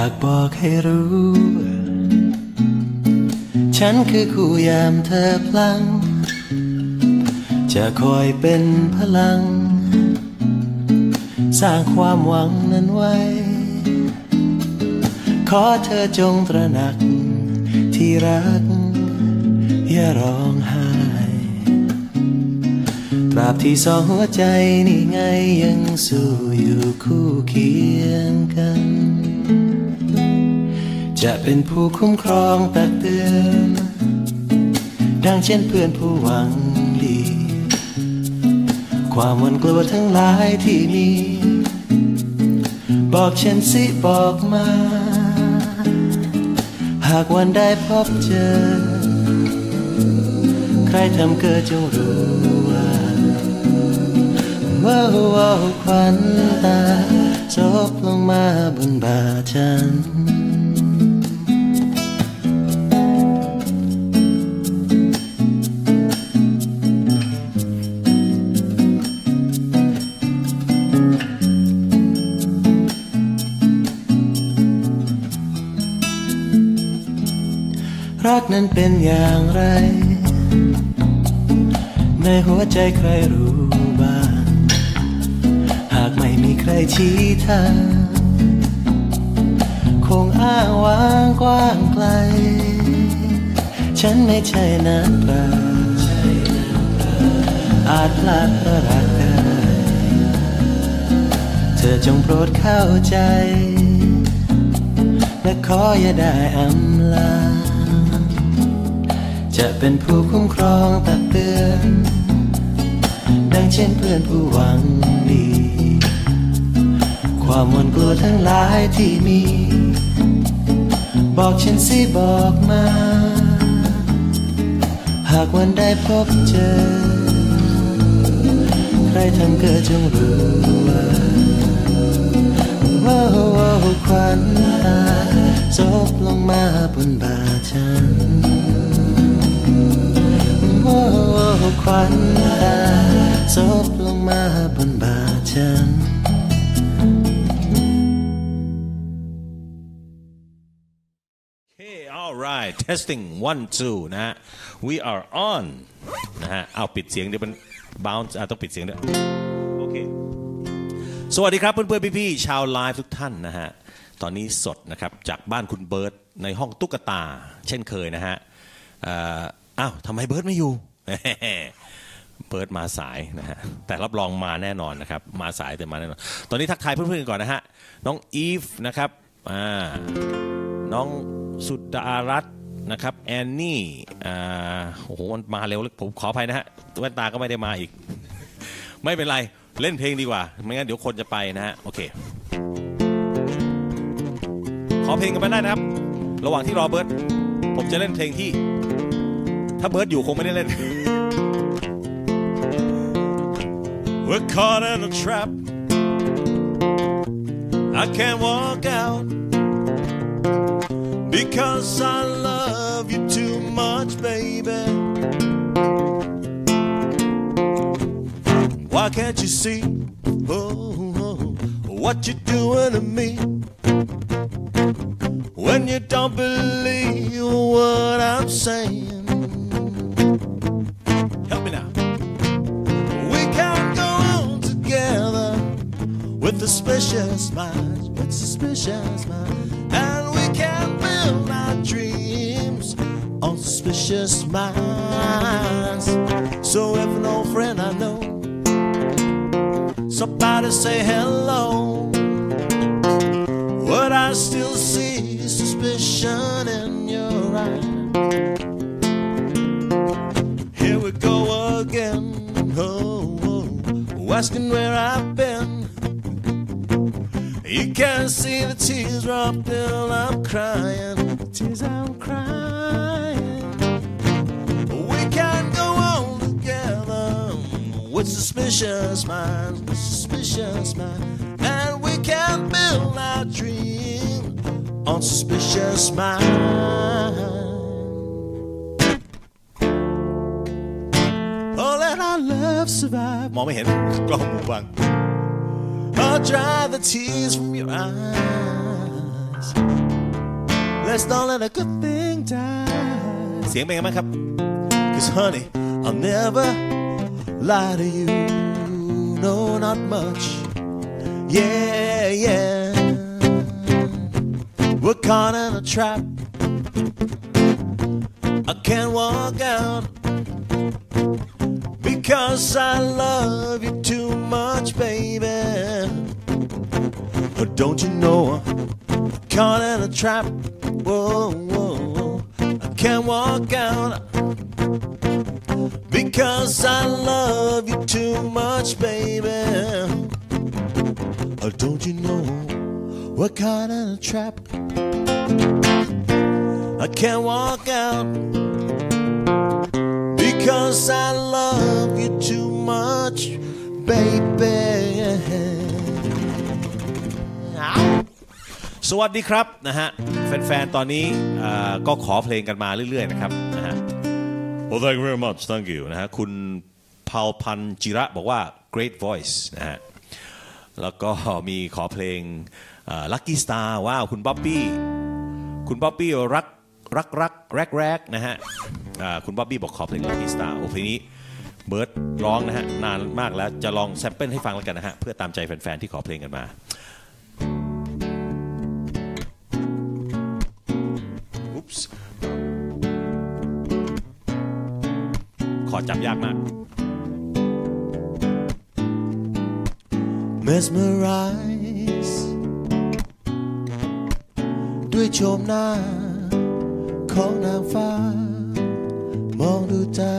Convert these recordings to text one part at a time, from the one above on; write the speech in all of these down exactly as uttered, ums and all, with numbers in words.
ากบอกให้รู้ฉันคือคู่ยามเธอพลังจะคอยเป็นพลังสร้างความหวังนั้นไว้ขอเธอจงตระหนักที่รักอย่าร้องไห้ตราบที่สองหัวใจนี่ไงยังสู้อยู่คู่เคียงกันจะเป็นผู้คุ้มครองตักเตือนดังเช่นเพื่อนผู้หวังดีความหวั่นกลัวทั้งหลายที่มีบอกฉันสิบอกมาหากวันได้พบเจอใครทำเกิดจงรู้ว่าว่าว่าควันตาซบลงมาบนบ่าฉันรักนั้นเป็นอย่างไรในหัวใจใครรู้บ้างหากไม่มีใครชี้ทางคงอ้างว้างกว้างไกลฉันไม่ใช่นักปราชญ์อาจพลาดเพราะรักได้เธอจงโปรดเข้าใจและขออย่าได้อำลาจะเป็นผู้คุ้มครองตักเตือนดังเช่นเพื่อนผู้หวังดีความหวั่นกลัวทั้งหลายที่มีบอกฉันสิบอกมาหากวันได้พบเจอใครทำเกิดจงรู้ว่าว่าว่าควันตาซบลงมาบนบ่าฉันโอ้ควันตาซบลงมาบนบ่าฉัน Okay, all right, testing one two นะฮะ we are on นะฮะเอาปิดเสียงเดี๋ยวมัน bounce อ่ะต้องปิดเสียงด้วยโอเคสวัสดีครับเพื่อนๆพี่ๆชาวไลฟ์ทุกท่านนะฮะตอนนี้สดนะครับจากบ้านคุณเบิร์ตในห้องตุ๊กตาเช่นเคยนะฮะอ้าวทำไมเบิร์ตไม่อยู่เบิร์ตมาสายนะฮะแต่รับรองมาแน่นอนนะครับมาสายแต่มาแน่นอนตอนนี้ทักทายเพื่อนๆก่อนนะฮะน้องอีฟนะครับอ่าน้องสุดารัตน์นะครับแอนนี่อ่าโอ้โหมันมาเร็วผมขออภัยนะฮะแว่นตาก็ไม่ได้มาอีกไม่เป็นไรเล่นเพลงดีกว่าไม่งั้นเดี๋ยวคนจะไปนะฮะโอเคขอเพลงกันไปได้นะครับระหว่างที่รอเบิร์ตผมจะเล่นเพลงที่ถ้าเบิร์ตอยู่คงไม่ได้เล่น We're caught in a trap I can't walk out Because I love you too much baby Why can't you see oh, oh, what you're doing to me When you don't believe what I'm saying Help me now We can't go on together With suspicious minds With suspicious minds And we can't build our dreams On suspicious minds So if an old friend I know Somebody say hello Would I still see suspicion in your eyes Here we go again oh, oh, asking where I've been You can't see the tears drop till I'm crying Tears I'm crying We can't go on together With suspicious minds With suspicious minds And we can't build our dream On suspicious minds Oh let our love survive มองไม่เห็นกล้องมุมบังOh dry the tears from your eyes Let's not let a good thing die เสียงเป็นไงบ้างครับ Cause honey I'll never lie to you No not much Yeah yeah We're caught in a trap I can't walk out Because I love you too much baby But don't you know Caught in a trap Whoa, whoa I can't walk out Because I love you too much baby Or don't you know We're caught in a trap I can't walk out Because I love you too much baby สวัสดีครับนะฮะแฟนๆตอนนี้ก็ขอเพลงกันมาเรื่อยๆนะครับนะฮะ Well thank you very much thank you นะฮะคุณเผ่าพันธ์จิระบอกว่า great voice นะฮะแล้วก็มีขอเพลง Lucky Star ว้าวคุณบ๊อบบี้คุณบ๊อบบี้รักรักรักแรกแรกนะฮะคุณบ๊อบบี้บอกขอเพลง Lucky Star โอ้เพลงนี้เบิร์ดร้องนะฮะนานมากแล้วจะลองแซมเปิลให้ฟังแล้วกันนะฮะเพื่อตามใจแฟนๆที่ขอเพลงกันมาขอจับยากมาก Mesmerize ด้วยโฉมหน้าของนางฟ้ามองดูตา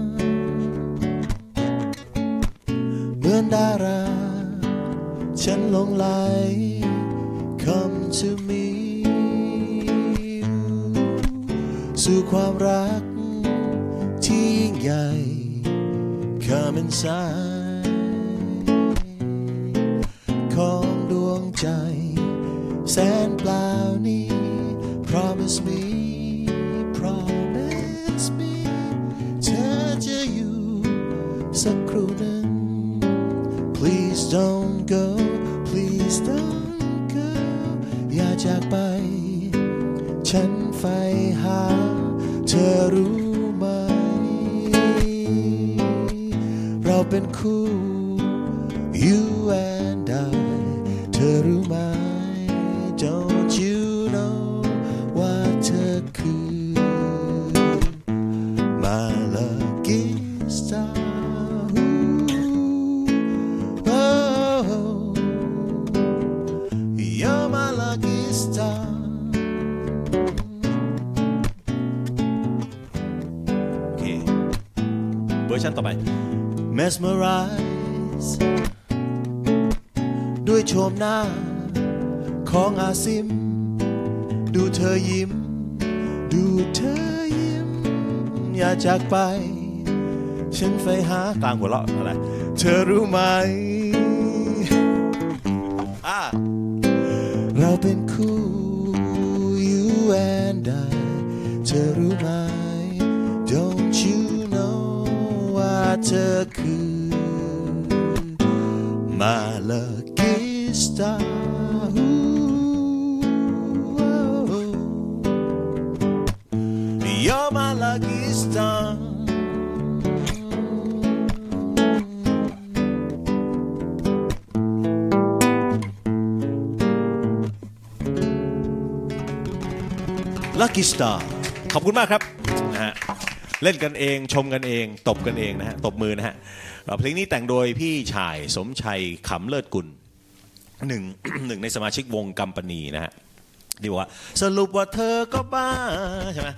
เหมือนดาราฉันหลงไหล Come to me สู่ความรักที่ยิ่งใหญ่ Come inside ของดวงใจแสนเปล่านี้ Promise me Promise me เธอจะอยู่สักครู่หนึ่ง Please don't go Please don't go อย่าจากไปฉันใฝ่หาเธอรู้ไหมเราเป็นคู่ You and I เธอรู้ไหม Don't you know ว่าเธอคือ My lucky star Oh You're my lucky star เวอร์ชันต่อไป Mesmerize ด้วยโฉมหน้าของอาซิมดูเธอยิ้มดูเธอยิ้มอย่าจากไปฉันใฝ่หากลางหัวเราะอะไรเธอรู้ไหมอ่าเราเป็นคู่ You and I เธอรู้ไหม Don't you know ว่าเธอคือ My lucky star You're my lucky star Lucky Star ขอบคุณมากครับนะฮะเล่นกันเองชมกันเองตบกันเองนะฮะตบมือนะฮะเพลงนี้แต่งโดยพี่ชายสมชัยขำเลิศกุลหนึ่ง หนึ่งในสมาชิกวงกัมปนีนะฮะดีว่าสรุปว่าเธอก็บ้าใช่ไหม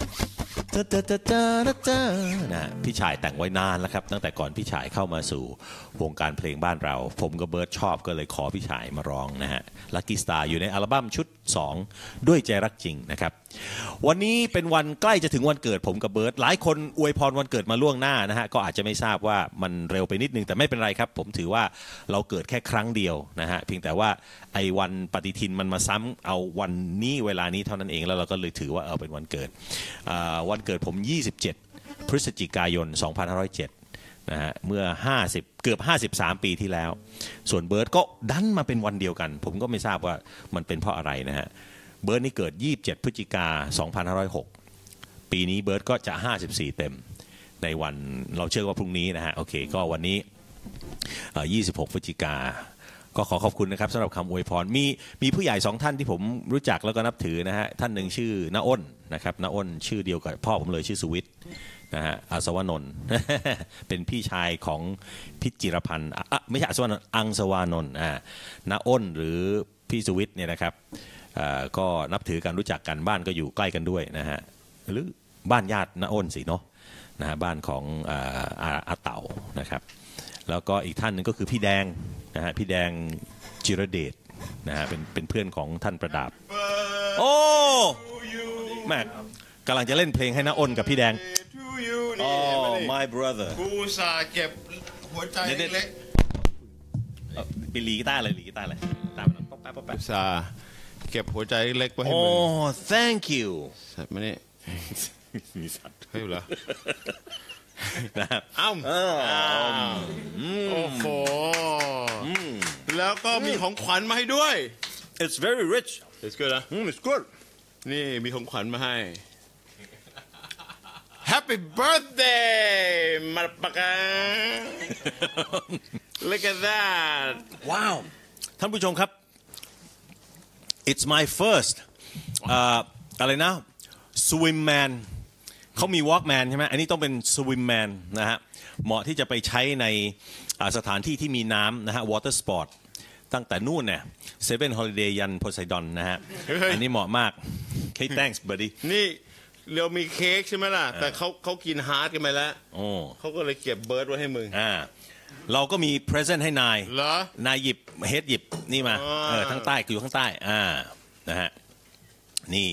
นะพี่ชายแต่งไว้นานแล้วครับตั้งแต่ก่อนพี่ชายเข้ามาสู่วงการเพลงบ้านเราผมกับเบิร์ดชอบก็เลยขอพี่ชายมาร้องนะฮะ Lucky Star อยู่ในอัลบั้มชุดสองด้วยใจรักจริงนะครับวันนี้เป็นวันใกล้จะถึงวันเกิดผมกับเบิร์ดหลายคนอวยพรวันเกิดมาล่วงหน้านะฮะก็อาจจะไม่ทราบว่ามันเร็วไปนิดนึงแต่ไม่เป็นไรครับผมถือว่าเราเกิดแค่ครั้งเดียวนะฮะเพียงแต่ว่าไอ้วันปฏิทินมันมาซ้ำเอาวันนี้เวลานี้เท่านั้นเองแล้วเราก็เลยถือว่าเอาเป็นวันเกิดวันเกิดผมยี่สิบเจ็ดพฤศจิกายนสองพันห้าร้อยเจ็ดนะฮะเมื่อห้าสิบเกือบห้าสิบสามปีที่แล้วส่วนเบิร์ดก็ดันมาเป็นวันเดียวกันผมก็ไม่ทราบว่ามันเป็นเพราะอะไรนะฮะเบิร์ดนี่เกิดยี่สิบเจ็ดพฤศจิกาสองพันห้าร้อยหกปีนี้เบิร์ดก็จะห้าสิบสี่เต็มในวันเราเชื่อว่าพรุ่งนี้นะฮะโอเคก็วันนี้ยี่สิบหกพฤศจิกาก็ขอขอบคุณนะครับสำหรับคำอวยพรมีมีผู้ใหญ่สองท่านที่ผมรู้จักแล้วก็นับถือนะฮะท่านหนึ่งชื่อน้าอ้นนะครับน้าอ้นชื่อเดียวกับพ่อผมเลยชื่อสุวิทย์นะฮะอัศวนนท์ เป็นพี่ชายของพิจิรพันธ์อ่ะไม่ใช่อัศวนนท์อังสวานนท์อ่าน้าอ้นหรือพี่สุวิทย์เนี่ยนะครับก็นับถือกันรู้จักกันบ้านก็อยู่ใกล้กันด้วยนะฮะหรือบ้านญาติน้าอ้นสิเนาะนะฮะบ้านของอาอาเต่านะครับแล้วก็อีกท่านหนึ่งก็คือพี่แดงนะฮะพี่แดงจิรเดชนะฮะเป็นเป็นเพื่อนของท่านประดาบโอ้แม่กำลังจะเล่นเพลงให้น้าอ้นกับพี่แดงอ๋อ my brother กูสาเก็บหัวใจเล็กไปลีกีตาร์เลยลีกีตาร์เลยตามป๊อปแป๊บป๊อปแป๊บสาเก็บหัวใจเล็กไว้ให้มึงโอ้ thank you สัตว์มาเนี่ยมีสัตว์เฮ้ยเหรอนะครับอ้าวโอ้โหแล้วก็มีของขวัญมาให้ด้วย it's very rich it's good นะ it's good นี่มีของขวัญมาให้ Happy birthday มาปากกา Look at that ว้าวท่านผู้ชมครับ it's my first อะไรนะ swim manเขามี Walkman ใช่ไหมอันนี้ต้องเป็น Swimman นะฮะเหมาะที่จะไปใช้ในสถานที่ที่มีน้ำนะฮะ Water Sport ตั้งแต่นู่นเนี่ย Seven Holiday ยัน Poseidon นะฮะอันนี้เหมาะมาก Hey thanks buddy นี่เรามีเค้กใช่ไหมล่ะแต่เขาเขากินฮาร์ดกันไปแล้วเขาก็เลยเก็บเบิร์ดไว้ให้มึงอ่าเราก็มี present ให้นายเหรอนายหยิบเฮดหยิบนี่มาเออทั้งใต้อยู่ข้างใต้อ่านะฮะนี่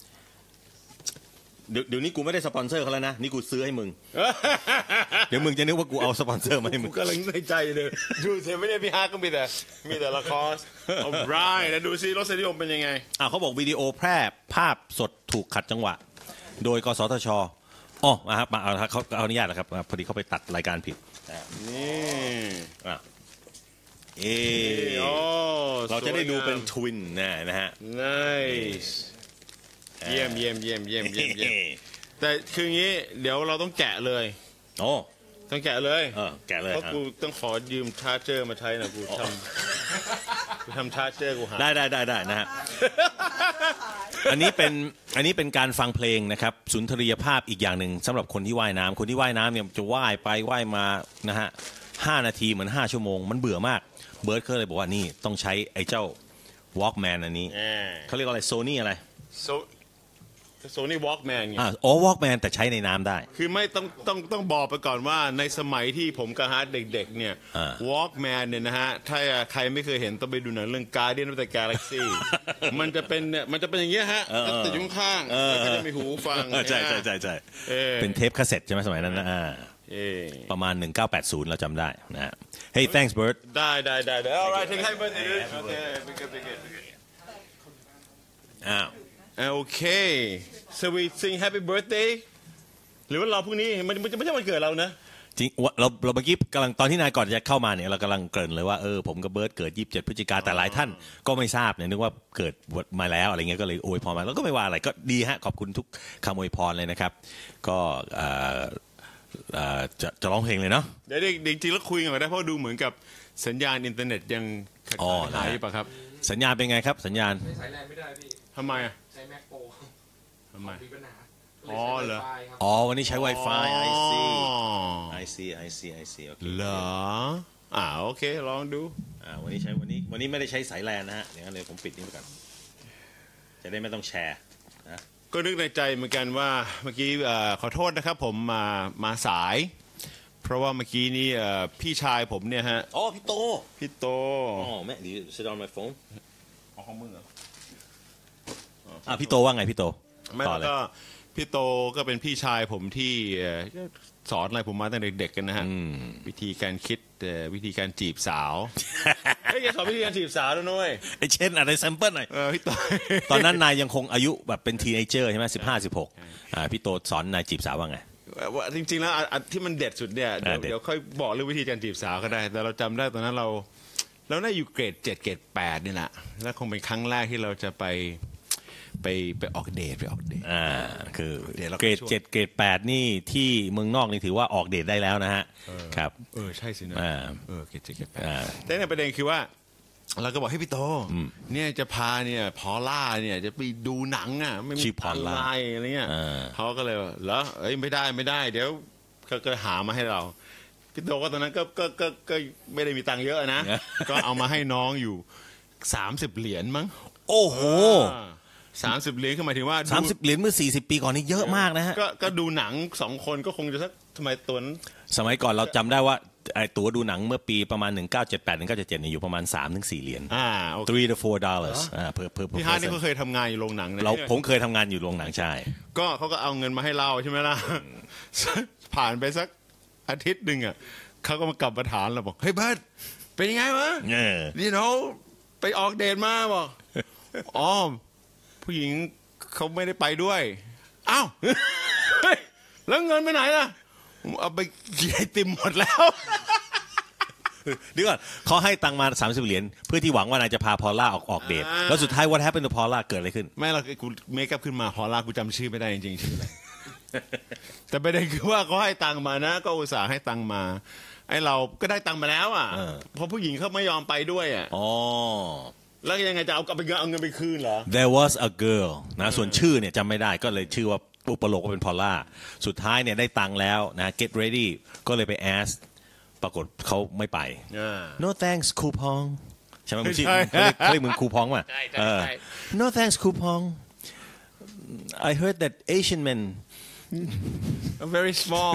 เดี๋ยวเดี๋ยวนี้กูไม่ได้สปอนเซอร์เขาแล้วนะนี่กูซื้อให้มึง เดี๋ยวมึงจะนึกว่ากูเอาสปอนเซอร์มาให้มึงกูกำลังในใจเลยดูสิไม่ได้พี่ฮาร์ก็มีแต่มีแต่ละคอร์สเอาไรนะดูซิรสนิยมเป็นยังไงอ่าเขาบอกวิดีโอแพร่ภาพสดถูกขัดจังหวะโดยกสทช.อ๋อมาครับมาเอาเขาเอาอนุญาตนะครับพอดีเขาไปตัดรายการผิดนี่อ่ะเออเราจะได้ดูเป็นทวินนะนะฮะ niceเยี่ยมเยี่ยมเยี่ยมเยี่ยมเยี่ยมเยี่ยมแต่คืองี้เดี๋ยวเราต้องแกะเลยโอ้ต้องแกะเลยเออแกะเลยเพราะกูต้องขอยืมชาร์เจอร์มาใช้นะกูทำกูทำชาร์เจอร์กูหาได้ได้ได้ได้นะฮะอันนี้เป็นอันนี้เป็นการฟังเพลงนะครับสุนทรียภาพอีกอย่างหนึ่งสำหรับคนที่ว่ายน้ำคนที่ว่ายน้ำเนี่ยจะว่ายไปว่ายมานะฮะห้านาทีเหมือนห้าชั่วโมงมันเบื่อมากเบิร์ดเขาเลยบอกว่านี่ต้องใช้ไอ้เจ้า Walkman อันนี้เขาเรียกอะไรโซนี่อะไรโซนี่วอล์กแมนไงอ๋อวอล์กแมนแต่ใช้ในน้ำได้คือไม่ต้องต้องต้องบอกไปก่อนว่าในสมัยที่ผมกับฮาร์ดเด็กๆเนี่ยวอล์กแมนเนี่ยนะฮะถ้าใครไม่เคยเห็นต้องไปดูหนังเรื่อง Guardian of the Galaxy มันจะเป็นเนี่ยมันจะเป็นอย่างเงี้ยฮะแต่ยุ่งข้างแล้วก็จะมีหูฟังใช่ใช่ใช่ใช่เป็นเทปคาสเซ็ตใช่ไหมสมัยนั้นนะประมาณหนึ่งเก้าแปดศูนย์เราจำได้นะ Hey thanks Bert ได้ได้ได้ได้ alright takeให้เบิร์ดโอเคอ้าวโอเค so we sing happy birthday หรือว่าเราพรุ่งนี้มันไม่ใช่วันเกิดเรานะจริงเราเราเมื่อกี้กำลังตอนที่นายก่อนจะเข้ามาเนี่ยเรากำลังเกริ่นเลยว่าเออผมกับเบิร์ดเกิดยี่สิบเจ็ดพฤศจิกาแต่หลายท่านก็ไม่ทราบเนี่ยนึกว่าเกิดมาแล้วอะไรเงี้ยก็เลยอวยพรมาแล้วก็ไม่ว่าอะไรก็ดีฮะขอบคุณทุกคำอวยพรเลยนะครับก็จะจะร้องเพลงเลยเนาะเดี๋ยวจริงๆแล้วคุยกันได้เพราะดูเหมือนกับสัญญาณอินเทอร์เน็ตยังขาดหายป่ะครับสัญญาณเป็นไงครับสัญญาณใช้สายแลนไม่ได้พี่ทำไมอ่ะใช้แม็กโปรทำไมมีปัญหาอ๋อเหรออ๋อวันนี้ใช้ Wi-Fi I see I see I see I see โอเคเหรออ่าโอเคลองดูอ่าวันนี้ใช้วันนี้วันนี้ไม่ได้ใช้สายแลนนะฮะเดี๋ยวเลยผมปิดนี้ไปก่อนจะได้ไม่ต้องแชร์นะก็นึกในใจเหมือนกันว่าเมื่อกี้ขอโทษนะครับผมมามาสายเพราะว่าเมื่อกี้นี้พี่ชายผมเนี่ยฮะอ๋อพี่โตพี่โตอ๋อแม่ดี sit on my phone เอาของมึงเหรออ่ะพี่โตว่าไงพี่โตไม่ก็พี่โตก็เป็นพี่ชายผมที่สอนอะไรผมมาตั้งแต่เด็กๆกันนะฮะวิธีการคิดวิธีการจีบสาวเฮ้ยสอนวิธีการจีบสาวด้วยนุ้ยไอเช่นอะไรแซมเปิลหน่อยเออพี่โตตอนนั้นนายยังคงอายุแบบเป็นทีเนเจอร์ใช่ไหมสิบห้าสิบหกอ่าพี่โตสอนนายจีบสาวว่าไงว่าจริงๆแล้วที่มันเด็ดสุดเนี่ยเดี๋ยวเดี๋ยวค่อยบอกเรื่องวิธีการจีบสาวก็ได้แต่เราจำได้ตอนนั้นเราเราได้อยู่เกรดเจ็ดเกรดแปดนี่แหละแล้วคงเป็นครั้งแรกที่เราจะไปไปไปออกเดทไปออกเดทอ่าคือเกรดเกรดเจ็ดเกรดแปดนี่ที่เมืองนอกนี่ถือว่าออกเดทได้แล้วนะฮะครับเออใช่สินะเออเกรดเจ็ดเกรดแปดแต่ในประเด็นคือว่าเราก็บอกให้พี่โตเนี่ยจะพาเนี่ยพอล่าเนี่ยจะไปดูหนังอ่ะไม่มีพอล่าอะไรเงี้ยเขาก็เลยเหรอเอ้ยไม่ได้ไม่ได้เดี๋ยวเขาก็หามาให้เราพี่โตก็ตอนนั้นก็ก็ก็ก็ไม่ได้มีตังค์เยอะนะก็เอามาให้น้องอยู่สามสิบเหรียญมั้งโอ้โหสามสิบเหรียญคือหมายถึงว่าสามสิบเหรียญเมื่อสี่สิบปีก่อนนี่เยอะมากนะฮะก็ก็ดูหนังสองคนก็คงจะสักทำไมตัวนั้นสมัยก่อนเราจำได้ว่าไอ้ตั๋วดูหนังเมื่อปีประมาณหนึ่งเก้าเจ็ดแปด หนึ่งเก้าเจ็ดเจ็ดเนี่ยอยู่ประมาณ สามถึงสี่ เหรียญอ่า three to four dollars อ่าเพิ่มเพิ่มพี่ฮาร์ดนี่เขาเคยทำงานอยู่โรงหนังนะเราผมเคยทำงานอยู่โรงหนังใช่ก็เขาก็เอาเงินมาให้เราใช่ไหมล่ะผ่านไปสักอาทิตย์หนึ่งอ่ะเขาก็มากลับมาถามเราบอกเฮ้ยเบิร์ดเป็นยังไงวะนี่เขาไปออกเดทมาบอกอ๋อผู้หญิงเขาไม่ได้ไปด้วยอ้าวแล้วเงินไปไหนล่ะเอาไปกินไอติมหมดแล้วเดี๋ยวก่อนเขาให้ตังมาสามสิบเหรียญเพื่อที่หวังว่านายจะพาพอลล่าออกออกเดทแล้วสุดท้าย what happened to พอลล่าเกิดอะไรขึ้นไม่เรากูเมคอัพขึ้นมาพอลล่ากูจำชื่อไม่ได้จริงๆชื่ออะไรแต่ประเด็นคือว่าเขาให้ตังมานะก็อุตส่าห์ให้ตังมาไอ้เราก็ได้ตังมาแล้วอ่ะเพราะผู้หญิงเขาไม่ยอมไปด้วยอ่ะอ๋อแล้วยังไงจะเอากลับไปเอาเงินไปคืนเหรอ There was a girl นะส่วนชื่อเนี่ยจำไม่ได้ก็เลยชื่อว่าอุปโลกว่าเป็นพอลล่าสุดท้ายเนี่ยได้ตังแล้วนะ get ready ก็เลยไป ask ปรากฏเขาไม่ไป no thanks คูปองใช่ไหมมึงชื่อเขาเรียกมึงคูปองว่ะ no thanks คูปอง I heard that Asian men very small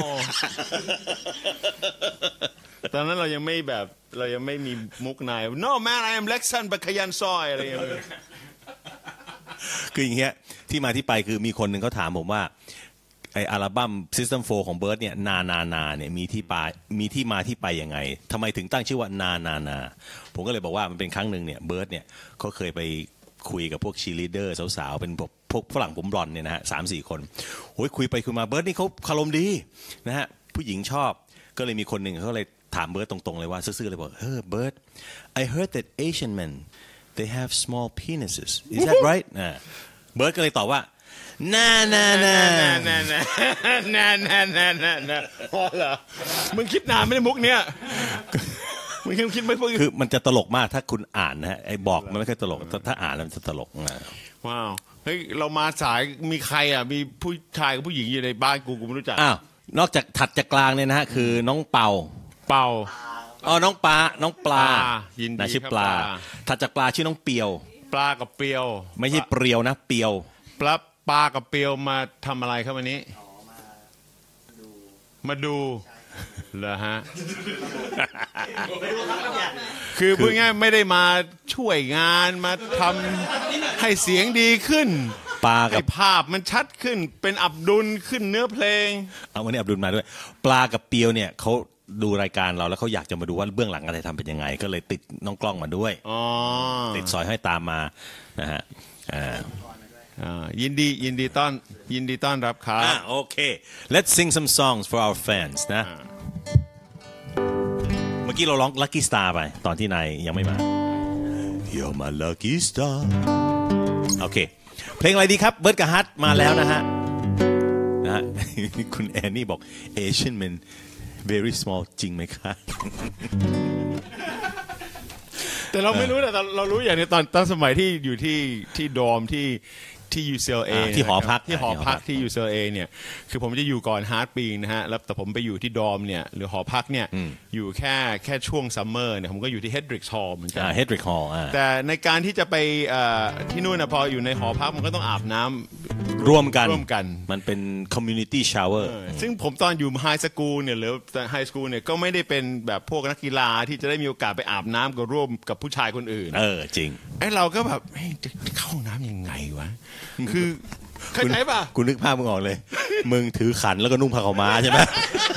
ตอนนั้นเรายังไม่แบบเรายังไม่มีมุกนาย no man I am Lexan บัคยันซอยอะไรอย่างเงี้ยคืออย่างเงี้ยที่มาที่ไปคือมีคนหนึ่งเขาถามผมว่าไออัลบั้ม System โฟร์ ของเบิร์ดเนี่ยนานานาเนี่ยมีที่มามีที่มาที่ไปยังไงทำไมถึงตั้งชื่อว่านานานาผมก็เลยบอกว่ามันเป็นครั้งหนึ่งเนี่ยเบิร์ดเนี่ยเขาเคยไปคุยกับพวกชีลีเดอร์สาวๆเป็นพวกพวกฝรั่งผมบลอนเนี่ยนะฮะสามสี่คนโอ้ยคุยไปคุยมาเบิร์ดนี่เขาคารมดีนะฮะผู้หญิงชอบก็เลยมีคนหนึ่งเขาเลยถามเบิร์ดตรงๆเลยว่าซื่อๆเลยบอกเฮ้ยเบิร์ด I heard that Asian men they have small penises is that right อ่าเบิร์ดก็เลยตอบว่าน่าน่าน่าน่าน่าน่าน่าน่าน่าน่าพอเหรอมึงคิดนานไม่ได้มุกเนี้ยมึงคิดคิดไม่พูดคือมันจะตลกมากถ้าคุณอ่านนะฮะไอ้บอกมันไม่ค่อยตลกถ้าอ่านมันจะตลกนะว้าวเฮ้ยเรามาสายมีใครอ่ะมีผู้ชายกับผู้หญิงอยู่ในบ้านกูกูไม่รู้จักอ้าวนอกจากถัดจากกลางเนี่ยนะฮะคือน้องเปาเปาอ๋อน้องปลาน้องปลานะชื่อปลาถัดจากปลาชื่อน้องเปียวปลากับเปียวไม่ใช่เปรียวนะเปียวปลาปลากับเปียวมาทำอะไรครับวันนี้มาดูเหรอฮะคือพูดง่ายไม่ได้มาช่วยงานมาทำให้เสียงดีขึ้นปลากับภาพมันชัดขึ้นเป็นอับดุลขึ้นเนื้อเพลงเอาวันนี้อับดุลมาด้วยปลากับเปียวเนี่ยเขาดูรายการเราแล้วเขาอยากจะมาดูว่าเบื้องหลังอะไรทำเป็นยังไงก็เลยติดน้องกล้องมาด้วยติดสอยให้ตามมานะฮะยินดียินดีต้อนยินดีต้อนรับครับโอเค let's sing some songs for our fans นะเมื่อกี้เราร้อง Lucky Star ไปตอนที่นายยังไม่มา You're my lucky star โอเคเพลงอะไรดีครับเบิร์ดกับฮัทมาแล้วนะฮะนะฮะคุณแอนนี่บอก Asian men very small จริงไหมคะแต่เราไม่รู้แต่เรารู้อย่างนี้ตอนตอนสมัยที่อยู่ที่ที่ดอมที่ที่ ยู ซี แอล เอที่หอพักที่หอพักที่ ยู ซี แอล เอ เนี่ยคือผมจะอยู่ก่อนฮาร์ดปีนะฮะแล้วแต่ผมไปอยู่ที่ดอมเนี่ยหรือหอพักเนี่ยอยู่แค่แค่ช่วงซัมเมอร์เนี่ยผมก็อยู่ที่ Hedrick Hall เหมือนกัน Hedrick Hall แต่ในการที่จะไปที่นู่นนะพออยู่ในหอพักมันก็ต้องอาบน้ำร่วมกันร่วมกันมันเป็น community shower ซึ่งผมตอนอยู่ไฮสคูลเนี่ยหรือไฮสคูลเนี่ยก็ไม่ได้เป็นแบบพวกนักกีฬาที่จะได้มีโอกาสไปอาบน้ำกับร่วมกับผู้ชายคนอื่นเออจริงไอ้เราก็แบบจะเข้าห้องน้ำยังไงวะคือเข้าใจป่ะคุณนึกภาพมึงออกเลยมึงถือขันแล้วก็นุ่งผ้าขาวม้าใช่ไหม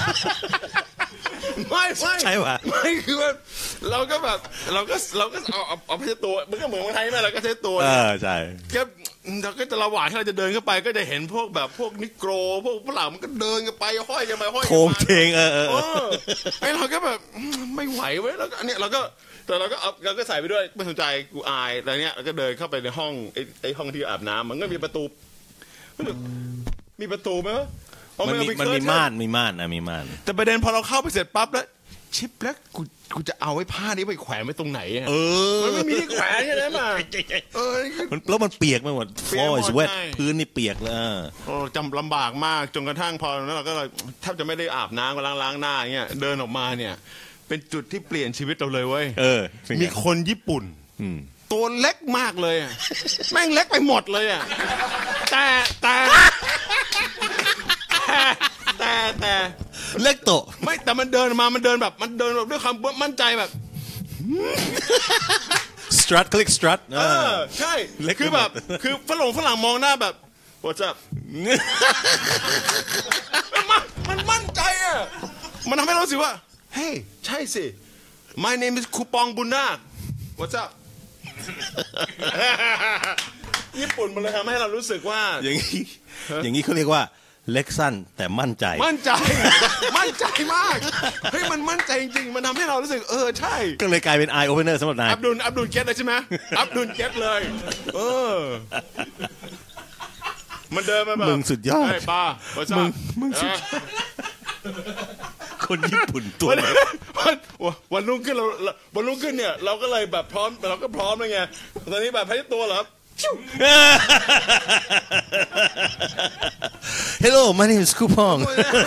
ไม่ไม่ใช่ป่ะไม่คือว่าเราก็แบบเราก็เราก็เอาเอาเอาไปใช้ตัวมันก็เหมือนคนไทยไหมเราก็ใช้ตัวเออใช่ก็เราก็จะระหว่างที่เราจะเดินเข้าไปก็จะเห็นพวกแบบพวกนิโกรพวกฝรั่งมันก็เดินกันไปห้อยกันไปห้อยกันโค้งมาเชงเออเออเออไอเราก็แบบไม่ไหวเว้ยแล้วก็เนี่ยเราก็แต่เราก็เอาเราก็ใส่ไปด้วยไม่สนใจกูอายอะไรเนี้ยเราก็เดินเข้าไปในห้องไอ้ไอ้ห้องที่อาบน้ำมันก็มีประตูมีประตูไหมวะมันมีมันมีม่านมีม่านนะมีม่านแต่ประเด็นพอเราเข้าไปเสร็จปั๊บแล้วชิปแล้วกูกูจะเอาไว้ผ้านี้ไปแขวนไว้ตรงไหนอะเออมันไม่มีที่แขวนใช่ไหมมาเออแล้วมันเปียกไปหมดฟอร์สเวทพื้นนี่เปียกเลยโอ้จำลำบากมากจนกระทั่งพอแล้วเราก็แทบจะไม่ได้อาบน้ำก็ล้างล้างหน้าอย่างเงี้ยเดินออกมาเนี่ยเป็นจุดที่เปลี่ยนชีวิตเราเลยเว้ยเออมีคนญี่ปุ่นตัวเล็กมากเลยอะแม่งเล็กไปหมดเลยอะแต่แต่แต่แต่เล็กโตไม่แต่มันเดินมามันเดินแบบมันเดินแบบด้วยความมั่นใจแบบสตรัทคลิกสตรัทเออใช่คือแบบคือฝรั่งฝรั่งมองหน้าแบบ what's up มันมันมั่นใจอ่ะมันทำให้เรารู้สึกว่าเฮ้ยใช่สิ my name is คูปองบุญนาค what's up ญี่ปุ่นมันเลยทำให้เรารู้สึกว่าอย่างนี้อย่างนี้เขาเรียกว่าเล็กสั้นแต่มั่นใจมั่นใจมั่นใจมากเฮ้ยมันมั่นใจจริงๆมันทำให้เรารู้สึกเออใช่ก็เลยกลายเป็น eye opener สำหรับนายอับดุลอับดุลเก็ตเลยใช่ไหมอับดุลเก็ตเลยเออมันเดินมาแบบมึงสุดยอดไอ้ป้ามึงมึงสุดคนญี่ปุ่นตัวไหนวันรุ่งขึ้นเราวันรุ่งขึ้นเนี่ยเราก็เลยแบบพร้อมเราก็พร้อมแล้วไงตอนนี้แบบพายตัวเหรอ Hello, my name is Kupong.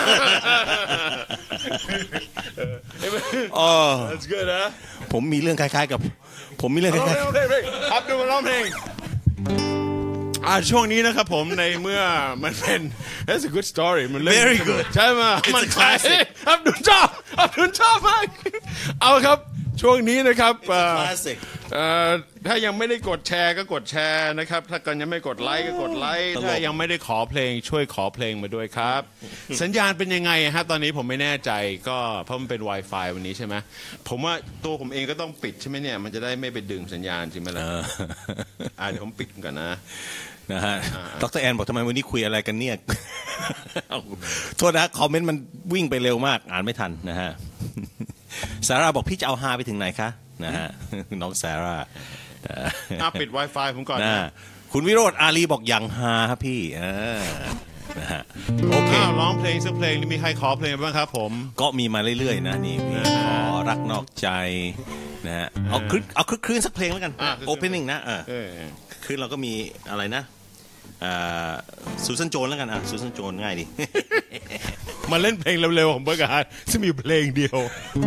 Oh, that's good, huh? ผมมีเรื่องคล้ายๆกับผมมีเรื่องคล้ายๆครับดูมาร้องเพลงอ่าช่วงนี้นะครับผมในเมื่อมันเป็น that's a good story มัน very good ใช่ไหมมันคลาสสิกอับดุลชอบอับดุลชอบมากเอาครับช่วงนี้นะครับถ้ายังไม่ได้กดแชร์ก็กดแชร์นะครับถ้ากันยังไม่กดไลค์ก็กดไลค์ถ้ายังไม่ได้ขอเพลงช่วยขอเพลงมาด้วยครับสัญญาณเป็นยังไงฮะตอนนี้ผมไม่แน่ใจก็เพราะมันเป็น Wi-Fi วันนี้ใช่ไหมผมว่าตัวผมเองก็ต้องปิดใช่ไหมเนี่ยมันจะได้ไม่ไปดึงสัญญาณจริงไหมล่ะอ่าเดี๋ยวผมปิดก่อนนะนะฮะดร.แอนบอกทำไมวันนี้คุยอะไรกันเนี่ยโทษนะคอมเมนต์มันวิ่งไปเร็วมากอ่านไม่ทันนะฮะซาร่าบอกพี่จะเอาฮาไปถึงไหนคะนะฮะน้องซาร่าปิด Wi-Fi ผมก่อนนะคุณวิโรจน์อาลีบอกอย่างฮาครับพี่นะฮะโอเคร้องเพลงสักเพลงมีใครขอเพลงบ้างครับผมก็มีมาเรื่อยๆนะนี่มีขอรักนอกใจนะฮะเอาคลื่นเอาคลื่นสักเพลงแล้วกันโอเพนนิ่งนะคลื่นเราก็มีอะไรนะซูซันโจนแล้วกันอ่ะซูซันโจนง่ายดิมาเล่นเพลงเร็วๆของเบอร์การ์ซึ่งมีเพลงเดียว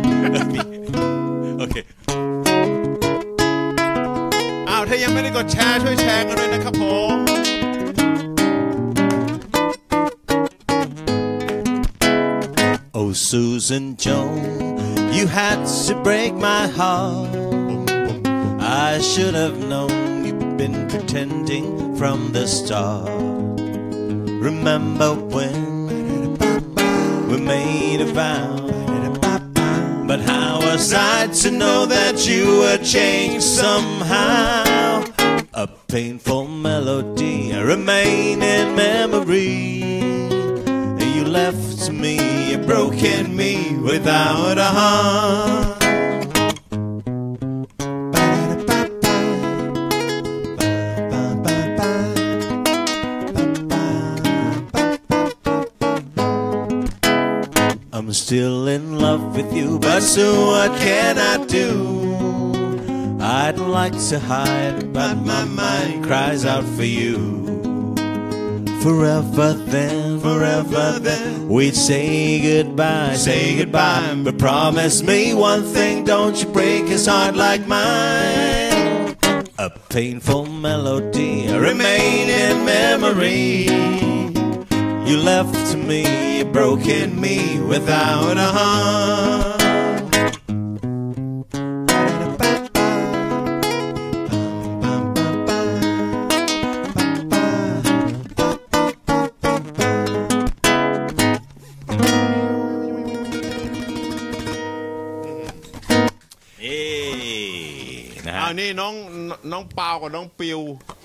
โอเคอ้าวถ้ายังไม่ได้กดแชร์ช่วยแชร์กันด้วยนะครับผม Oh Susan Joan you had to break my heart I should have known you've been pretending from the start Remember when we made a vow But how was I to know that you would change somehow A painful melody remain in memory You left me, you broken me without a heart I'm still in love with you, but soon what can I do? I'd like to hide, but my mind cries out for you. Forever then, forever then, we'd say goodbye, say goodbye. But promise me one thing, don't you break his heart like mine. A painful melody remain in memory.You left me, you broken me without a heart. Hey, นี่น้องน้องปาวกับน้องปิว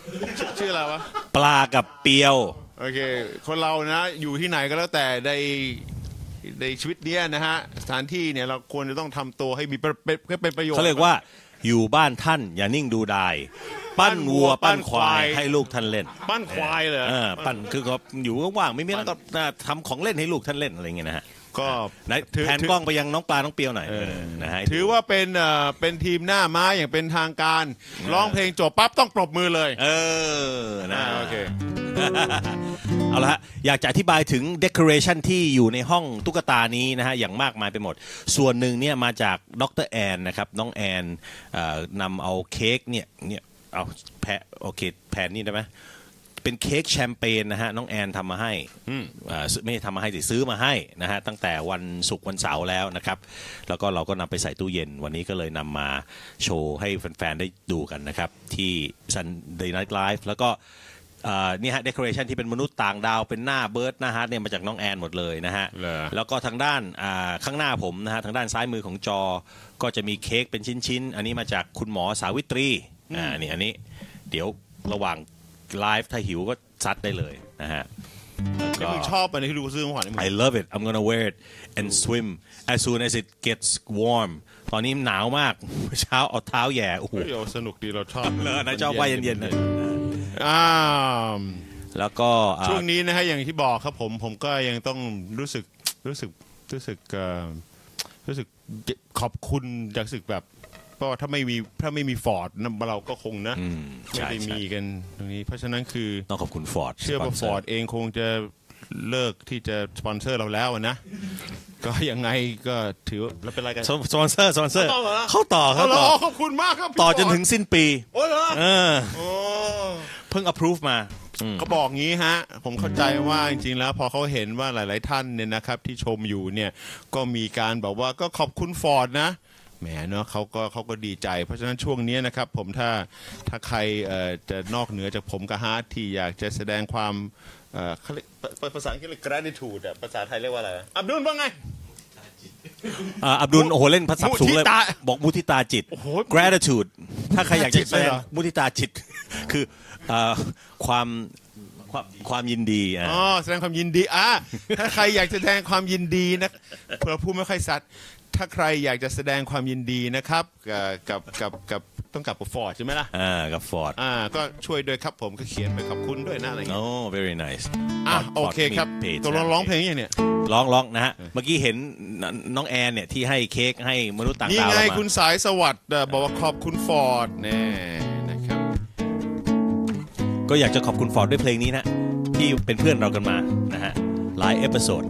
ชื่ออะไรวะปลากับเปียวโอเคคนเรานะอยู่ที่ไหนก็แล้วแต่ในในชีวิตเนี้ยนะฮะสถานที่เนี่ยเราควรจะต้องทำตัวให้มีเป็นเป็นประโยชน์เขาเรียกว่าอยู่บ้านท่านอย่านิ่งดูดายปั้นวัวปั้นควายให้ลูกท่านเล่นปั้นควายเลยเออปั้นคือเขาอยู่ว่างๆไม่มีแล้วก็ทำของเล่นให้ลูกท่านเล่นอะไรเงี้ยนะฮะก็แทนกล้องไปยังน้องปลาน้องเปียวหน่อยนะฮะถือว่าเป็นเอ่อเป็นทีมหน้าม้าอย่างเป็นทางการร้องเพลงจบปั๊บต้องปรบมือเลยเออนะโอเคเอาละฮะอยากจะอธิบายถึง decoration ที่อยู่ในห้องตุ๊กตานี้นะฮะอย่างมากมายไปหมดส่วนหนึ่งเนี่ยมาจากดร.แอนนะครับน้องแอนนำเอาเค้กเนี่ยเนี่ยเอาแพะโอเคแผ่นนี่ได้ไหมเป็นเค้กแชมเปญนะฮะน้องแอนทำมาให้ไม่ทำมาให้สิซื้อมาให้นะฮะตั้งแต่วันศุกร์วันเสาร์แล้วนะครับแล้วก็เราก็นำไปใส่ตู้เย็นวันนี้ก็เลยนำมาโชว์ให้แฟนๆได้ดูกันนะครับที่ Sunday Night Live แล้วก็นี่ฮะ decoration ที่เป็นมนุษย์ต่างดาวเป็นหน้าเบิร์ดหน้าฮาร์ดเนี่ยมาจากน้องแอนหมดเลยนะฮะแล้วก็ทางด้านข้างหน้าผมนะฮะทางด้านซ้ายมือของจอก็จะมีเค้กเป็นชิ้นๆอันนี้มาจากคุณหมอสาวิตรีอ่านี่อันนี้เดี๋ยวระหว่างไลฟ์ถ้าหิวก็ซัดได้เลยนะฮะก็ชอบอันนี้ที่ดูซื้อมาขวัญ I love it I'm gonna wear it and swim as soon as it gets warm ตอนนี้หนาวมากเช้าเอาเท้าแย่โอ้โหสนุกดีเราชอบเลยนะชอบว่ายเย็นๆเลยอ่าแล้วก็ช่วงนี้นะฮะอย่างที่บอกครับผมผมก็ยังต้องรู้สึกรู้สึกรู้สึกรู้สึกขอบคุณจากสึกแบบก็ถ้าไม่มีถ้าไม่มีฟอร์ดเราก็คงนะไม่ได้มีกันตรงนี้เพราะฉะนั้นคือต้องขอบคุณฟอร์ดเชื่อว่าฟอร์ดเองคงจะเลิกที่จะสปอนเซอร์เราแล้วนะก็ยังไงก็ถือแล้วเป็นอะไรกันสปอนเซอร์สปอนเซอร์เขาต่อเขาต่อขอบคุณมากครับต่อจนถึงสิ้นปีโอ้ยเหรอเออเพิ่ง approve มาเขาบอกงี้ฮะผมเข้าใจว่าจริงๆแล้วพอเขาเห็นว่าหลายๆท่านเนี่ยนะครับที่ชมอยู่เนี่ยก็มีการบอกว่าก็ขอบคุณฟอร์ดนะแหมเนาะเขาก็เขาก็ดีใจเพราะฉะนั้นช่วงนี้นะครับผมถ้าถ้าใครจะนอกเหนือจากผมกับฮาร์ทที่อยากจะแสดงความภาษาอังกฤษเรียก gratitude ภาษาไทยเรียกว่าอะไรอับดุลว่าไงอับดุลโอ้โหเล่นภาษาสูงเลยบอกมุทิตาจิต gratitude ถ้าใครอยากจะแสดงมุทิตาจิตคือความความความยินดีอ๋อแสดงความยินดีอ่ะถ้าใครอยากจะแสดงความยินดีนะเพื่อพูดไม่ค่อยสัตย์ถ้าใครอยากจะแสดงความยินดีนะครับกับกับกับต้องกับฟอร์ดใช่ไหมล่ะอ่ากับฟอร์ดอ่าก็ช่วยด้วยครับผมก็เขียนไปขอบคุณด้วยนะอะไรอย่างเงี้ยโอ้ very nice อ่ะโอเคครับตัวร้องเพลงอย่างเนี้ยร้องร้องนะฮะเมื่อกี้เห็นน้องแอนเนี่ยที่ให้เค้กให้มนุษย์ต่างดาวนี่ไงคุณสายสวัสดิ์บอกว่าขอบคุณฟอร์ดแน่นะครับก็อยากจะขอบคุณฟอร์ดด้วยเพลงนี้นะที่เป็นเพื่อนเรากันมานะฮะหลายเอพิโซด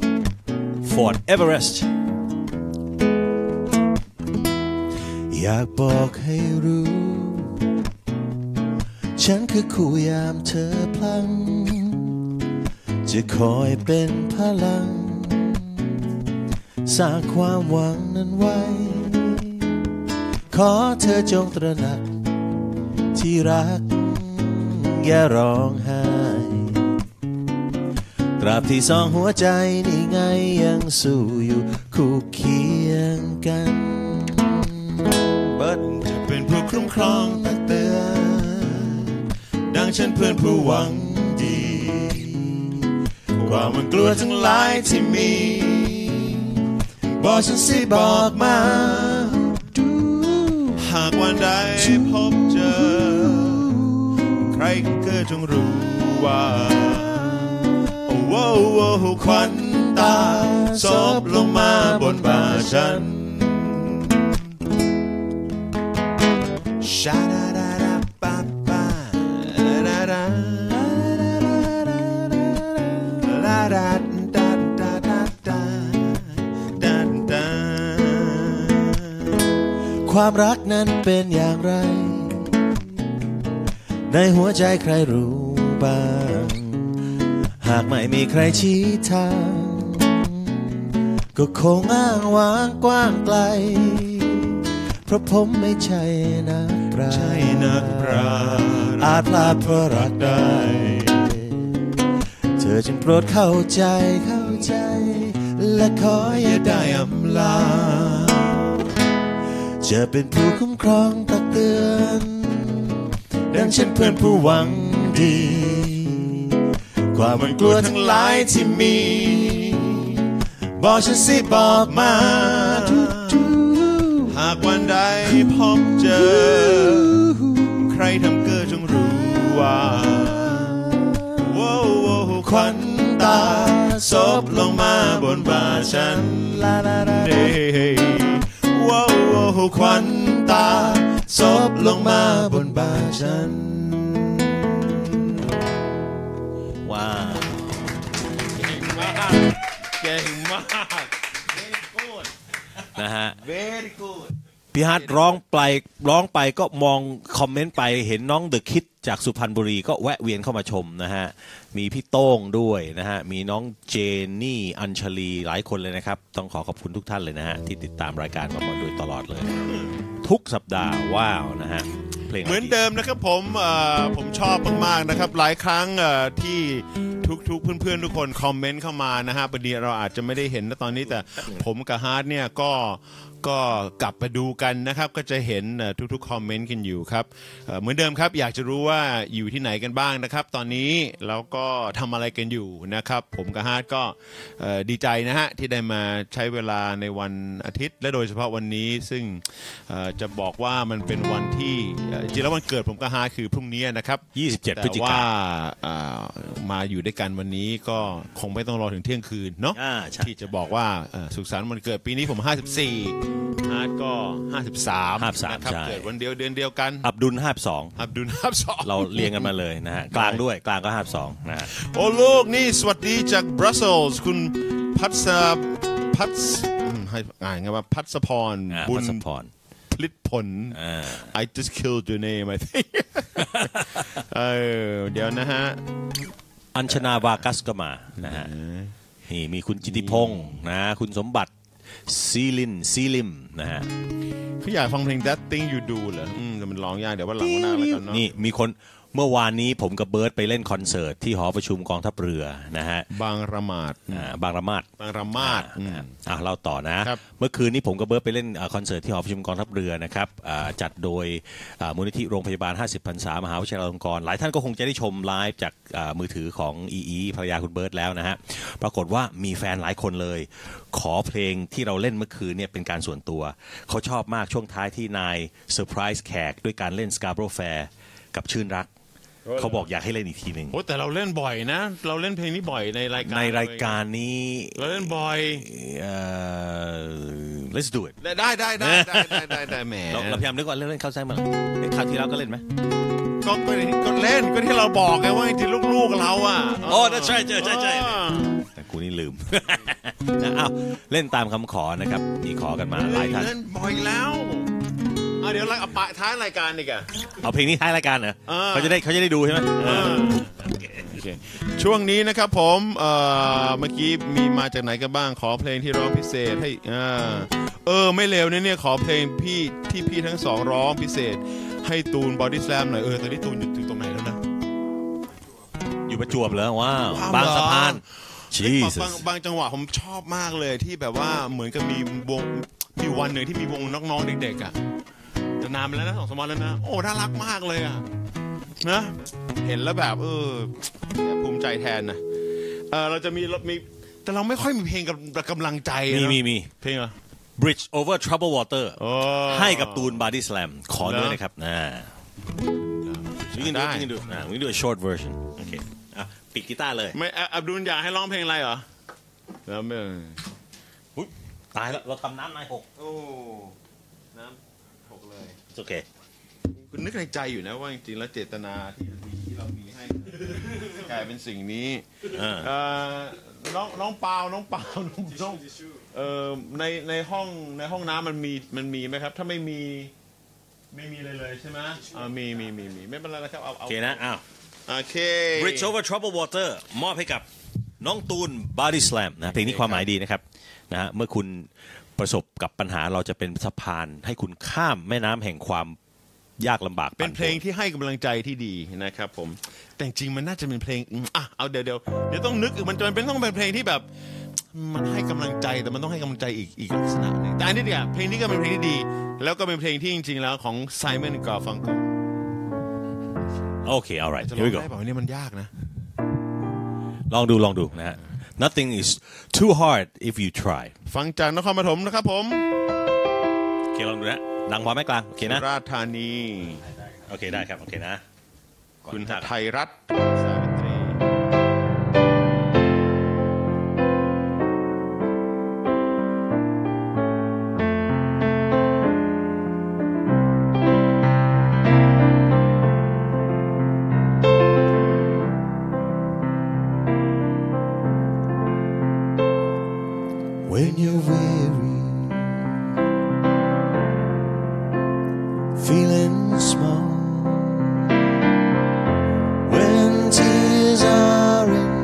Ford Everest อยากบอกให้รู้ฉันคือคู่ยามเธอพลังจะคอยเป็นพลังสร้างความหวังนั้นไว้ขอเธอจงตระหนักที่รักอย่าร้องไห้ตราบที่สองหัวใจนี่ไงยังสู้อยู่คู่เคียงกันจะเป็นผู้คุ้มครองตักเตือนดังฉันเพื่อนผู้หวังดีความมันกลัวทั้งหลายที่มีบอกฉันสิบอกมาหากวันใดพบเจอใครก็จงรู้ว่าโอ้โหควันตาซบลงมาบนบ่าฉันชาดาดาดาปาปาดาดาลาดาดาดาดาดาดาดาความรักนั้นเป็นอย่างไรในหัวใจใครรู้บ้างหากไม่มีใครชี้ทางก็คงอ้างว้างกว้างไกลเพราะผมไม่ใช่นักปราชญ์อาจพลาดเพราะรักได้เธอจึงโปรดเข้าใจเข้าใจและขออย่าได้อำลาจะเป็นผู้คุ้มครองตักเตือนดังฉันเพื่อนผู้หวังดีความมันกลัวทั้งหลายที่มีบอกฉันสิบอกมาหากวันใดพบเจอใครทำเกิดจงรู้ว่าควันตาซบลงมาบนบ่าฉันเด้ว้าวควันตาซบลงมาบนบ่าฉันว้าวเก่งมากเก่งมาก very good นะฮะ very good พี่ฮัทร้องไปร้องไปก็มองคอมเมนต์ไปเห็นน้องเดอะคิดจากสุพรรณบุรีก็แวะเวียนเข้ามาชมนะฮะมีพี่โต้งด้วยนะฮะมีน้องเจนนี่อัญชลีหลายคนเลยนะครับต้องขอขอบคุณทุกท่านเลยนะฮะที่ติดตามรายการมาโดยตลอดเลยทุกสัปดาห์ว้าวนะฮะเหมือนเดิมนะครับผมผมชอบมากๆนะครับหลายครั้งที่ทุกๆเพื่อนๆทุกคนคอมเมนต์เข้ามานะฮะประเดี๋ยวเราอาจจะไม่ได้เห็นตอนนี้แต่ผมกับฮาร์ดเนี่ยก็ก็กลับมาดูกันนะครับก็จะเห็นทุกๆคอมเมนต์กันอยู่ครับเหมือนเดิมครับอยากจะรู้ว่าอยู่ที่ไหนกันบ้างนะครับตอนนี้แล้วก็ทำอะไรกันอยู่นะครับผมกับฮาร์ดก็ดีใจนะฮะที่ได้มาใช้เวลาในวันอาทิตย์และโดยเฉพาะวันนี้ซึ่งจะบอกว่ามันเป็นวันที่จริงแล้ววันเกิดผมกับฮาร์ดคือพรุ่งนี้นะครับยี่สิบเจ็ดพฤศจิกายนว่ามาอยู่ด้วยกันวันนี้ก็คงไม่ต้องรอถึงเที่ยงคืนเนาะที่จะบอกว่าสุขสันต์วันเกิดปีนี้ผมห้าสิบสี่ฮาร์ดก็ห้าสิบสามนะครับเกิดวันเดียวเดือนเดียวกันอับดุลห้าสิบสองอับดุลห้าสิบสองเราเรียงกันมาเลยนะฮะกลางด้วยกลางก็ห้าสิบสองนะฮะโอ้ลูกนี่สวัสดีจากบรัสเซลส์คุณพัฒพัฒให้อ่านไงว่าพัฒพรบุญพลิตผล I just killed your name I think เออเดี๋ยวนะฮะอัญชนาวากัสก็มานะฮะนี่มีคุณจิติพงศ์นะคุณสมบัติซีลินซีลิมนะฮะเขาอยากฟังเพลง That Thing You Do เหรออืมแต่มันร้องยากเดี๋ยวว่าหลังวันหน้าแล้วกันเนาะนี่มีคนเมื่อวานนี้ผมกับเบิร์ตไปเล่นคอนเสิร์ตที่หอประชุมกองทัพเรือนะฮะบางระมาดอ่าบางระมาดบางระมาดอ่าเราต่อนะเมื่อคืนนี้ผมกับเบิร์ตไปเล่นคอนเสิร์ตที่หอประชุมกองทัพเรือนะครับจัดโดยมูลนิธิโรงพยาบาลห้าสิบพรรษามหาวิทยาลัยลงกรณ์หลายท่านก็คงจะได้ชมไลฟ์จากมือถือของอีอีภรรยาคุณเบิร์ตแล้วนะฮะปรากฏว่ามีแฟนหลายคนเลยขอเพลงที่เราเล่นเมื่อคืนเนี่ยเป็นการส่วนตัวเขาชอบมากช่วงท้ายที่นายเซอร์ไพรส์แขกด้วยการเล่นสกาโบรแฟร์กับชื่นรักเขาบอกอยากให้เล่นอีกทีหนึ่งโอ้แต่เราเล่นบ่อยนะเราเล่นเพลงนี้บ่อยในรายการในรายการนี้เราเล่นบ่อย let's do it ได้ได้ได้ได้ได้ได้แหมเราพยายามนึกว่าเล่นเล่นเข้าใจมั้ยคราวที่แล้วก็เล่นไหมก็ก็เล่นก็ที่เราบอกไงว่าจริงลูกๆเราอ่ะโอ้ใช่ใช่ใช่ใช่แต่กูนี่ลืมนะอ้าวเล่นตามคำขอนะครับมีขอกันมาหลายท่านเล่นบ่อยแล้วเดี๋ยวเอาปะท้ายรายการดีกว่าเอาเพลงนี้ท้ายรายการเหรอเขาจะได้เขาจะได้ดูใช่ไหมช่วงนี้นะครับผมเมื่อกี้มีมาจากไหนกันบ้างขอเพลงที่ร้องพิเศษให้เออไม่เร็วเนี่ยเนี่ยขอเพลงพี่ที่พี่ทั้งสองร้องพิเศษให้ตูนบอดี้สแลมหน่อยเออตอนนี้ตูนอยู่ตรงไหนแล้วนะอยู่ประจวบแล้วว้าวบางสะพานชีสบางบางจังหวะผมชอบมากเลยที่แบบว่าเหมือนกับมีวงมีวันหนึ่งที่มีวงน้องๆเด็กๆอ่ะนานไปแล้วนะสองสามวันแล้วนะโอ้น่ารักมากเลยอ่ะนะเห็นแล้วแบบเออภูมิใจแทนนะเออเราจะมีมีแต่เราไม่ค่อยมีเพลงกับกำลังใจมีมีมีเพลงอะไร Bridge Over Troubled Water ให้กับตูน Body Slam ขอด้วยนะครับนะวิ่งดูวิ่งดูนะวิ่งดู a short version โอเคอ่ะปิดกีตาร์เลยไม่อับดุลอยากให้ร้องเพลงอะไรเหรอแล้วไม่ตายแล้วเราทำน้ำนายหกโอ้น้ำโอเคคุณนึกในใจอยู่นะว่าจริงๆแล้วเจตนาที่ที่เรามีให้กลายเป็นสิ่งนี้น้องน้องเปาน้องเปาน้องน้องเอ่อในในห้องในห้องน้ำมันมีมันมีไหมครับถ้าไม่มีไม่มีเลยเลยใช่ไหมอ่ามีมีมีมีไม่เป็นไรนะครับเอาโอเคนะอ้าวโอเค Bridge Over Troubled Water มอบให้กับน้องตูน Body Slam นะเพลงนี้ความหมายดีนะครับนะฮะเมื่อคุณประสบกับปัญหาเราจะเป็นสะพานให้คุณข้ามแม่น้ำแห่งความยากลำบากเป็นเพลงที่ให้กำลังใจที่ดีนะครับผมแต่จริงมันน่าจะเป็นเพลงอ่ะเอาเดี๋ยวเดี๋ยวเดี๋ยวต้องนึกมันจะเป็นต้องเป็นเพลงที่แบบมันให้กำลังใจแต่มันต้องให้กำลังใจอีกอีกลักษณะนึงแต่อันนี้เนี่ยเพลงนี้ก็เป็นเพลงที่ดีแล้วก็เป็นเพลงที่จริงๆแล้วของ Simon Garfunkel โอเค alright จะ here ร้อ we ง go ได้เปล่านี่มันยากนะลองดูลองดูนะฮะ nothing is too hard if you try ฟังจากนครปฐมนะครับผมโอเคลองดูนะดังพอไหมกลางโอเคนะราชธานีโอเคได้ครับโอเคนะคุณไทยรัฐสาวิตรี When you're weary, feeling small, when tears are in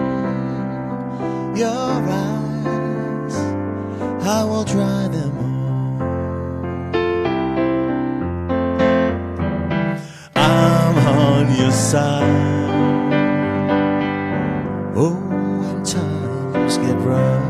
your eyes, I will dry them all. I'm on your side. Oh, when times get rough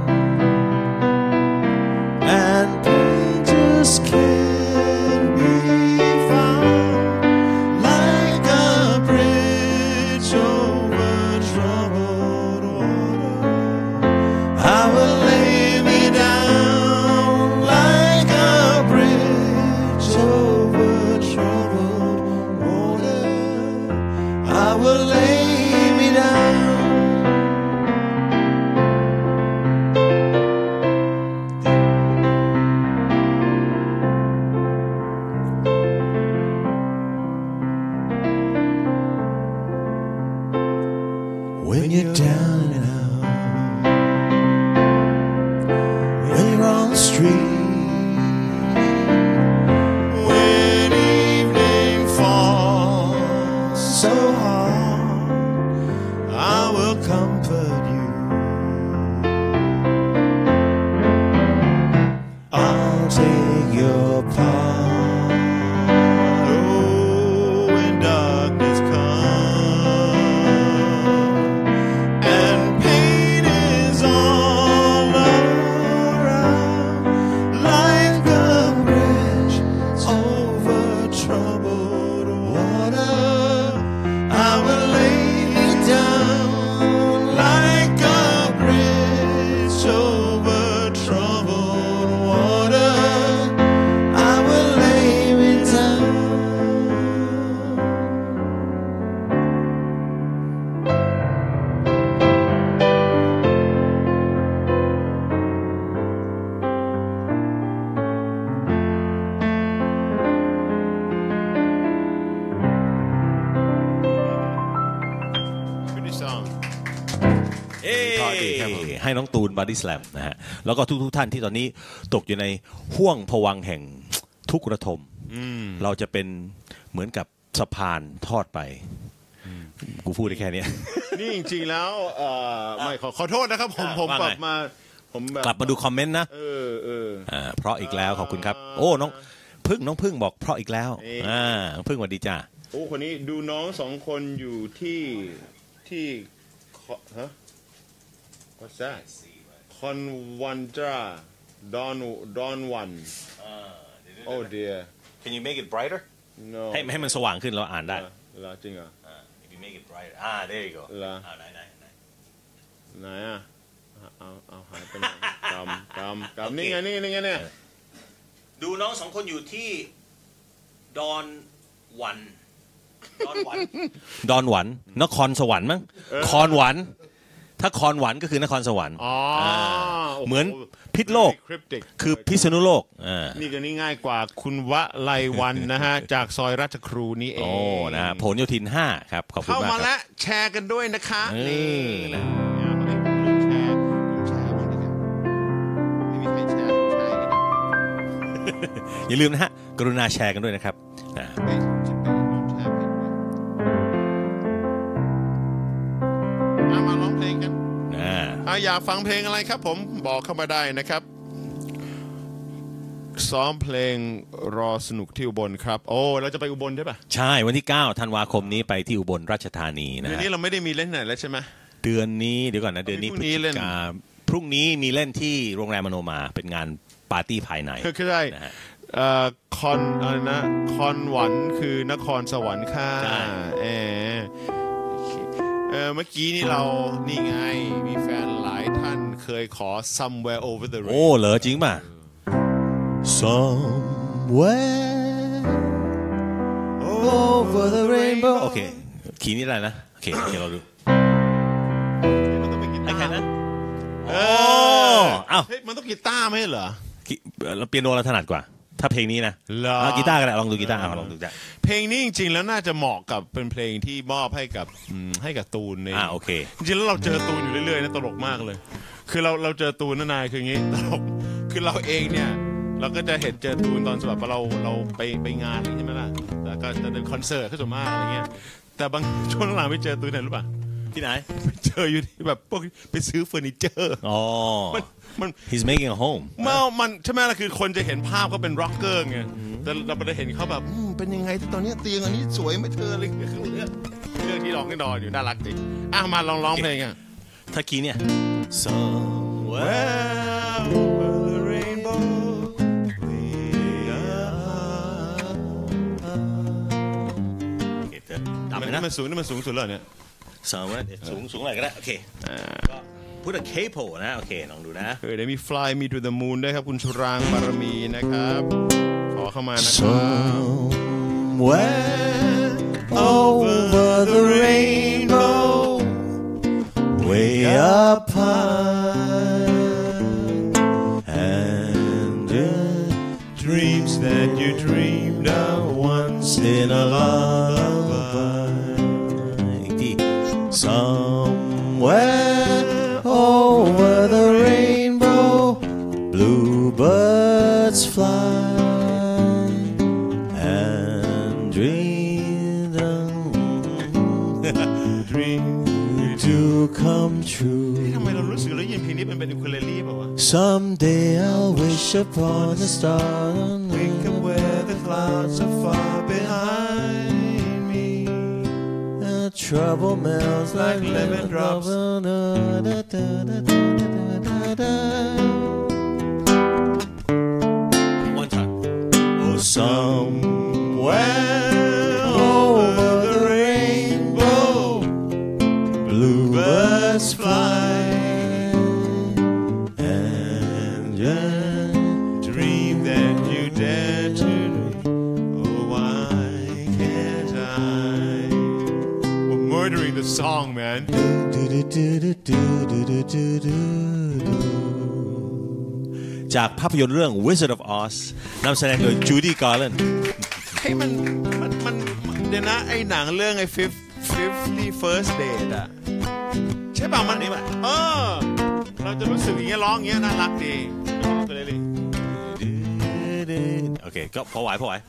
and pain just can't be found, like a bridge over troubled water, I will lay me down like a bridge over troubled water, I will lay me down. When you're down and out, when you're on the street, when evening falls so hard, I will comfort you. I'll take your part. Oh, when darkness comes and pain is all around, like a bridge over troubled water, I will lay me down like a bridge over troubled water, I will lay me down. Finish song เอ้เพราะดีครับผมให้น้องตูนบอดี้สแลมนะฮะแล้วก็ทุกๆท่านที่ตอนนี้ตกอยู่ในห่วงภวังค์แห่งทุกข์ระทมเราจะเป็นเหมือนกับสะพานทอดไปกูพูดได้แค่เนี้ยนี่จริงๆแล้วเอ่อไม่ขอขอโทษนะครับผมผมว่าไงกลับมาผมแบบกลับมาดูคอมเมนต์นะเออเอออ่าเพราะอีกแล้วขอบคุณครับ โอ้น้องพึ่งน้องพึ่งบอกเพราะอีกแล้วนี่อ่าน้องพึ่งสวัสดีจ้าโอ้คนนี้ดูน้องสองคนอยู่ที่ที่ฮะ What's that คอนวันตราดอนดอนวันโอ้ dear Can you make it brighter no ให้ให้มันสว่างขึ้นเราอ่านได้เหรอจริงเหรอ If you make it brighter อ่า there you go เหรออ่าไหนไหนไหนไหนอ่ะเอาเอาหายไปไหนกำกำกำนี่ไงนี่นี่ไงเนี่ยดูน้องสองคนอยู่ที่ดอนวันดอนหวันดอนหวันนครสวรรค์มั้งคอนหวันถ้าคอนหวันก็คือนครสวรรค์อ๋อเหมือนพิษโลก Cryptic คือพิษณุโลกอ่านี่ก็นี่ง่ายกว่าคุณวะไลวันนะฮะ จากซอยราชครูนี่เองโอ้นะฮะผลโยธินห้าครับขอบคุณเข้ามากมาครัแล้บวแชร์กันด้วยนะคะเออนะนี่ลืมแชร์ลืมแชร์บ้างดิครับไม่มีใครแชร์แชร์กันนะอย่าลืมนะฮะกรุณาแชร์กันด้วยนะครับอ่าเฮ้ยจิบไปลืมแชร์ผิดไปเอามาร้องเพลงกันอ่าอ่ะอยากฟังเพลงอะไรครับผมบอกเข้ามาได้นะครับซ้อมเพลงรอสนุกที่อุบลครับโอ้เราจะไปอุบลใช่ปะใช่วันที่เก้าธันวาคมนี้ไปที่อุบลราชธานีนะเดือนฮะนี้เราไม่ได้มีเล่นไหนแล้วใช่ไหมเดือนนี้เดี๋ยวก่อนนะเดือนนี้พรุ่งนี้เล่นพฤศจิกาพรุ่งนี้มีเล่นที่โรงแรมมโนมาเป็นงานปาร์ตี้ภายในคือคือได้นะฮะเอ่อคอนอะไรนะคอนหวันคือนครสวรรค์ค่ะเออเออเมื่อกี้นี่เรานี่ไงมีแฟนหลายท่านเคยขอ somewhere over the rainbow โอ้เหรอจริงป่ะ somewhere over the rainbow โอเคคีย์นี่อะไรนะโอเคโอเคเราดูมันต้องเป็นกีตาร์นะเอออ้าวเฮ้ยมันต้องกีตาร์ไหมเหรอเราเปียโนเราถนัดกว่าถ้าเพลงนี้นะกีตาร์ก็ได้ลองดูกีตาร์ลองดูจ้ะเพลงนี้จริงๆแล้วน่าจะเหมาะกับเป็นเพลงที่มอบให้กับให้กับตูนในอ่าโอเคจริงๆแล้วเราเจอตูนอยู่เรื่อยๆนะตลกมากเลยคือเราเราเจอตูนนานๆคืออย่างงี้ตลกคือเราเองเนี่ยเราก็จะเห็นเจอตูนตอนสมัยเราเราไปไปงานใช่ไหมล่ะแล้วก็จะเป็นคอนเสิร์ตขึ้นส่วนมากอะไรเงี้ยแต่บางช่วงหลังไม่เจอตูนไหนรู้ป่ะที่ไหนเจออยู่ที่แบบพวกไปซื้อเฟอร์นิเจอร์อ๋อมันมัน he's making a home มันมันใช่ไหมล่ะคือคนจะเห็นภาพเขาเป็นร็อกเกอร์ไงแต่เราไปเห็นเขาแบบเป็นยังไงที่ตอนนี้เตียงอันนี้สวยไม่เธออะไรเงี้ยเรื่องเรื่องที่ร้องที่นอนอยู่น่ารักจริงอ่ะมาลองร้องเพลงอ่ะถ้ากี้เนี่ย somewhere over the rainbow นี่มันสูงนี่มันสูงสุดเลยเนี่ยสองว่าสูงสูงอะไรก็ได้โอเคก็พูดถึง capo นะโอเคลองดูนะเออเดี๋ยวมี fly me to the moon ด้วยครับคุณชุรางบารมีนะครับขอเข้ามานะครับ somewhere over the rainbow way up high and the dreams that you dreamed of once in a lullaby.Somewhere over the rainbow, bluebirds fly and dream dream to come true. Someday I'll wish upon a star and wake up where the clouds are far behind.Trouble melts like lemon drops. One time. Oh, somewhere over the rainbow, bluebirds fly and just dream that you dare to dream.Oh, why can't I?Murdering the song, man. จากภาพยนตร์เรื่อง Wizard of Oz นำแสดงโดย Judy Garland เฮ้ยมันมันมันเดี๋ยวนะไอ้หนังเรื่องไอ้ fifty first date อะใช่ป่ะมันนี่ป่ะเออเราจะรู้สึกอย่างเงี้ยร้องอย่างเงี้ยน่ารักดีโอเคก็พอไหวพอไหว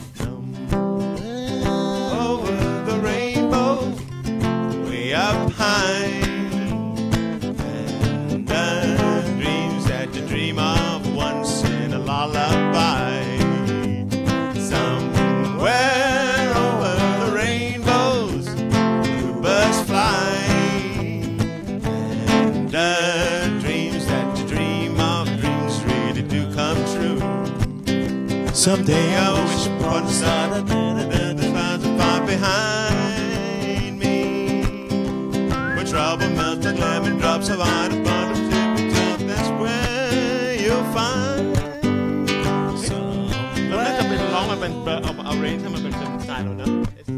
Over the rainbow way up high and the dreams that you dream of once in a lullaby somewhere over the rainbows bluebirds fly and the dreams that you dream of dreams really do come true someday I wish upon a star that the clouds are far behind me when trouble melts like lemon drops of wine upon the tip that's where you'll find แล้วน่าจะเป็นร้องมันเป็นเอาเอาเรนจ์ให้มันเป็นเป็นสไตล์เรานะ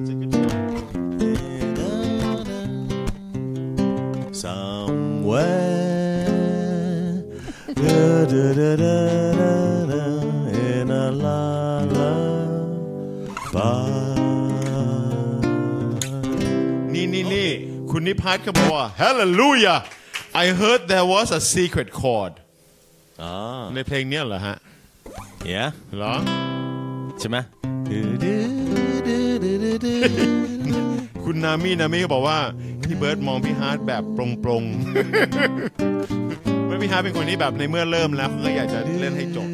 somewhere in a lullaby นี่นี่นี่คุณนิพัฒน์ก็บอกว่า Hallelujah I heard there was a secret chord อ๋อในเพลงนี้เหรอฮะ Yeah เหรอใช่ไหมคุณนามี่นามี่ก็บอกว่าพี่เบิร์ดมองพี่ฮาร์ดแบบปรงๆเมื่อพี่ฮาร์ดเป็นคนที่แบบในเมื่อเริ่มแล้วเขาก็อยากจะเล่นให้จบ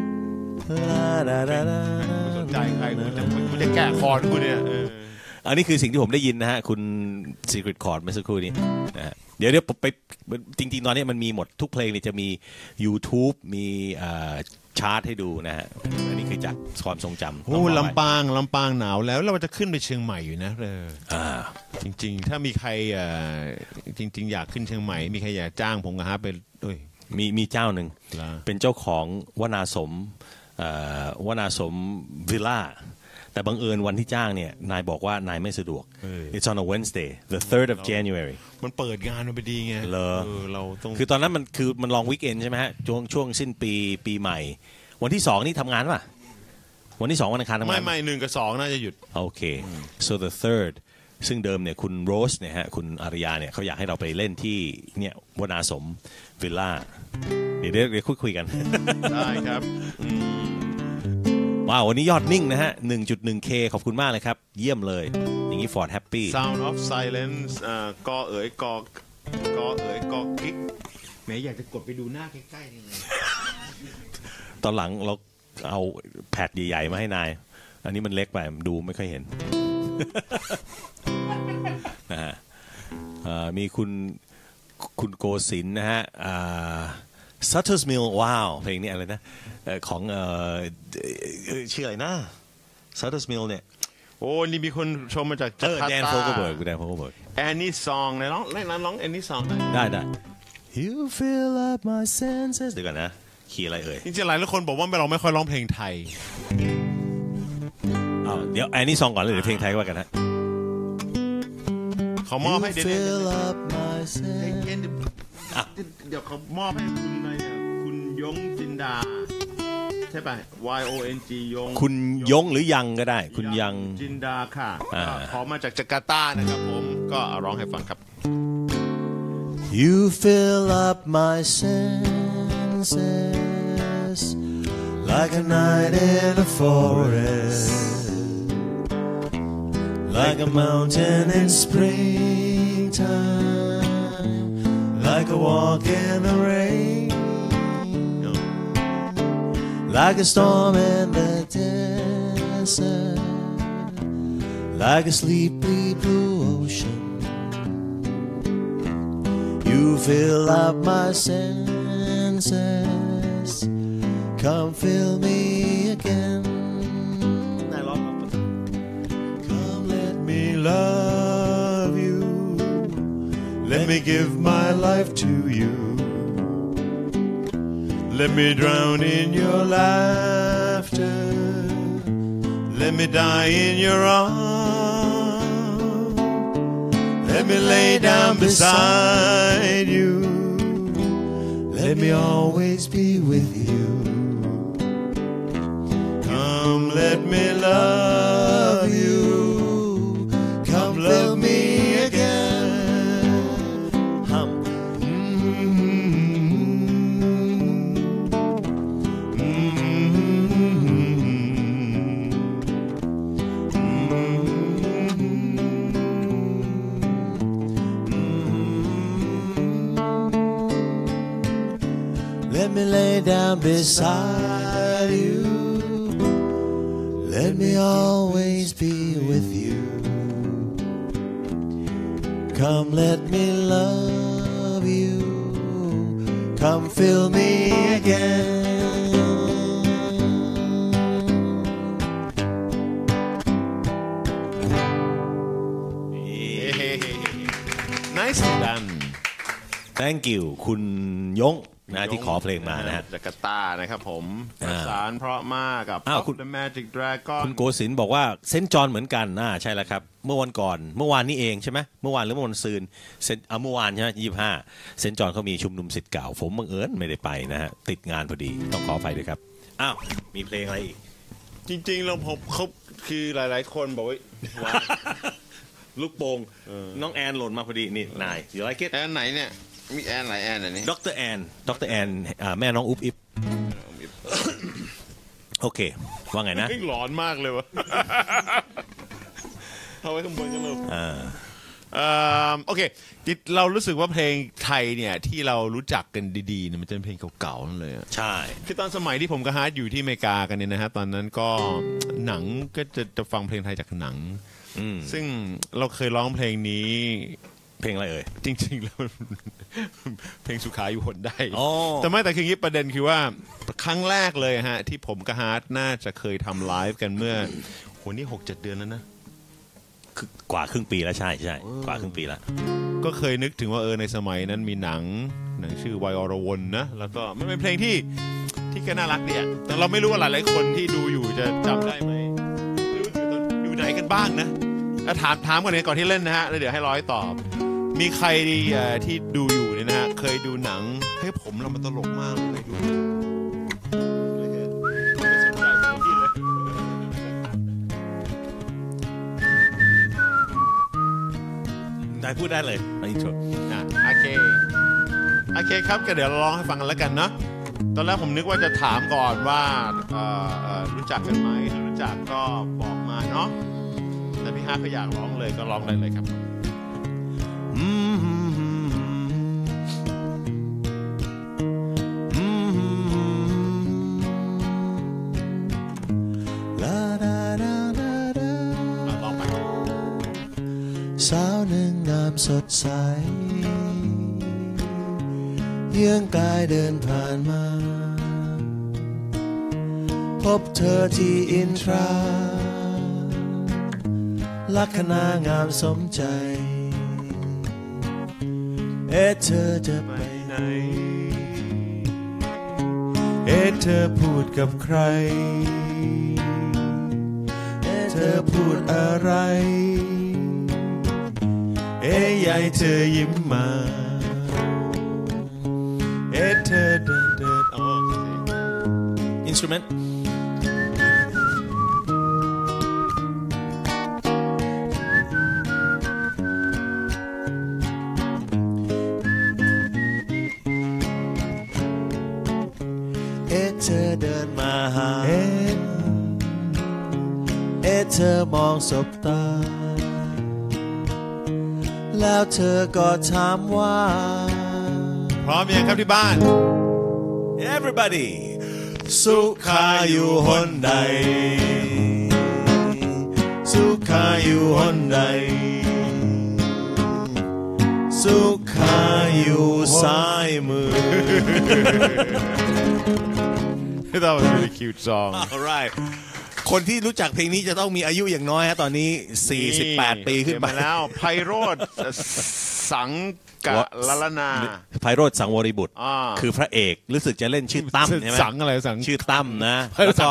ไม่สนใจใครคุณจะคุณจะแก้คอร์ดคุณเนี่ยอันนี้คือสิ่งที่ผมได้ยินนะฮะคุณ Secret Chord เมื่อสักครู่นี้นะฮะเดี๋ยวเดี๋ยวไปจริงๆตอนนี้มันมีหมดทุกเพลงนี่จะมี YouTube มีชาร์ตให้ดูนะฮะอันนี้คือจากความทรงจำโอ้ลำปางลำปางหนาวแล้วเราจะขึ้นไปเชียงใหม่อยู่นะเอออ่าจริงๆถ้ามีใครจริงๆอยากขึ้นเชียงใหม่มีใครอยากจ้างผมก็ฮะไปด้วยมีมีเจ้าหนึ่งเป็นเจ้าของวนาสมวนาสมวิลล่าแต่บังเอิญวันที่จ้างเนี่ยนายบอกว่านายไม่สะดวก It's on a Wednesday the third of January มันเปิดงานมันไปดีไงเออเราต้องคือตอนนั้นมันคือมันลองวีคเอนด์ใช่ไหมฮะช่วงช่วงสิ้นปีปีใหม่วันที่สองนี่ทำงานป่ะวันที่สองวันอังคารทำงานไม่ไม่หนึ่งกับสองน่าจะหยุดโอเค so the third ซึ่งเดิมเนี่ยคุณโรสเนี่ยฮะคุณอารยาเนี่ยเขาอยากให้เราไปเล่นที่เนี่ยวนาสมวิลล่าเดี๋ยวเดี๋ยวคุยคุยกันได้ครับว้าววันนี้ยอดนิ่งนะฮะ หนึ่งจุดหนึ่งเค ขอบคุณมากเลยครับเยี่ยมเลยอย่างนี้ฟอร์ดแฮปปี้ Sound of Silence อ่ากอเอ๋ยกอกอเอ๋ยกอกิ๊กแหมอยากจะกดไปดูหน้าใกล้ๆนี่เลยตอนหลังเราเอาแพดใหญ่ๆมาให้นายอันนี้มันเล็กไปดูไม่ค่อยเห็นนะฮะมีคุณคุณโกศินนะฮะSutter's Mill ว้าวเพลงนี้อะไรนะของชื่ออะไรนะ Sutter's Mill เนี่ยโอ้นี่มีคนชมมาจากจากแดนโฟกัสเบิร์กแดนโฟกัสเบิร์กแอนนี่ซองนะร้องเล่นร้องแอนนี่ซองได้ได้ You fill up my senses เดี๋ยวก่อนนะคีย์อะไรเอ่ยจริงๆหลายคนบอกว่าเราไม่ค่อยร้องเพลงไทยอ้าวเดี๋ยวแอนนี่ซองก่อนเลยเดี๋ยวเพลงไทยว่ากันนะเขามอบให้เดี๋ยวเดี๋ยวเขามอบให้คุณอะไรคุณยงจินดาใช่ป่ะ Y O N G ยงคุณยงหรือยังก็ได้คุณยังจินดาค่ะขอมาจากจาการ์ตานะครับผมก็ร้องให้ฟังครับ You fill up my senses like a night in a forest like a mountain in springtime.Like a walk in the rain, like a storm in the desert, like a sleepy blue ocean. You fill up my senses, come fill me again. Come let me love you.Let me give my life to you. Let me drown in your laughter. Let me die in your arms. Let me lay down beside you. Let me always be with you. Come, let me love you. Come, love me again.Let me lay down beside you. Let me always be with you. Come, let me love you. Come, fill me again. Nicely done. Thank you คุณยงนะที่ขอเพลงมานะฮะจาการ์ตานะครับผมประสานเพราะมากกับ The Magic Dragon คุณโกศินบอกว่าเซนต์จอห์นเหมือนกันน่าใช่แล้วครับเมื่อวันก่อนเมื่อวานนี้เองใช่ไหมเมื่อวานหรือเมื่อวันซืนเซนเอาเมื่อวานใช่ไหมยี่สิบห้าเซนต์จอห์นเขามีชุมนุมศิษย์เก่าผมบังเอิญไม่ได้ไปนะฮะติดงานพอดีต้องขอไปด้วยครับอ้าวมีเพลงอะไรอีกจริงๆเราผมเขาคือหลายๆคนบอกว่าลูกโป่งน้องแอนหล่นมาพอดีนี่นายอยู่ไรเก็ตแอนไหนเนี่ยมีแอนหลายแอนอันนี้ดรแอนดรแอนแม่น้องอุ๊บอิ๊บโอเคว่าไงนะหลอนมากเลยวะเอาไว้ข้างบนกันเลยโอเคเรารู้สึกว่าเพลงไทยเนี่ยที่เรารู้จักกันดีๆเนี่ยมันจะเป็นเพลงเก่าๆนั่นเลยใช่คือตอนสมัยที่ผมกับฮาร์ดอยู่ที่อเมริกากันเนี่ยนะฮะตอนนั้นก็หนังก็จะจะฟังเพลงไทยจากหนังซึ่งเราเคยร้องเพลงนี้เพลงอะไรเอ่ยจริงๆแล้วเพลงสุขาอยู่หนได้อ๋อแต่ไม่แต่คืองี้ประเด็นคือว่าครั้งแรกเลยฮะที่ผมกับฮาร์ดน่าจะเคยทำไลฟ์กันเมื่อโหนี่หกเจ็ดเดือนแล้วนะกว่าครึ่งปีแล้วใช่ใช่กว่าครึ่งปีแล้วก็เคยนึกถึงว่าเออในสมัยนั้นมีหนังหนังชื่อวัยอรวนนะแล้วก็มันเป็นเพลงที่ที่ก็น่ารักดีอ่ะแต่เราไม่รู้ว่าหลายๆคนที่ดูอยู่จะจำได้ไหมอยู่อยู่ไหนกันบ้างนะถามถามก่อนเลยก่อนที่เล่นนะฮะแล้วเดี๋ยวให้ร้อยตอบมีใครที่ดูอยู่เนี่ยนะฮะเคยดูหนังเฮ้ยผมเรามันตลกมากเลยดูได้พูดได้เลยในอินโทรอ่ะโอเคโอเคครับก็เดี๋ยวเราลองให้ฟังกันแล้วกันเนาะตอนแรกผมนึกว่าจะถามก่อนว่ารู้จักกันไหมถ้ารู้จักก็บอกมาเนาะแต่พี่ฮาร์ดก็อยากร้องเลยก็ร้องได้เลยครับสาวหนึ่งงามสดใสเยื้องกายเดินผ่านมาพบเธอที่อินทราลักษณะงามสมใจเอ๊ะเธอจะไปไหนเอ๊ะเธอพูดกับใครเอ๊ะเธอพูดอะไรเอ๊ะยายเธอยิ้มมาเอ๊ะเธอเดินเดินอ๋อ instrument เอ๊ะเธอเดินมาหาเอ๊ะเอ๊ะเธอมองสบตาแล้วเธอก็ถามว่าพร้อมยังครับที่บ้าน everybody สุขาอยู่หนใดสุขาอยู่หนใดสุขาอยู่ซ้ายมือ That was a really cute song alright คนที่รู้จักเพลงนี้จะต้องมีอายุอย่างน้อยฮะตอนนี้สี่สิบแปดปีขึ้นไปแล้วไพโรจน์สังกะละละนาไพโรจน์สังวริบุตรคือพระเอกรู้สึกจะเล่นชื่อตั้มใช่ไหมสังอะไรสังชื่อตั้มนะแล้วก็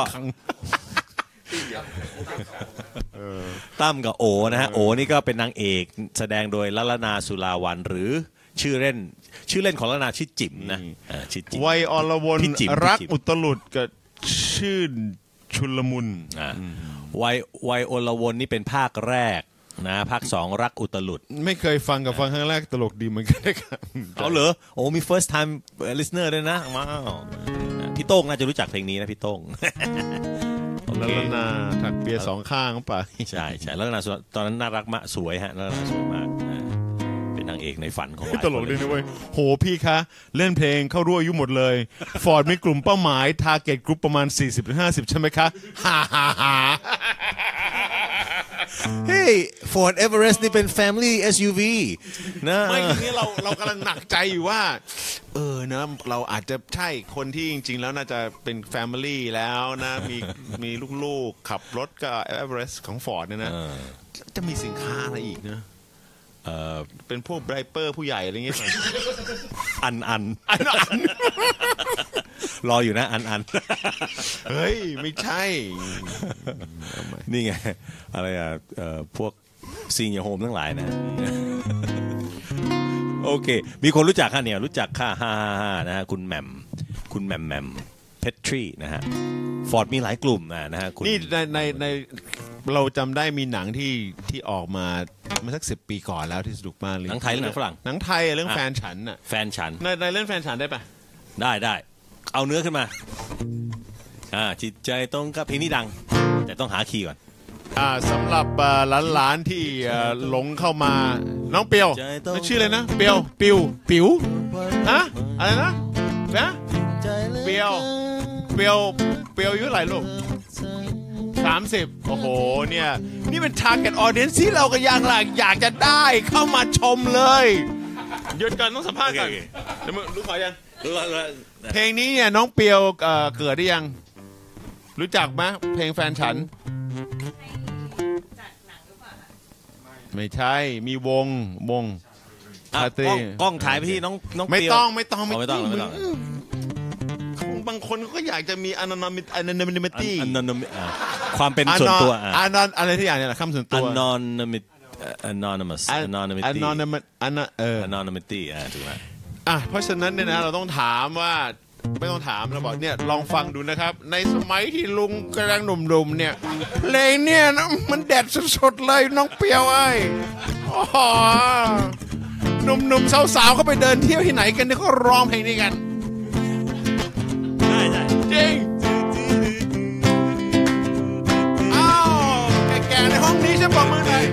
ตั้มกับโอนะฮะโอนี่ก็เป็นนางเอกแสดงโดยละละนาสุราวันหรือชื่อเล่นชื่อเล่นของละละนาชื่อจิ๋มนะชื่อจิ๋มวัยอรวนรักอุตลุดกับชื่อชุลมุนวัยวัยอรวนนี่เป็นภาคแรกนะภาคสองรักอุตลุดไม่เคยฟังกับฟังครั้งแรกตลกดีเหมือนกันครับเอาเหรอโอ้มี first time listener ด้วยนะว้าวพี่โต้งน่าจะรู้จักเพลงนี้นะพี่โต้งแล้วนาถักเปียสองข้างป่ะใช่ใช่แล้วนาตอนนั้นน่ารักมากสวยฮะแล้วนาสวยมากเป็นนางเอกในฝันของเราตลกดีนะเว้ยโหพี่คะเล่นเพลงเข้ารั่วอายุหมดเลยฟอร์ดมีกลุ่มเป้าหมาย target group ประมาณ สี่สิบถึงห้าสิบ ใช่ไหมคะฮ่าฮ่าฮ่าเฮ้ย Ford Everest นี่เป็น Family เอส ยู วี นะไม่ทีนี้เราเรากำลังหนักใจอยู่ว่าเออนะเราอาจจะใช่คนที่จริงๆแล้วน่าจะเป็น Family แล้วนะมีมีลูกๆขับรถกับ Everest ของ Ford เนี่ยนะจะมีสินค้าอะไรอีกนะเออเป็นพวกไบรเปอร์ผู้ใหญ่อะไรเงี้ยอันอันอันอันรออยู่นะอันอันเฮ้ยไม่ใช่นี่ไงอะไรอ่ะพวกซีเนียร์โฮมทั้งหลายนะโอเคมีคนรู้จักค่ะเนี่ยรู้จักค่ะฮ่าฮ่าฮ่านะฮะคุณแหม่มคุณแหม่มแหม่มเพทรีนะฮะฟอร์ดมีหลายกลุ่มนะฮะนี่ในในในเราจำได้มีหนังที่ที่ออกมาเมื่อสักสิบปีก่อนแล้วที่สนุกมากเลยหนังไทยหรือหนังฝรั่งหนังไทยเรื่องแฟนฉันน่ะแฟนฉันในในเล่นแฟนฉันได้ปะได้ได้เอาเนื้อขึ้นมาอ่าจิตใจตรงกับเพลงนี้ดังแต่ต้องหาคีย์ก่อนอ่าสำหรับหลานๆที่หลงเข้ามาน้องเปียวชื่ออะไรนะเปียวปิวปิวฮะอะไรนะนะเปียวเปียวเปียวอายุเท่าไหร่ลูกสามสิบโอ้โหเนี่ยนี่เป็น target audience ที่เราก็ยังหลักอยากจะได้เข้ามาชมเลยหยุดก่อนต้องสัมภาษณ์ก่อนเดี๋ยวมึงรู้ขอยังเพลงนี้เนี่ยน้องเปียวเกิดได้ยังรู้จักไหมเพลงแฟนฉันไม่ใช่มีวงวงกล้องถ่ายไปที่น้องน้องเปียวไม่ต้องไม่ต้องไม่ต้องไม่ต้องบางคนก็อยากจะมี anonymity ความเป็นส่วนตัวอ่ะอะไรที่อย่างเนี่ยคำส่วนตัว anonymity anonymous anonymity anonymity อ่าถูกไหมอ่ะเพราะฉะนั้นเนี่ยนะเราต้องถามว่าไม่ต้องถามเราบอกเนี่ยลองฟังดูนะครับในสมัยที่ลุงกำลังหนุ่มๆเนี่ยเพลงเนี่ยนะมันแดดสดๆเลยน้องเปียวไอ้หนุ่มๆสาวๆเขาไปเดินเที่ยวที่ไหนกันเนี่ยเขาร้องเพลงนี้กันได้ได้จริงอ้าวแก่ๆในห้องนี้ฉันบอกมือหน่อย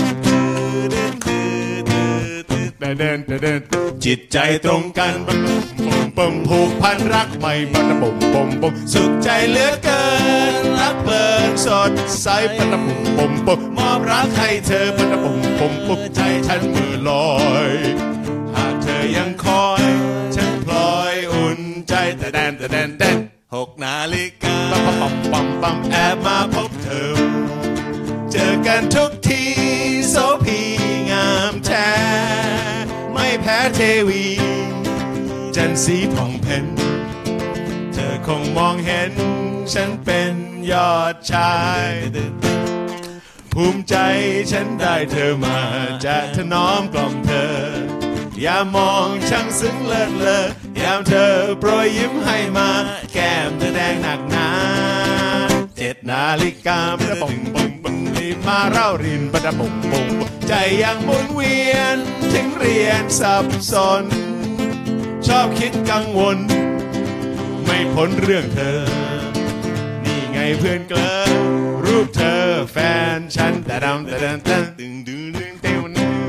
เดินเดินจิตใจตรงกันปุ่มปุ่มผูกพันรักใหม่ปันปุ่มปุ่มปุ่มสุขใจเหลือเกินรักเพลินสดใสปันปุ่มปุ่มปุ่มมอบรักให้เธอปันปุ่มปุ่มปุ่มใจฉันมือลอยหากเธอยังคอยฉันพลอยอุ่นใจแต่แดนแต่แดนแดนหกนาฬิกาปั๊มปั๊มปั๊มปั๊มแอบมาพบเธอเจอกันทุกทีโสภีงามแท้ไม่แพ้เทวีจันทร์สีผ่องเพ็ญเธอคงมองเห็นฉันเป็นยอดชายภูมิใจฉันได้เธอมาจะถนอมกล่อมเธออย่ามองช่างซึ้งเลิศเลอยามเธอโปรยยิ้มให้มาแก้มเธอแดงหนักหนาเจ็ดนาฬิกาไม่ได้บ่งบ่งบ่งรีบมาเล่ารินประดับบ่งบ่งใจยังหมุนเวียนถึงเรียนสับสนชอบคิดกังวลไม่พ้นเรื่องเธอนี่ไงเพื่อนเกลอรูปเธอแฟนฉันแต่ดำแต่เดินแต่ดึงดึงดึงเต้วนึง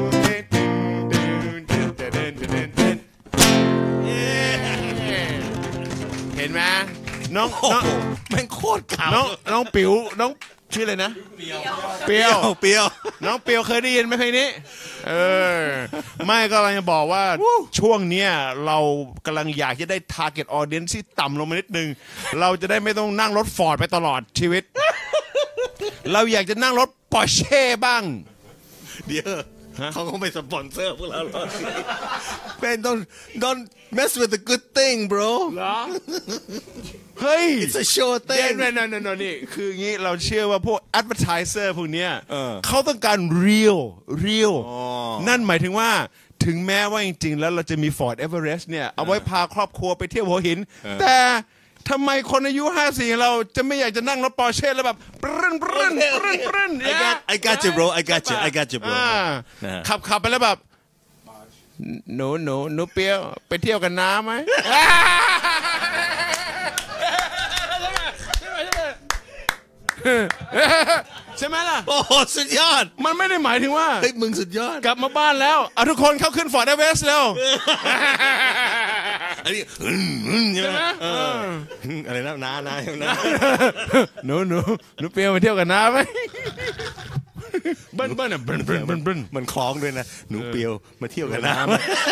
เห็นไหมน้องน้องแม่งโคตรขาวน้องน้องปิ๋วน้องชื่ออะไรนะเปียวเปียวเปียวน้องเปียวเคยได้ยินไหมเพลงนี้เออไม่ก็กำลังจะบอกว่าช่วงเนี้ยเรากำลังอยากจะได้ target audience ที่ต่ำลงมานิดนึงเราจะได้ไม่ต้องนั่งรถฟอร์ดไปตลอดชีวิตเราอยากจะนั่งรถปอร์เช่บ้างเดี๋ยวเขาก็ไม่สปอนเซอร์พวกเราหรอกเป็น don't don't mess with the good thing bro เหรอเฮ้ย it's a show thing นั่นนั่นนั่นนี่คืองี้เราเชื่อว่าพวก advertiser พวกเนี้ยเขาต้องการ real real นั่นหมายถึงว่าถึงแม้ว่าจริงๆแล้วเราจะมี Ford Everest เนี่ยเอาไว้พาครอบครัวไปเที่ยวหัวหินแต่ทำไมคนอายุห้าสิบเราจะไม่อยากจะนั่งรถปอร์เช่แล้วแบบปรึ้นปรึ้นปรึ้นปรึ้น I got I got you bro I got you I got you bro ขับขับไปแล้วแบบหนูหนูหนูเปียวไปเที่ยวกันน้ำไหมใช่ไหมล่ะโอ้สุดยอดมันไม่ได้หมายถึงว่าเฮ้ยมึงสุดยอดกลับมาบ้านแล้วเอาทุกคนเข้าขึ้น Ford Everest แล้วอันนี้ใช่ไหมอะไรนะน้าน้าน้าหนูหนูหนูเปียวไปเที่ยวกันน้ำไหมเบิ้ลเบิ้ลอ่ะเบิ้ลเบิ้ลเบิ้ลเบิ้ลมันคล้องด้วยนะหนูเปียวมาเที่ยวกันน้ำ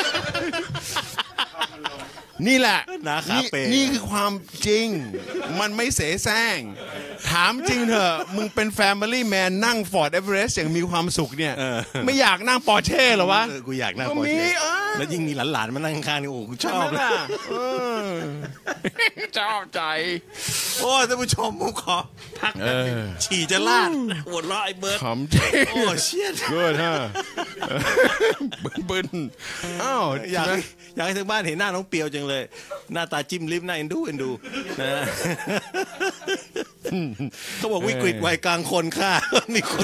นี่แหละนี่นี่คือความจริงมันไม่เสแสร้งถามจริงเถอะมึงเป็น Family Man นั่ง Ford Everest อย่างมีความสุขเนี่ยไม่อยากนั่งปอร์เช่หรอวะกูอยากนั่งปอร์เช่แล้วยิ่งมีหลานๆมานั่งข้างๆนี่โอ้กูชอบเลยชอบใจโอ้ท่านผู้ชมผมขอพักฉี่จะลาดหัวเราะไอ้เบิร์ดขำจริงโอ้เชี่ยกูฮะบึ้นอ้าวอยากอยากให้ทั้งบ้านเห็นหน้าน้องเปียวจังเลยหน้าตาจิ้มลิ้มหน้าเอ็นดูเอ็นดูนะเขาบอกวิกฤตวัยกลางคนค่ะมีคน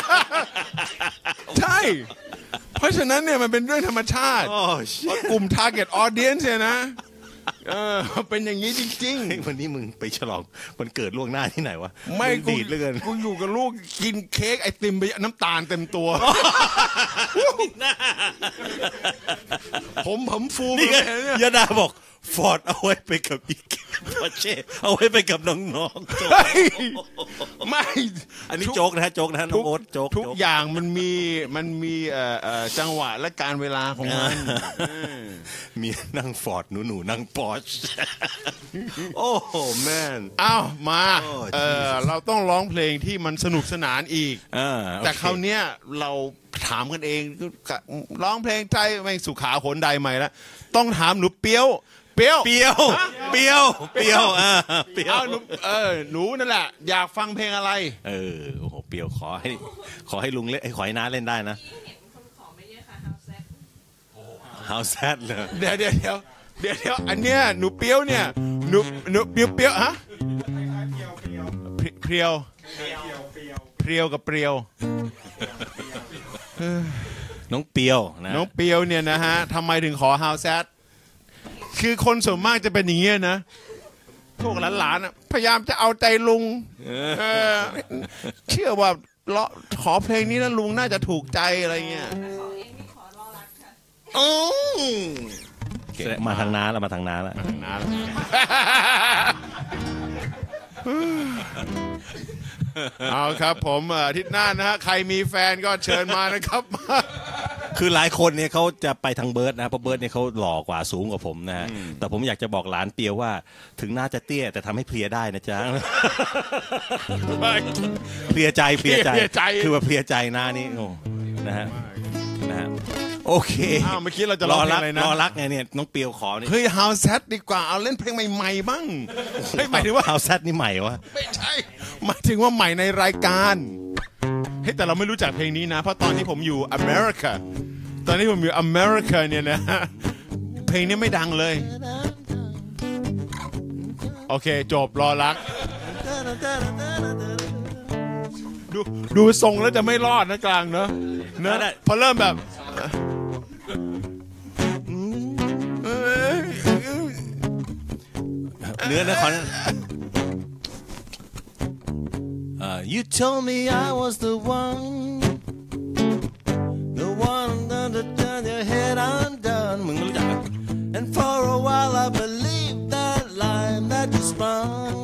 ใช่เพราะฉะนั้นเนี่ยมันเป็นเรื่องธรรมชาติเพราะกลุ่ม target audience เนี่ยนะเออเป็นอย่างนี้จริงๆวันนี้มึงไปฉลองวันเกิดล่วงหน้าที่ไหนวะไม่กูดีดเหลือเกินกูอยู่กับลูกกินเค้กไอติมไปน้ำตาลเต็มตัวผมผมฟูนี่ยาดาบอกฟอร์ดเอาไว้ไปกับอีกพอเช่เอาไว้ไปกับน้องๆโจ๊กไม่อันนี้โจ๊กนะฮะโจ๊กนะฮะน้องโอ๊ตโจ๊กทุกอย่างมันมีมันมีเอ่อเอ่อจังหวะและการเวลาของมันมีนั่งฟอร์ดหนูหนูนั่งปอร์ชโอ้โหแม่นอ้าวมาโอ้เออเราต้องร้องเพลงที่มันสนุกสนานอีกอ่าแต่โอคราวเนี้ยเราถามกันเองร้องเพลงไทยแม่งสุขาขนใดใหม่แล้วต้องถามหนูเปียวเปียวเปียวเปียวเปียวอ่าเปียวเอาหนูเออหนูนั่นแหละอยากฟังเพลงอะไรเออโอ้โหเปียวขอให้ขอให้ลุงเล่นขอให้น้าเล่นได้นะเห็นคนขอไม่เยอะค่ะ How House Set sad เลยเดี๋ยวเดี๋ยวเดี๋ยวเดี๋ยวเดี๋ยวอันเนี้ยหนูเปียวเนี่ยหนูหนูเปียวเปียวฮะเพียวเพียวกับเปรียวน้องเปียวนะน้องเปียวเนี่ยนะฮะทำไมถึงขอ House Set คือคนส่วนมากจะเป็นอย่างเงี้ยนะพวกหลานๆอะพยายามจะเอาใจลุงเออเชื่อว่าเลาะขอเพลงนี้นะลุงน่าจะถูกใจอะไรเงี้ยขอเองไม่ขอรอรักค่ะอืมมาทางน้าแล้วมาทางน้าแล้วนะเอาครับผมอาทิตย์หน้านะฮะใครมีแฟนก็เชิญมานะครับคือหลายคนเนี่ยเขาจะไปทางเบิร์ดนะเพราะเบิร์ดเนี่ยเขาหล่อกว่าสูงกว่าผมนะฮะแต่ผมอยากจะบอกหลานเปียวว่าถึงน่าจะเตี้ยแต่ทำให้เพลียได้นะจ๊ะ เพลียใจเพลียใจเพลียใจคือว่าเพลียใจหน้านี่โอ้นะฮะนะฮะโอเคอ้าวเมื่อกี้เราจะร้องเพลงอะไรนะรอรักไงเนี่ยน้องเปียวขอนี่เฮ้ย House Set ดีกว่าเอาเล่นเพลงใหม่ๆบ้างเฮ้ยหมายถึงว่าฮาวแซดนี่ใหม่วะไม่ใช่หมายถึงว่าใหม่ในรายการเฮ้ยแต่เราไม่รู้จักเพลงนี้นะเพราะตอนที่ผมอยู่อเมริกาตอนที่ผมอยู่อเมริกาเนี่ยนะเพลงนี้ไม่ดังเลยโอเคจบรอรักดูดูทรงแล้วจะไม่รอดนะกลางเนอะเนอะพอเริ่มแบบเนื้อนะขอนะ Uh, you told me I was the one the one that turn your head undone มึงไม่รู้จักอ่ะ And for a while I believed that line that you spun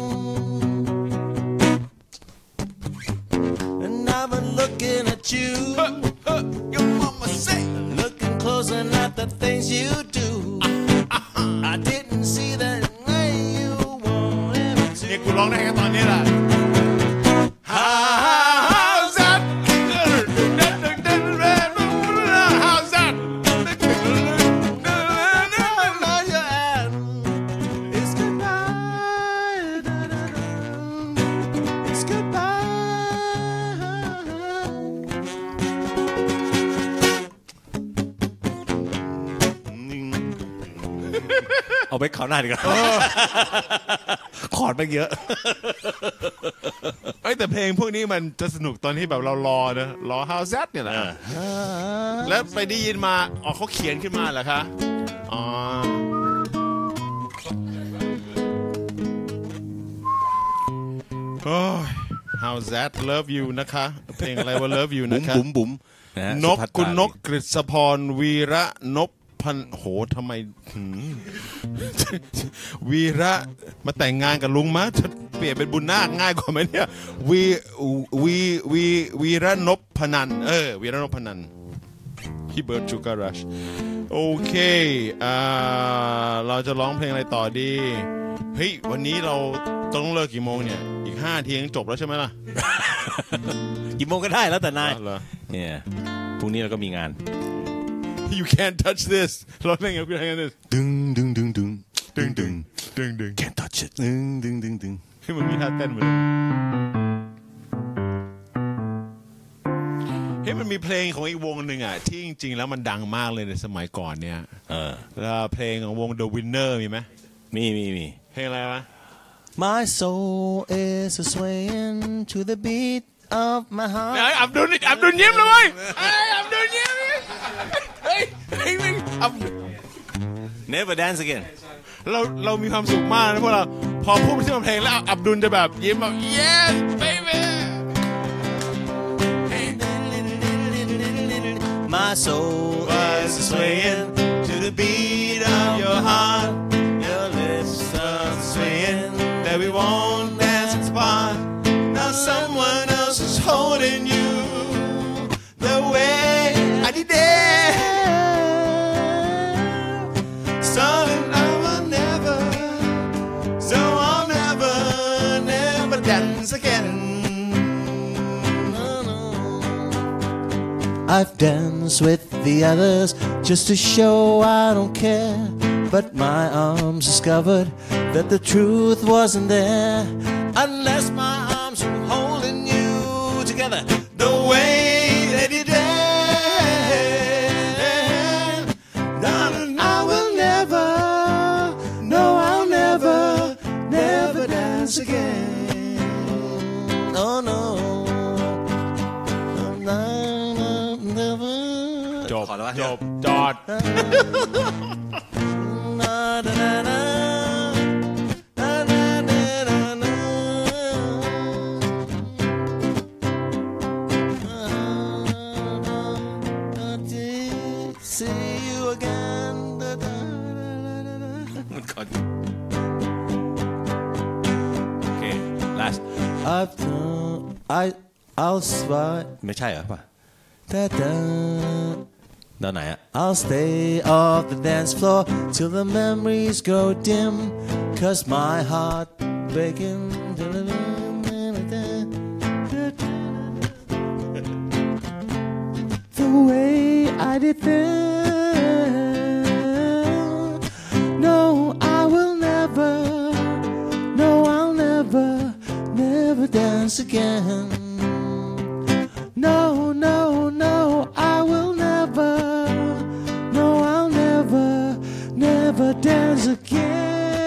And I've been looking at you Your mama say looking closer at the things you do I didn't see that way you wanted me to เนี่ยกูร้องได้แค่ตอนนี้แหละ How's that How's that It's goodbye. It's goodbye. เอาไปข่าวหน้าดีกว่าขอดไปเยอะเอ้ยแต่เพลงพวกนี้มันจะสนุกตอนที่แบบเรารอนะรอ How's that เนี่ยแหละแล้วไปได้ยินมาอ๋อเขาเขียนขึ้นมาเหรอคะอ๋อโอ้ย How's that Love You นะคะเพลงอะไรว่า Love You บุ๋นะมคะบุ๋มบุ๋มะฮะนกสุภัตราคุณนกกฤษพรวีระนพพันโหทำไมหืม วีระมาแต่งงานกับลุงมะจะเปลี่ยนเป็นบุญนาคง่ายกว่าไหมเนี่ยวีวีวีวีระนพพนันเออวีระนพพนันพี่เบิร์ดชูการัชโอเคอ่าเราจะร้องเพลงอะไรต่อดีเฮ้ยวันนี้เราต้องเลิกกี่โมงเนี่ยอีกห้าทียังจบแล้วใช่ไหมล่ะกี่โมงก็ได้แล้วแต่นายเหรอเนี่ยพรุ่งนี้เราก็มีงาน You can't touch this ร้องเพลงกับพี่ไทยกัน this ดึงดึงดึงดึงดึงดึงดึงดึง can't touch it ดึงดึงดึงดึงให้มันมีท่าเต้นเหมือนเฮ้ยมันมีเพลงของอีกวงหนึ่งอ่ะที่จริงๆแล้วมันดังมากเลยในสมัยก่อนเนี่ยเออแล้วเพลงของวง The Winner มีไหมมีมีมีเพลงอะไรวะ My soul is swaying to the beat of my heart ไอ้อับดุลอับดุลยิ้มเลยเว้ยไอ้อับดุลยิ้มเฮ้ยเฮ้ยอับ Never dance again เราเรามีความสุขมากนะพวกเราพอพูดชื่อเพลงแล้วอับดุลจะแบบยิ้มแบบ yes baby My soul is swaying to the beat of your heart. Your dance again. I've danced with the others just to show I don't care. But my arms discovered that the truth wasn't there. Unless my arms were holding you together the way that you did. Darling, I will never, no, I'll never, never dance again. Oh no. Never. จบขอแล้ววะจบจอด See you again. มันก่อนโอเค last I've done, I, I'll survive. ไม่ใช่เหรอป่ะ Da, da. ตอนไหนอะ I'll stay off the dance floor till the memories grow dim. Cause my heart breaking. The way I did then. No, I will never. No, I'll never, never dance again. No, no, no, I will never. No, I'll never, never dance again.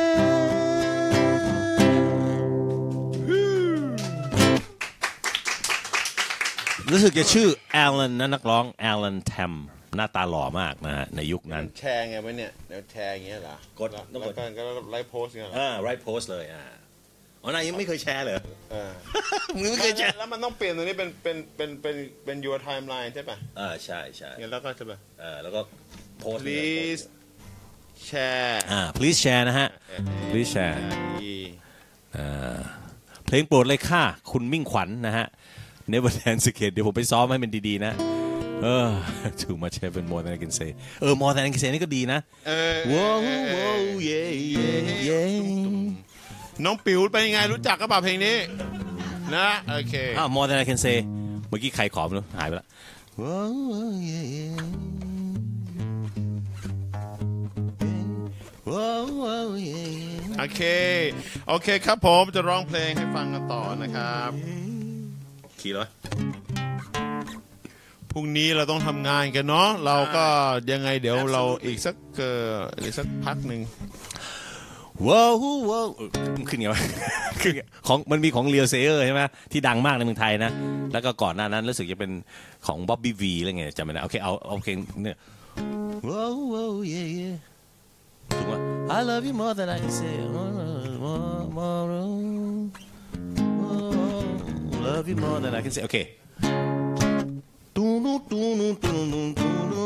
รู้สึกจะชื่อแอลเลนนะนักร้องแอลเลนแทมหน้าตาหล่อมากนะฮะในยุคนั้นแชร์ไงวะเนี่ยเดี๋ยวแชร์อย่างเงี้ยเหรอกดต้องกดแล้วก็ไลฟ์โพสต์เงี้ยเหรออ่า right post เลยอ่าอ๋อนายยังไม่เคยแชร์เลยเออมึงไม่เคยแชร์แล้วมันต้องเปลี่ยนตรงนี้เป็นเป็นเป็นเป็นเป็น your timeline ใช่ป่ะอ่าใช่ใช่งั้นแล้วก็จะแบบเออแล้วก็โพส please share อ่า please share นะฮะ please share อ่าเพลงโปรดเลยค่ะคุณมิ่งขวัญนะฮะ Never Dance Again เดี๋ยวผมไปซ้อมให้มันดีๆนะเออ too much heaven more than I can say เออ more than I can say นี่ก็ดีนะเออ wow wow yeah yeah yeah น้องปิ๋วเป็นยังไงรู้จักก็ป่ะเพลงนี้นะโอเคอ่า more than I can say เมื่อกี้ใครขอไม่รู้หายไปแล้ว wow wow yeah yeah wow wow yeah yeah โอเคโอเคครับผมจะร้องเพลงให้ฟังกันต่อนะครับขี่เลยพรุ่งนี้เราต้องทำงานกันเนาะเราก็ยังไงเดี๋ยวเราอีกสักเอ่ออีกสักพักหนึ่งว้าวว้าวมันขึ้นไงวะ ขึ้นของมันมีของเรียวเซอร์ใช่ไหมที่ดังมากในเมืองไทยนะแล้วก็ก่อนหน้านั้นรู้สึกจะเป็นของบ๊อบบี้วีอะไรเงี้ยจำไม่ได้โอเคเอาเอาเพลงเนี่ยว้าวว้าว yeah yeah ถูกไหม I love you more than I can say more more love you more than I can say โอเคตูนูตูนูตูนูตูนู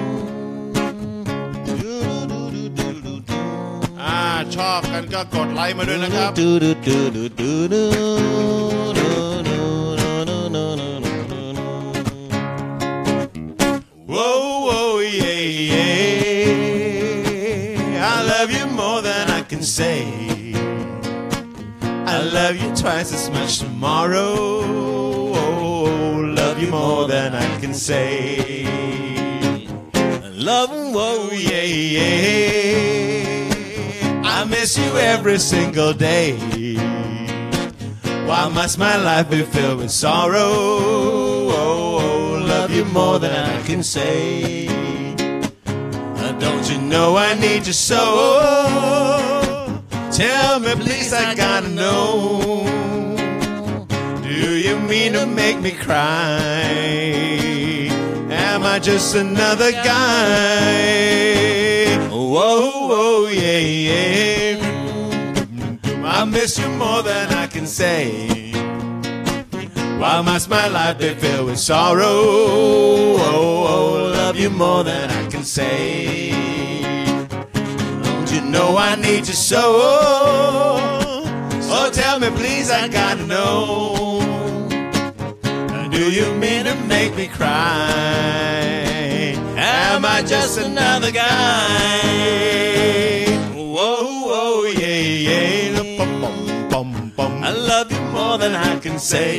อ่าชอบกันก็กดไลค์มาด้วยนะครับ Whoa, whoa, yeah, yeah. I love you more than I can say. I love you twice as much tomorrow. Love you more than I can say. love Whoa, yeah, yeah. I miss you every single day. Why must my life be filled with sorrow? Love you more than I can say. Don't you know I need you so? Tell me please, I gotta know. Do you mean to make me cry? Am I just another guy? Whoa, whoa, yeah, yeah. I miss you more than I can say. Why must my life be filled with sorrow? Love you more than I can say. Don't you know I need you so? Oh, tell me please, I gotta know. Do you mean to make me cry? Am I just another guy? Whoa, whoa, yeah, yeah. I love you more than than I can say.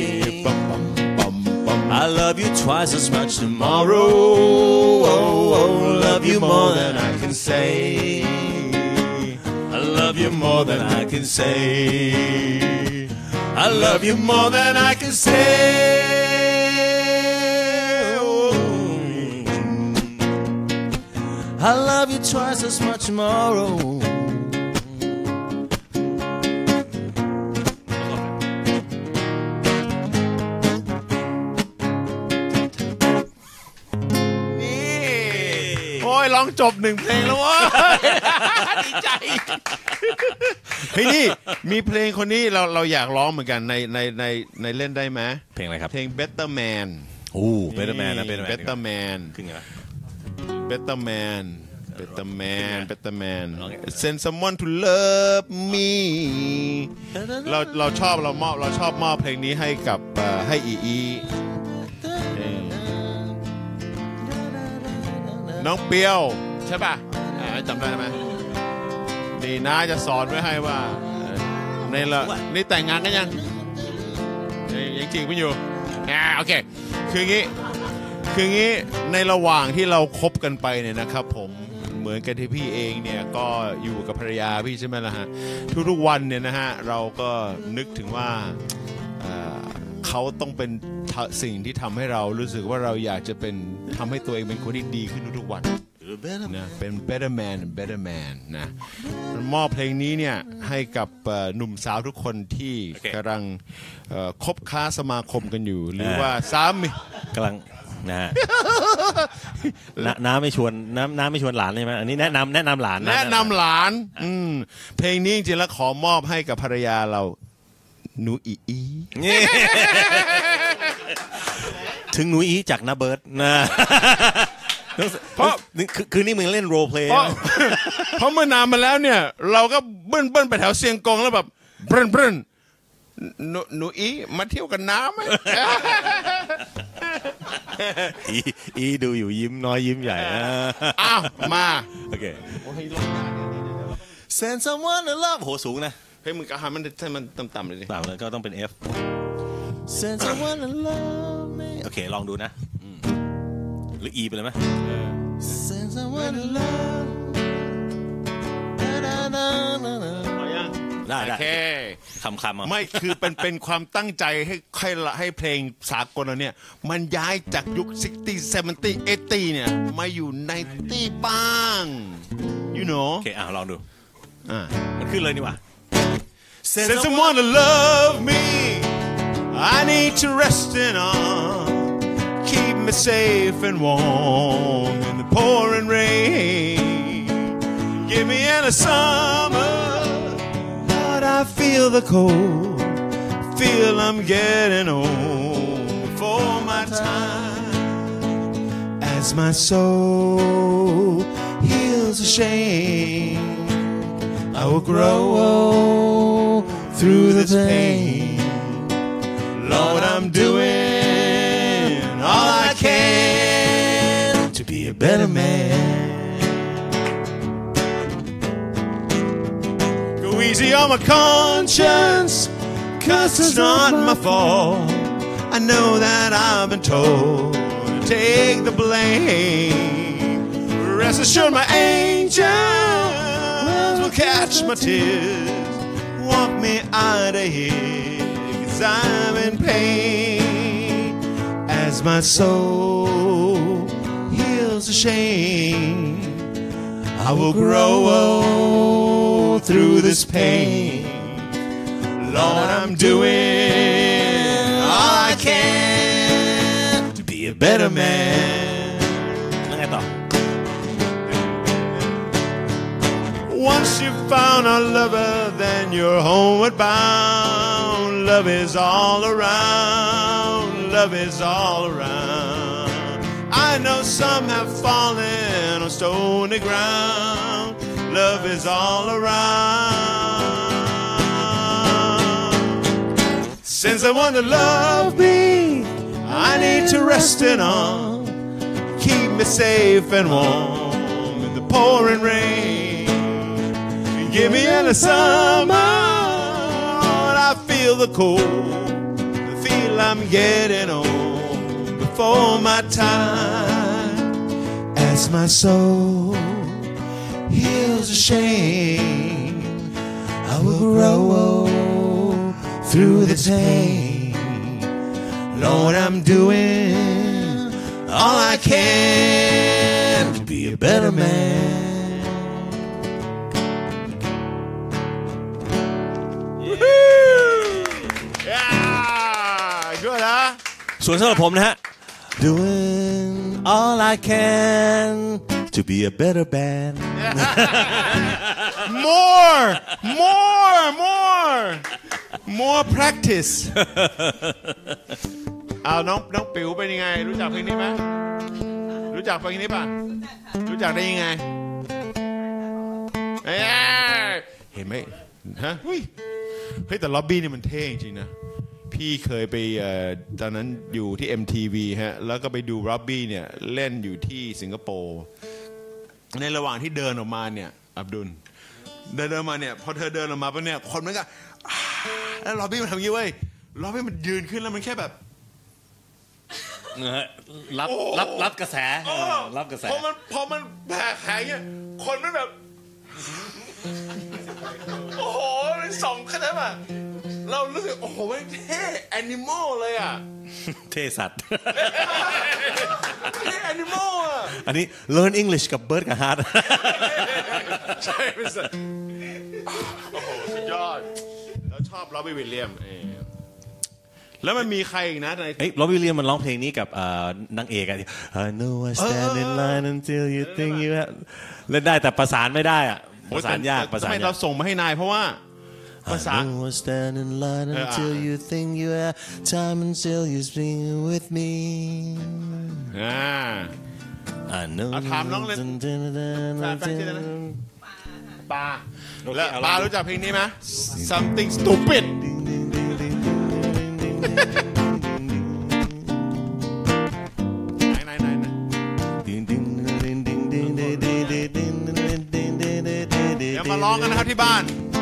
I love you twice as much tomorrow. Oh, oh, love you more than I can say. I love you more than I can say. I love you more than I can say. I love you twice as much tomorrow. โอ้ยร้องจบหนึ่งเพลงแล้ววะ ดีใจเฮ้ยนี่มีเพลงคนนี้เราเราอยากร้องเหมือนกันในในในในเล่นได้ไหมเพลงอะไรครับเพลง Better Man โอ้ Better Man นะ Better Man Better Man ขึ้นไงวะ Better Man Better Man Better Man Send someone to love me เราเราชอบเรามอบเราชอบมอบเพลงนี้ให้กับเอ่อให้อีอีน้องเปียวใช่ป่ะจำได้ไหมนี่น้าจะสอนไว้ให้ว่าในละนี่แต่งงานกันยังยังจริงไม่อยู่อ่าโอเคคืองี้คืองี้ในระหว่างที่เราคบกันไปเนี่ยนะครับผมเหมือนกันที่พี่เองเนี่ยก็อยู่กับภรรยาพี่ใช่ไหมล่ะฮะทุกๆวันเนี่ยนะฮะเราก็นึกถึงว่าเขาต้องเป็นสิ่งที่ทำให้เรารู้สึกว่าเราอยากจะเป็นทำให้ตัวเองเป็นคนที่ดีขึ้นทุกๆวันนะเป็น better man better man นะมอบเพลงนี้เนี่ยให้กับหนุ่มสาวทุกคนที่ okay. กำลังคบค้าสมาคมกันอยู่หรือว่าสามีกำลังนะฮะ น้าไม่ชวนน้าน้าไม่ชวนหลานใช่ไหมอันนี้แนะนำแนะนำหลานแนะนำหลานอืมเพลงนี้จริงๆแล้วขอมอบให้กับภรรยาเราหนูอีอีถึงหนูอีจากนาเบิร์ดนะเพราะคือนี่มึงเล่นโรลเพลย์เพราะเมื่อนานมาแล้วเนี่ยเราก็เบิ้ลเบิ้ลไปแถวเซียงกงแล้วแบบเบิ้ลเบิ้ลหนูหนูอีมาเที่ยวกันน้ำไหมอีอีดูอยู่ยิ้มน้อยยิ้มใหญ่อ้าวมาโอเค Send someone to love โหสูงนะเฮ้ยมึงกะหามันให้มันต่ำๆเลยดิต่ำเลยก็ต้องเป็น F Send someone to love me โอเคลองดูนะหรือ E ไปเลยไหม Send someone to love ได้ได้คำคำไม่คือเป็นเป็นความตั้งใจให้ให้ให้เพลงสากลเนี่ยมันย้ายจากยุคหกสิบ เจ็ดสิบ แปดสิบเนี่ยมาอยู่ในตีบ้าง you know โอเคอ่ะลองดูอ่ามันขึ้นเลยนี่หว่า Send someone to love me I need to rest in arms Keep me safe and warm In the pouring rain Give me in the summer But I feel the cold Feel I'm getting old Before my time As my soul heals the shame I will grow old through this pain Lord, I'm doing all I can to be a better man Go easy on my conscience Cause it's not my fault I know that I've been told to take the blame Rest assured my angels will catch my tears Walk me out of here Cause I'm in pain As my soul heals the shame I will grow old through this pain Lord, I'm doing all I can To be a better man Once you found a lover, then you're homeward bound. Love is all around. Love is all around. I know some have fallen on stony ground. Love is all around. Send someone to love me. I need to rest in arms. Keep me safe and warm in the pouring rain.Give me in the summer, I feel the cold. I'm getting old before my time. As my soul heals the shame, I will grow through the pain. Lord, I'm doing all I can to be a better man. Yeah, good, huh? ส่วนสำหรับผมนะฮะ Doing all I can to be a better man. More, more, more, more practice. เอาน้องน้องปิ๋วเป็นยังไงรู้จักเพลงนี้ไหมรู้จักเพลงนี้ป่ะรู้จักได้ยังไงเอ้ยเห็นไหมฮะเฮ้ยเฮ้ยแต่ล็อบบี้นี่มันเท่จริงๆนะพี่เคยไปตอนนั้นอยู่ที่ เอ็ม ที วี ฮะแล้วก็ไปดูล็อบบี้เนี่ยเล่นอยู่ที่สิงคโปร์ในระหว่างที่เดินออกมาเนี่ยอับดุลเดินเดินมาเนี่ยพอเธอเดินออกมาปุ๊บเนี่ยคนมันก็แล้วล็อบบี้มันทำอย่างนี้เว้ยล็อบบี้มันยืนขึ้นแล้วมันแค่แบบรับรับรับกระแสรับกระแสพอมันพอมันแผ่แขนเนี่ยคนมันแบบโอ้โหส่องขนาดแบบเรารู้สึกโอ้โหมันเท่แอนิมอลเลยอ่ะเท่สัตว์เท่แอนิมอลอ่ะอันนี้ learn English กับเบิร์ดกับฮาร์ดใช่เป็นสัตว์โอ้โหสุดยอดแล้วชอบล็อบบี้วิลเลียมแล้วมันมีใครอีกนะในเอ้ยล็อบบี้วิลเลียมมันร้องเพลงนี้กับนางเอกอะ I know I stand in line until you think you have เล่นได้แต่ประสานไม่ได้อะประสานยากประสานยากทำไมเราส่งมาให้นายเพราะว่าภาษา I know I stand in line until you think you have time until you speak with me อ่า I know ถามน้องเล่นปาแล้วปารู้จักเพลงนี้ไหม Something Stupidเดี๋ยวมาร้องกันนะครับที่บ้าน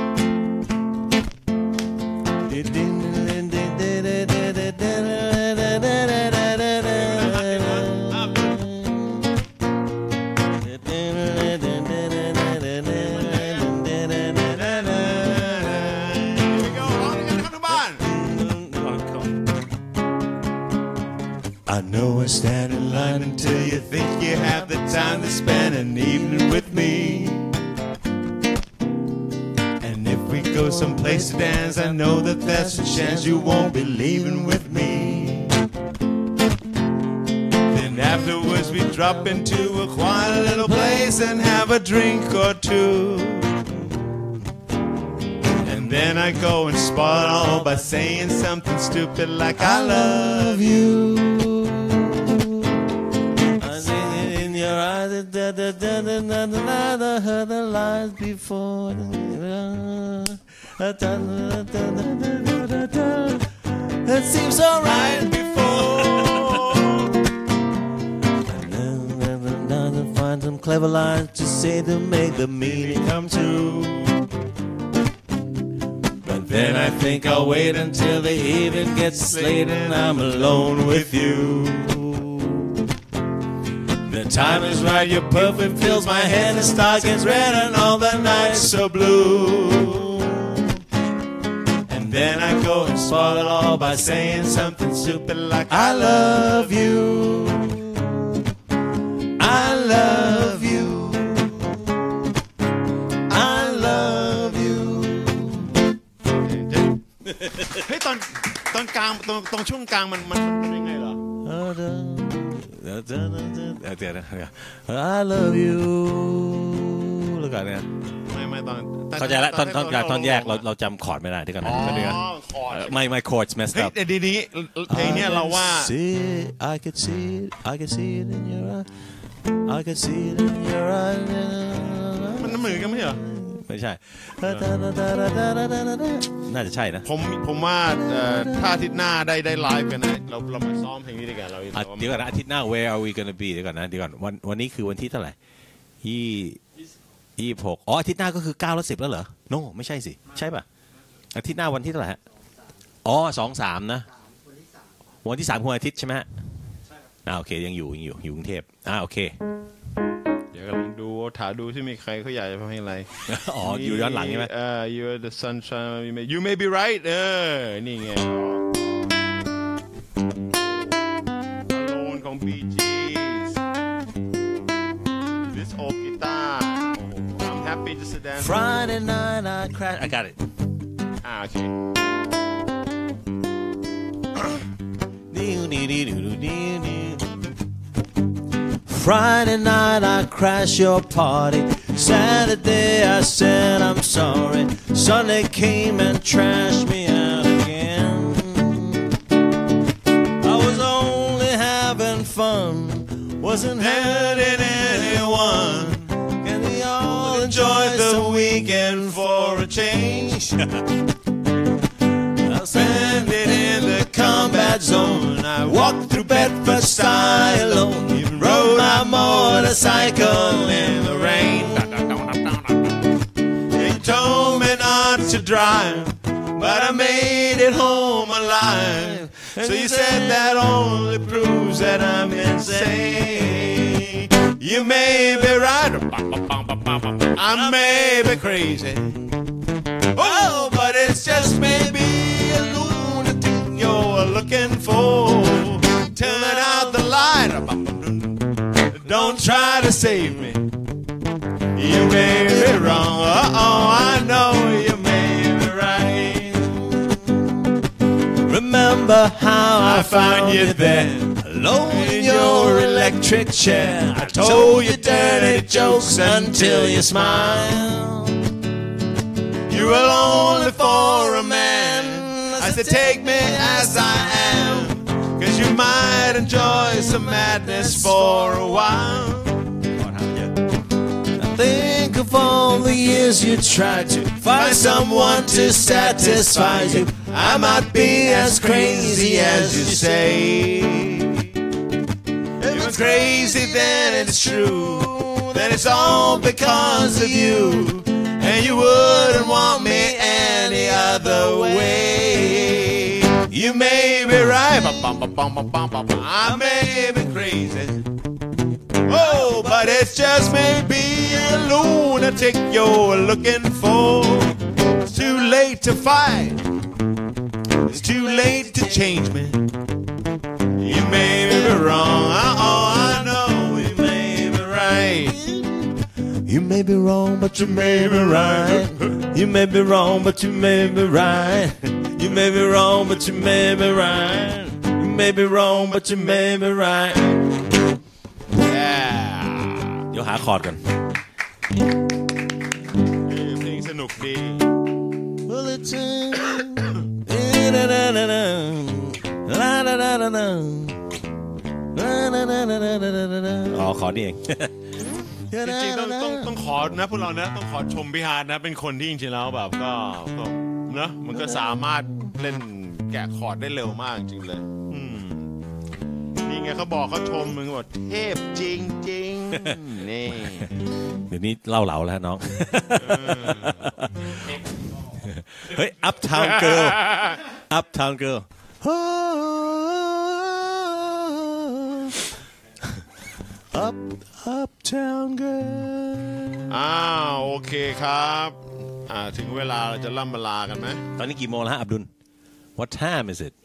I know I stand in line until you think you have the time to spend an evening with me. And if we go someplace to dance, I know that there's a chance you won't be leaving with me. Then afterwards we drop into a quiet little place and have a drink or two. And then I go and spoil it all by saying something stupid like I love you.Heard the lies before. It seems alright before. And then I find some clever lines to say to make the meaning come true. But then I think I'll wait until the evening gets late and I'm alone with you.The time is right, your perfume fills my head, the star gets red and all the nights so blue. And then I go and spoil it all by saying something stupid like I love you. I love you. I love you. เฮ้ยตอนตอนกลางตรงตรงช่วงกลางมันมันเป็นยังไงเหรอเดี๋ยวเดี๋ยวเดี๋ยว I love you แล้วกันเนี่ยไม่ไม่ตอนเข้าใจแล้วตอนตอนตอนแยกเราเราจำคอร์ดไม่ได้ที่ก่อนนะเดี๋ยวไม่ไม่คอร์ด messed up แต่ดีนี้เพลงนี้เราว่า I could see it I could see it in your eye I could see it in your eye มันน้ำมือกันไม่เหรอไม่ใช่น่าจะใช่นะผมผมว่าถ้าอาทิตย์หน้าได้ได้ไลฟ์กันนะเราเรามาซ้อมเพลงนี้ด้วยกันเราเดี๋ยวก่อนนะอาทิตย์หน้า Where are we gonna be เดี๋ยวก่อนนะเดี๋ยวก่อนวันวันนี้คือวันที่เท่าไหร่ยี่ยี่หกอ๋ออาทิตย์หน้าก็คือเก้าและสิบแล้วเหรอ no ไม่ใช่สิใช่ป่ะอาทิตย์หน้าวันที่เท่าไหร่ฮะอ๋อสองสามนะวันที่สามคือวันอาทิตย์ใช่ไหมฮะอ่าโอเคยังอยู่ยังอยู่อยู่กรุงเทพอ่าโอเคเดี๋ยวกำลังดูถามดูที่มีใครเขาอยากจะเพลงอะไรอ๋ออยู่ย้อนหลังใช่ไหม uh you're the sunshine you may, you may be right เออนี่ไง Alone ของ Bee Gees this old guitar oh, I'm happy to sit down Friday night I crash I got it อ่าโอเค Friday night I crashed your party. Saturday I said I'm sorry. Sunday came and trashed me out again. I was only having fun, wasn't hurting anyone. Can we all enjoy the weekend for a change? I'll spend it in the combat zone. I walked through Bedford style alone. Even rode my motorcycle in the rain. They told me not to drive, but I made it home alive. So you said that only proves that I'm insane. You may be right, I may be crazy. Oh, but it's just maybe a lunatic you're looking for. Turn out the light. Don't try to save me. You may be wrong. Uh-oh, I know you may be right. Remember how I found you there, alone in your electric chair. I told you dirty jokes until you smiled. You were lonely for a man. I said, take me as I am, 'cause you might enjoy some madness for a while. Think of all the years you tried to find someone to satisfy you. I might be as crazy as you say. If it's crazy, then it's true. Then it's all because of you. And you wouldn't want me any other way. You may be right, I may be crazy. Oh, but it's just maybe a lunatic you're looking for. It's too late to fight. It's too late to change me. You may be wrong, oh, I know you may be right. You may be wrong, but you may be right. You may be wrong, but you may be right. You may be wrong, but you may be right. You may be wrong, but you may be right. Yeah. เดี๋ยวหาคอร์ดกันเพลงสนุกดีอ๋อคอร์ดนี่เองจริงๆต้องต้องต้องขอนะพวกเรานะต้องขอชมพี่ฮาร์ดนะเป็นคนที่จริงๆแล้วแบบก็เนอะมันก็สามารถเล่นแกะคอร์ดได้เร็วมากจริงเลยนี่ไงเขาบอกเขาชมมึงว่าเทพจริงจริงนี่เดี๋ยวนี้เล่าเหลาแล้วน้องเฮ้ย Uptown Girl Uptown Girl Up Uptown Girl อ้าวโอเคครับอ่าถึงเวลาเราจะล่ำลากันไหมตอนนี้กี่โมงแล้วฮะอับดุล What time is it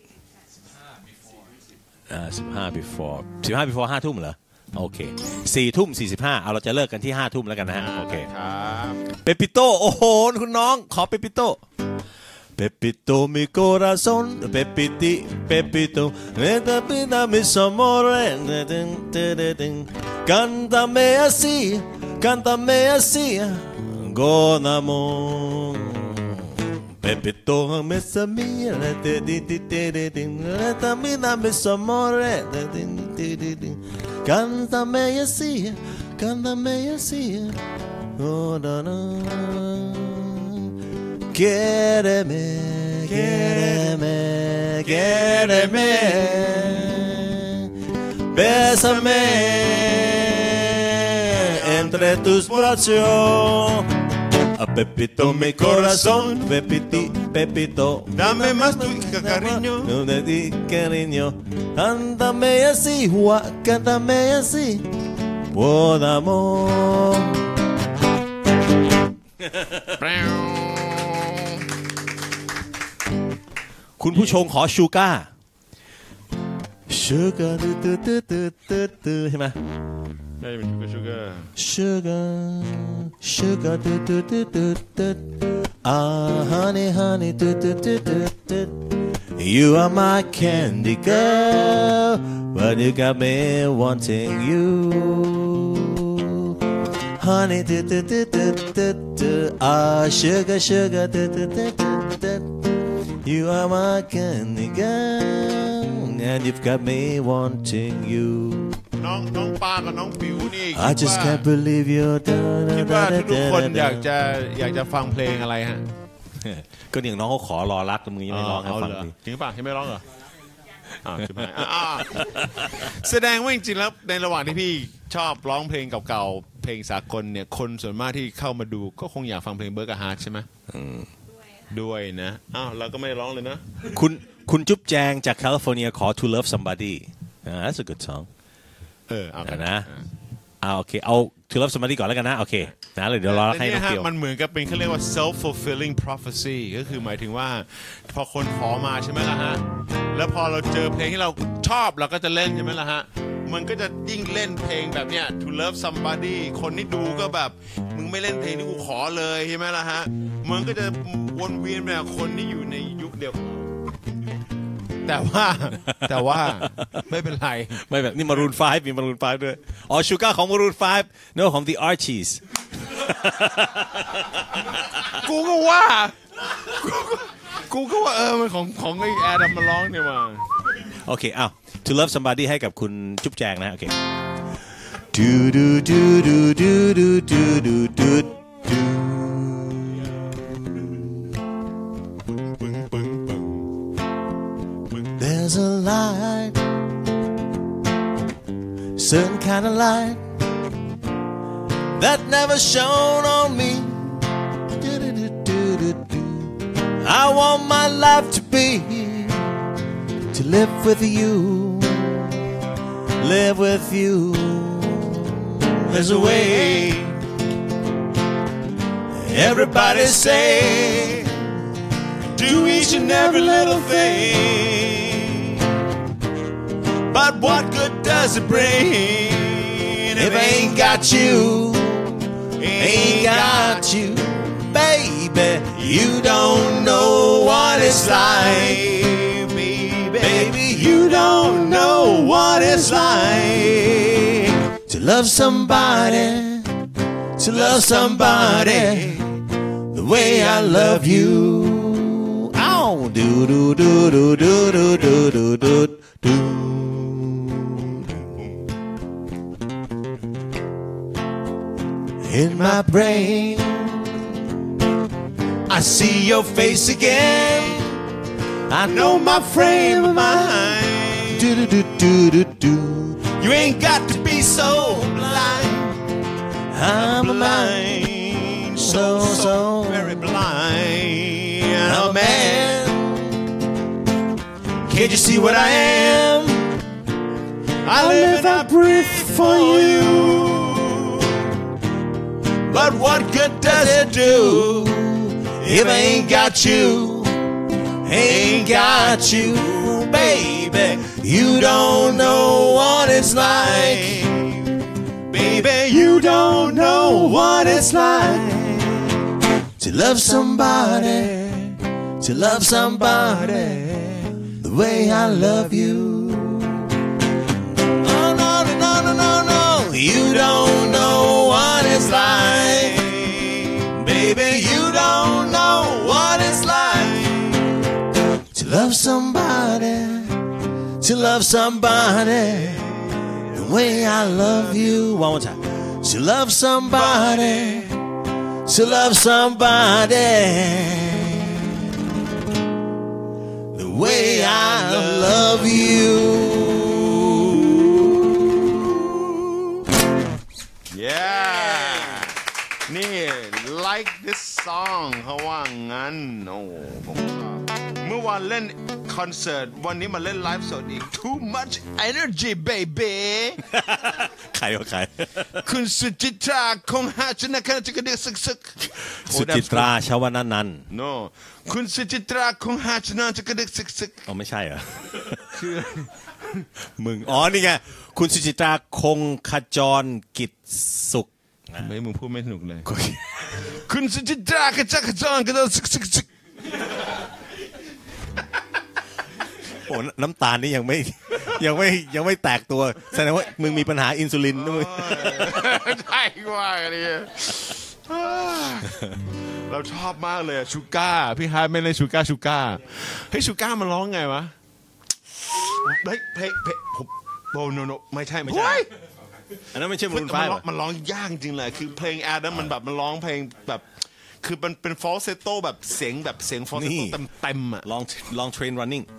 อ่าสิบห้า before สิบห้า before ห้าทุ่มเหรอโอเคสี่ทุ่มสี่สิบห้าเอาเราจะเลิกกันที่ห้าทุ่มแล้วกันนะฮะโอเคครับเปปิโต้โอ้โหคุณน้องขอเปปิโต้Pepito mi corazón, Pepiti, Pepito, Pepita mi amore, cántame así, cántame así, con amor. Pepito mi amore, Pepita mi amore, cántame así, cántame así, con amor.Quéreme, quéreme, quéreme, bésame entre tus brazos, a Pepito mi corazón Pepito Pepito Dame más tu cariño no de ti cariño cántame así Juá cántame así por amor คุณผู้ชมขอชูก้า Sugar ตืดตืดตืดตืดตืดใช่ไหมได้เป็นชูเกอร์ Sugar Sugar ตืดตืดตืดตืดตืด Ah honey honey ตืดตืดตืดตืดตืด You are my candy girl but you got me wanting you Honey ตืดตืดตืดตืดตืดตืด Ah sugar sugar ตืดตืดตืดตืด You are my candy girl and you've got me wanting you น้องน้องปากับน้องปิ๋วนี่ I just can't believe you คิดว่าทุกคนอยากจะอยากจะฟังเพลงอะไรฮะก็อย่างน้องเขาขอรอรักมึงยังไม่ร้องให้ฟังดิจริงป่ะยังไม่ร้องเหรออ่าใช่ไหมแสดงว่าจริงๆแล้วในระหว่างที่พี่ชอบร้องเพลงเก่าๆเพลงสากลเนี่ยคนส่วนมากที่เข้ามาดูก็คงอยากฟังเพลงเบิร์กฮาร์ดใช่ไหมด้วยนะอ้าวเราก็ไม่ร้องเลยนะคุณคุณจุ๊บแจงจากแคลิฟอร์เนียขอ To Love Somebody That's a good song เออเอากันนะเอาโอเคเอา To Love Somebody ก่อนแล้วกันนะโอเคนะเลยเดี๋ยวรอให้น้องเกียวมันเหมือนกับเป็นเขาเรียกว่า self fulfilling prophecy ก็คือหมายถึงว่าพอคนขอมาใช่ไหมล่ะฮะแล้วพอเราเจอเพลงที่เราชอบเราก็จะเล่นใช่ไหมล่ะฮะมันก็จะยิ่งเล่นเพลงแบบเนี้ย To Love Somebody คนที่ดูก็แบบมึงไม่เล่นเพลงที่กูขอเลยใช่ไหมล่ะฮะมันก็จะวนเวียนแบบคนที่อยู่ในยุคเดียวแต่ว่าแต่ว่าไม่เป็นไรไม่แบบนี่มารูนไฟฟ์มีมารูนไฟฟ์ด้วยอ๋อชูการ์ของมารูนไฟฟ์โน้ของ The Archies กูก็ว่ากูก็ว่าเออมันของของไอ้แอดัมมาร้องเนี่ยมาโอเคอ้าว To Love Somebody ให้กับคุณจุ๊บแจงนะโอเคดูดูดูดูดูดูดูดูดูดูThere's a light, certain kind of light that never shone on me. I want my life to be to live with you, live with you. There's a way. Everybody say, do each and every little thing.But what good does it bring if I ain't got you, ain't got you, baby? You don't know what it's like, baby. You don't know what it's like to love somebody, to love somebody the way I love you. Oh, do do do do do do do do do.In my brain, I see your face again. I know my frame of mind. Do do do do do do. You ain't got to be so blind. I'm blind, so so very blind. Oh man, can't you see what I am? I live and breathe for you.But what good does it do if I ain't got you, ain't got you, baby? You don't know what it's like, baby. You don't know what it's like to love somebody, to love somebody the way I love you. Oh no no no no no no, you don't know what it's like.Baby, you don't know what it's like to love somebody, to love somebody the way I love you. One more time. To love somebody, to love somebody the way I love you.Yeah.นี่ like this song เขาว่างั้นโอ้ผมชอบเมื่อวานเล่นคอนเสิร์ตวันนี้มาเล่นไลฟ์สดอีก too much energy baby ใครวะใครคุณสุจิตราคงหาชนะกันจะกระเดือกสึกสึกสุจิตราชวนันนัน no คุณสุจิตราคงหาชนะจะกระเดือกสึกสึกอ๋อไม่ใช่เหรอมึงอ๋อนี่ไงคุณสุจิตราคงขจรกิจสุขไม่มึงพูดไม่สนุกเลยคุณสุจิตราขจักขจรกระเดือกสึกสึกสึกโอ้น้ำตาลนี่ยังไม่ยังไม่ยังไม่แตกตัวแสดงว่ามึงมีปัญหาอินซูลินด้วยใช่ว่ากันดิเราชอบมากเลยชูก้าพี่ฮาร์ดไม่เล่นชูก้าชูก้าเฮ้ยชูก้ามันร้องไงวะเฮ้ยเพลงเพลงผมโอ้โนโนไม่ใช่ไม่ใช่อันนั้นไม่ใช่มูนไฟมันร้องยากจริงเลยคือเพลงแอดนั้นมันแบบมันร้องเพลงแบบคือมันเป็นฟอลเซโต้แบบเสียงแบบเสียงฟอลเซโต้เต็มๆอ่ะลองลองเทรนรันนิ่ง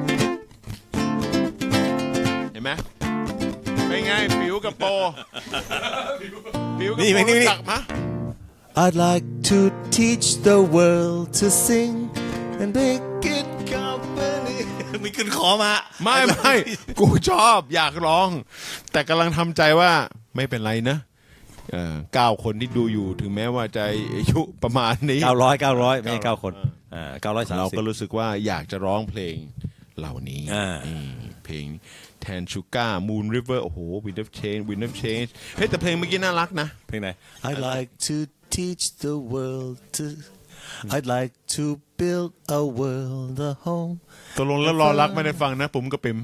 เห็นไหมเป็นไงผิวกับโปผิวกับโปรู้จักมั้ย I'd like to teach the world to sing and make it company มีขึ้นคอมาไม่ไม่กูชอบอยากร้องแต่กำลังทำใจว่าไม่เป็นไรนะเก้าคนที่ดูอยู่ถึงแม้ว่าจะอายุประมาณนี้เก้าร้อยเก้าร้อยไม่ใช่เก้าคนอ่าเก้าร้อยสามสิบเราก็รู้สึกว่าอยากจะร้องเพลงเหล่านี้เพลงแทนชูก้า Moon River โอ้โห Wind of Change Wind of Change เฮ้ยแต่เพลงเมื่อกี้น่ารักนะเพลงไหน I'd like to teach the world to I'd like to build a world a home ตกลงแล้วรอรักไม่ได้ฟังนะปุ๋มกับปิ๋ม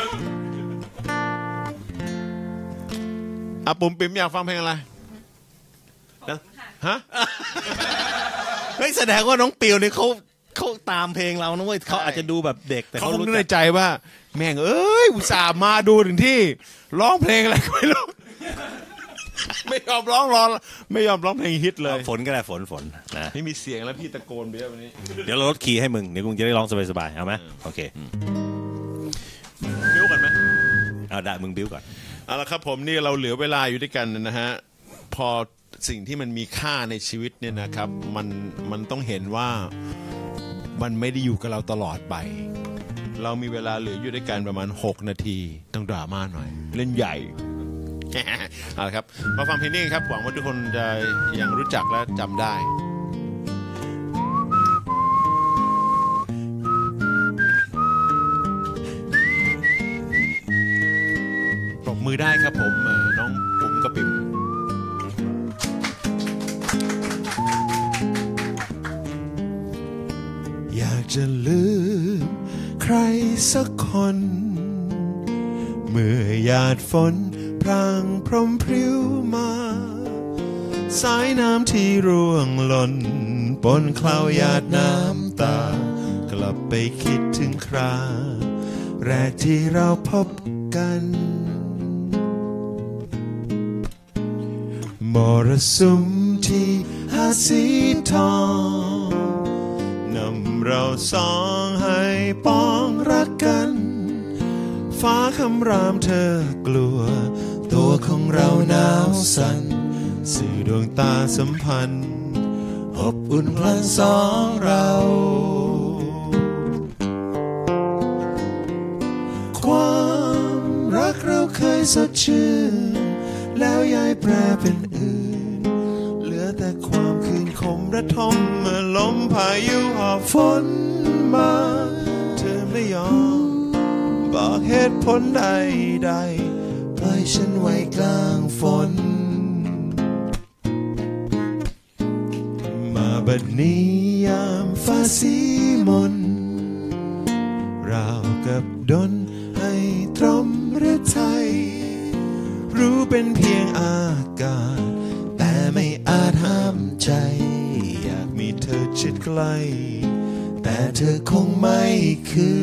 อ่ะปุ๋มปิ๋มอยากฟังเพลงอะไรฮะเฮ้ยแสดงว่าน้องปิวเนี่ยเขาเขาตามเพลงเรานะเว้ยเขาอาจจะดูแบบเด็กแต่เขารู้ในใจว่าแม่งเอ้ยอุตส่าห์มาดูถึงที่ร้องเพลงอะไรก็ไม่รู้ไม่ยอมร้องร้องไม่ยอมร้องเพลงฮิตเลยฝนก็ได้ฝนฝนนะไม่มีเสียงแล้วพี่ตะโกนไปแล้ววันนี้เดี๋ยวเราลดคีย์ให้มึงเดี๋ยวมึงจะได้ร้องสบายๆเอาไหมโอเคบิ้วก่อนไหมเอาได้มึงบิ้วก่อนเอาละครับผมนี่เราเหลือเวลาอยู่ด้วยกันนะฮะพอสิ่งที่มันมีค่าในชีวิตเนี่ยนะครับมันมันต้องเห็นว่ามันไม่ได้อยู่กับเราตลอดไปเรามีเวลาเหลืออยู่ด้วยกันประมาณหกนาทีต้องดราม่าหน่อยเล่นใหญ่เอาละครับมาฟังเพลงนี้ครับหวังว่าทุกคนจะยังรู้จักและจำได้ปรบมือได้ครับผมน้องปุ๋มกับปิ๋มอยากจะลืมใครสักคนเมื่อหยาดฝนพรางพรมพริ้วมาสายน้ำที่ร่วงหล่นปนคลาวหยาดน้ำตากลับไปคิดถึงคราแรกที่เราพบกันมรสุมที่หาสีทองนำเราสองให้ป้องรักกันฟ้าคำรามเธอกลัวตัวของเราหนาวสั่นสื่อดวงตาสัมพันธ์อบอุ่นพลันสองเราความรักเราเคยสดชื่นแล้วย้ายแปรเป็นอื่นเหลือแต่ความคืนคมระทมเมื่อลมพายุหอบฝนมาเธอไม่ยอมบอกเหตุผลใดๆปล่อยฉันไว้กลางฝนมาบัดนี้ยามฟ้าสีมนราวกับดลให้ตรมหรือไทยรู้เป็นเพียงอากาศแต่ไม่อาจห้ามใจอยากมีเธอชิดใกล้แต่เธอคงไม่คือ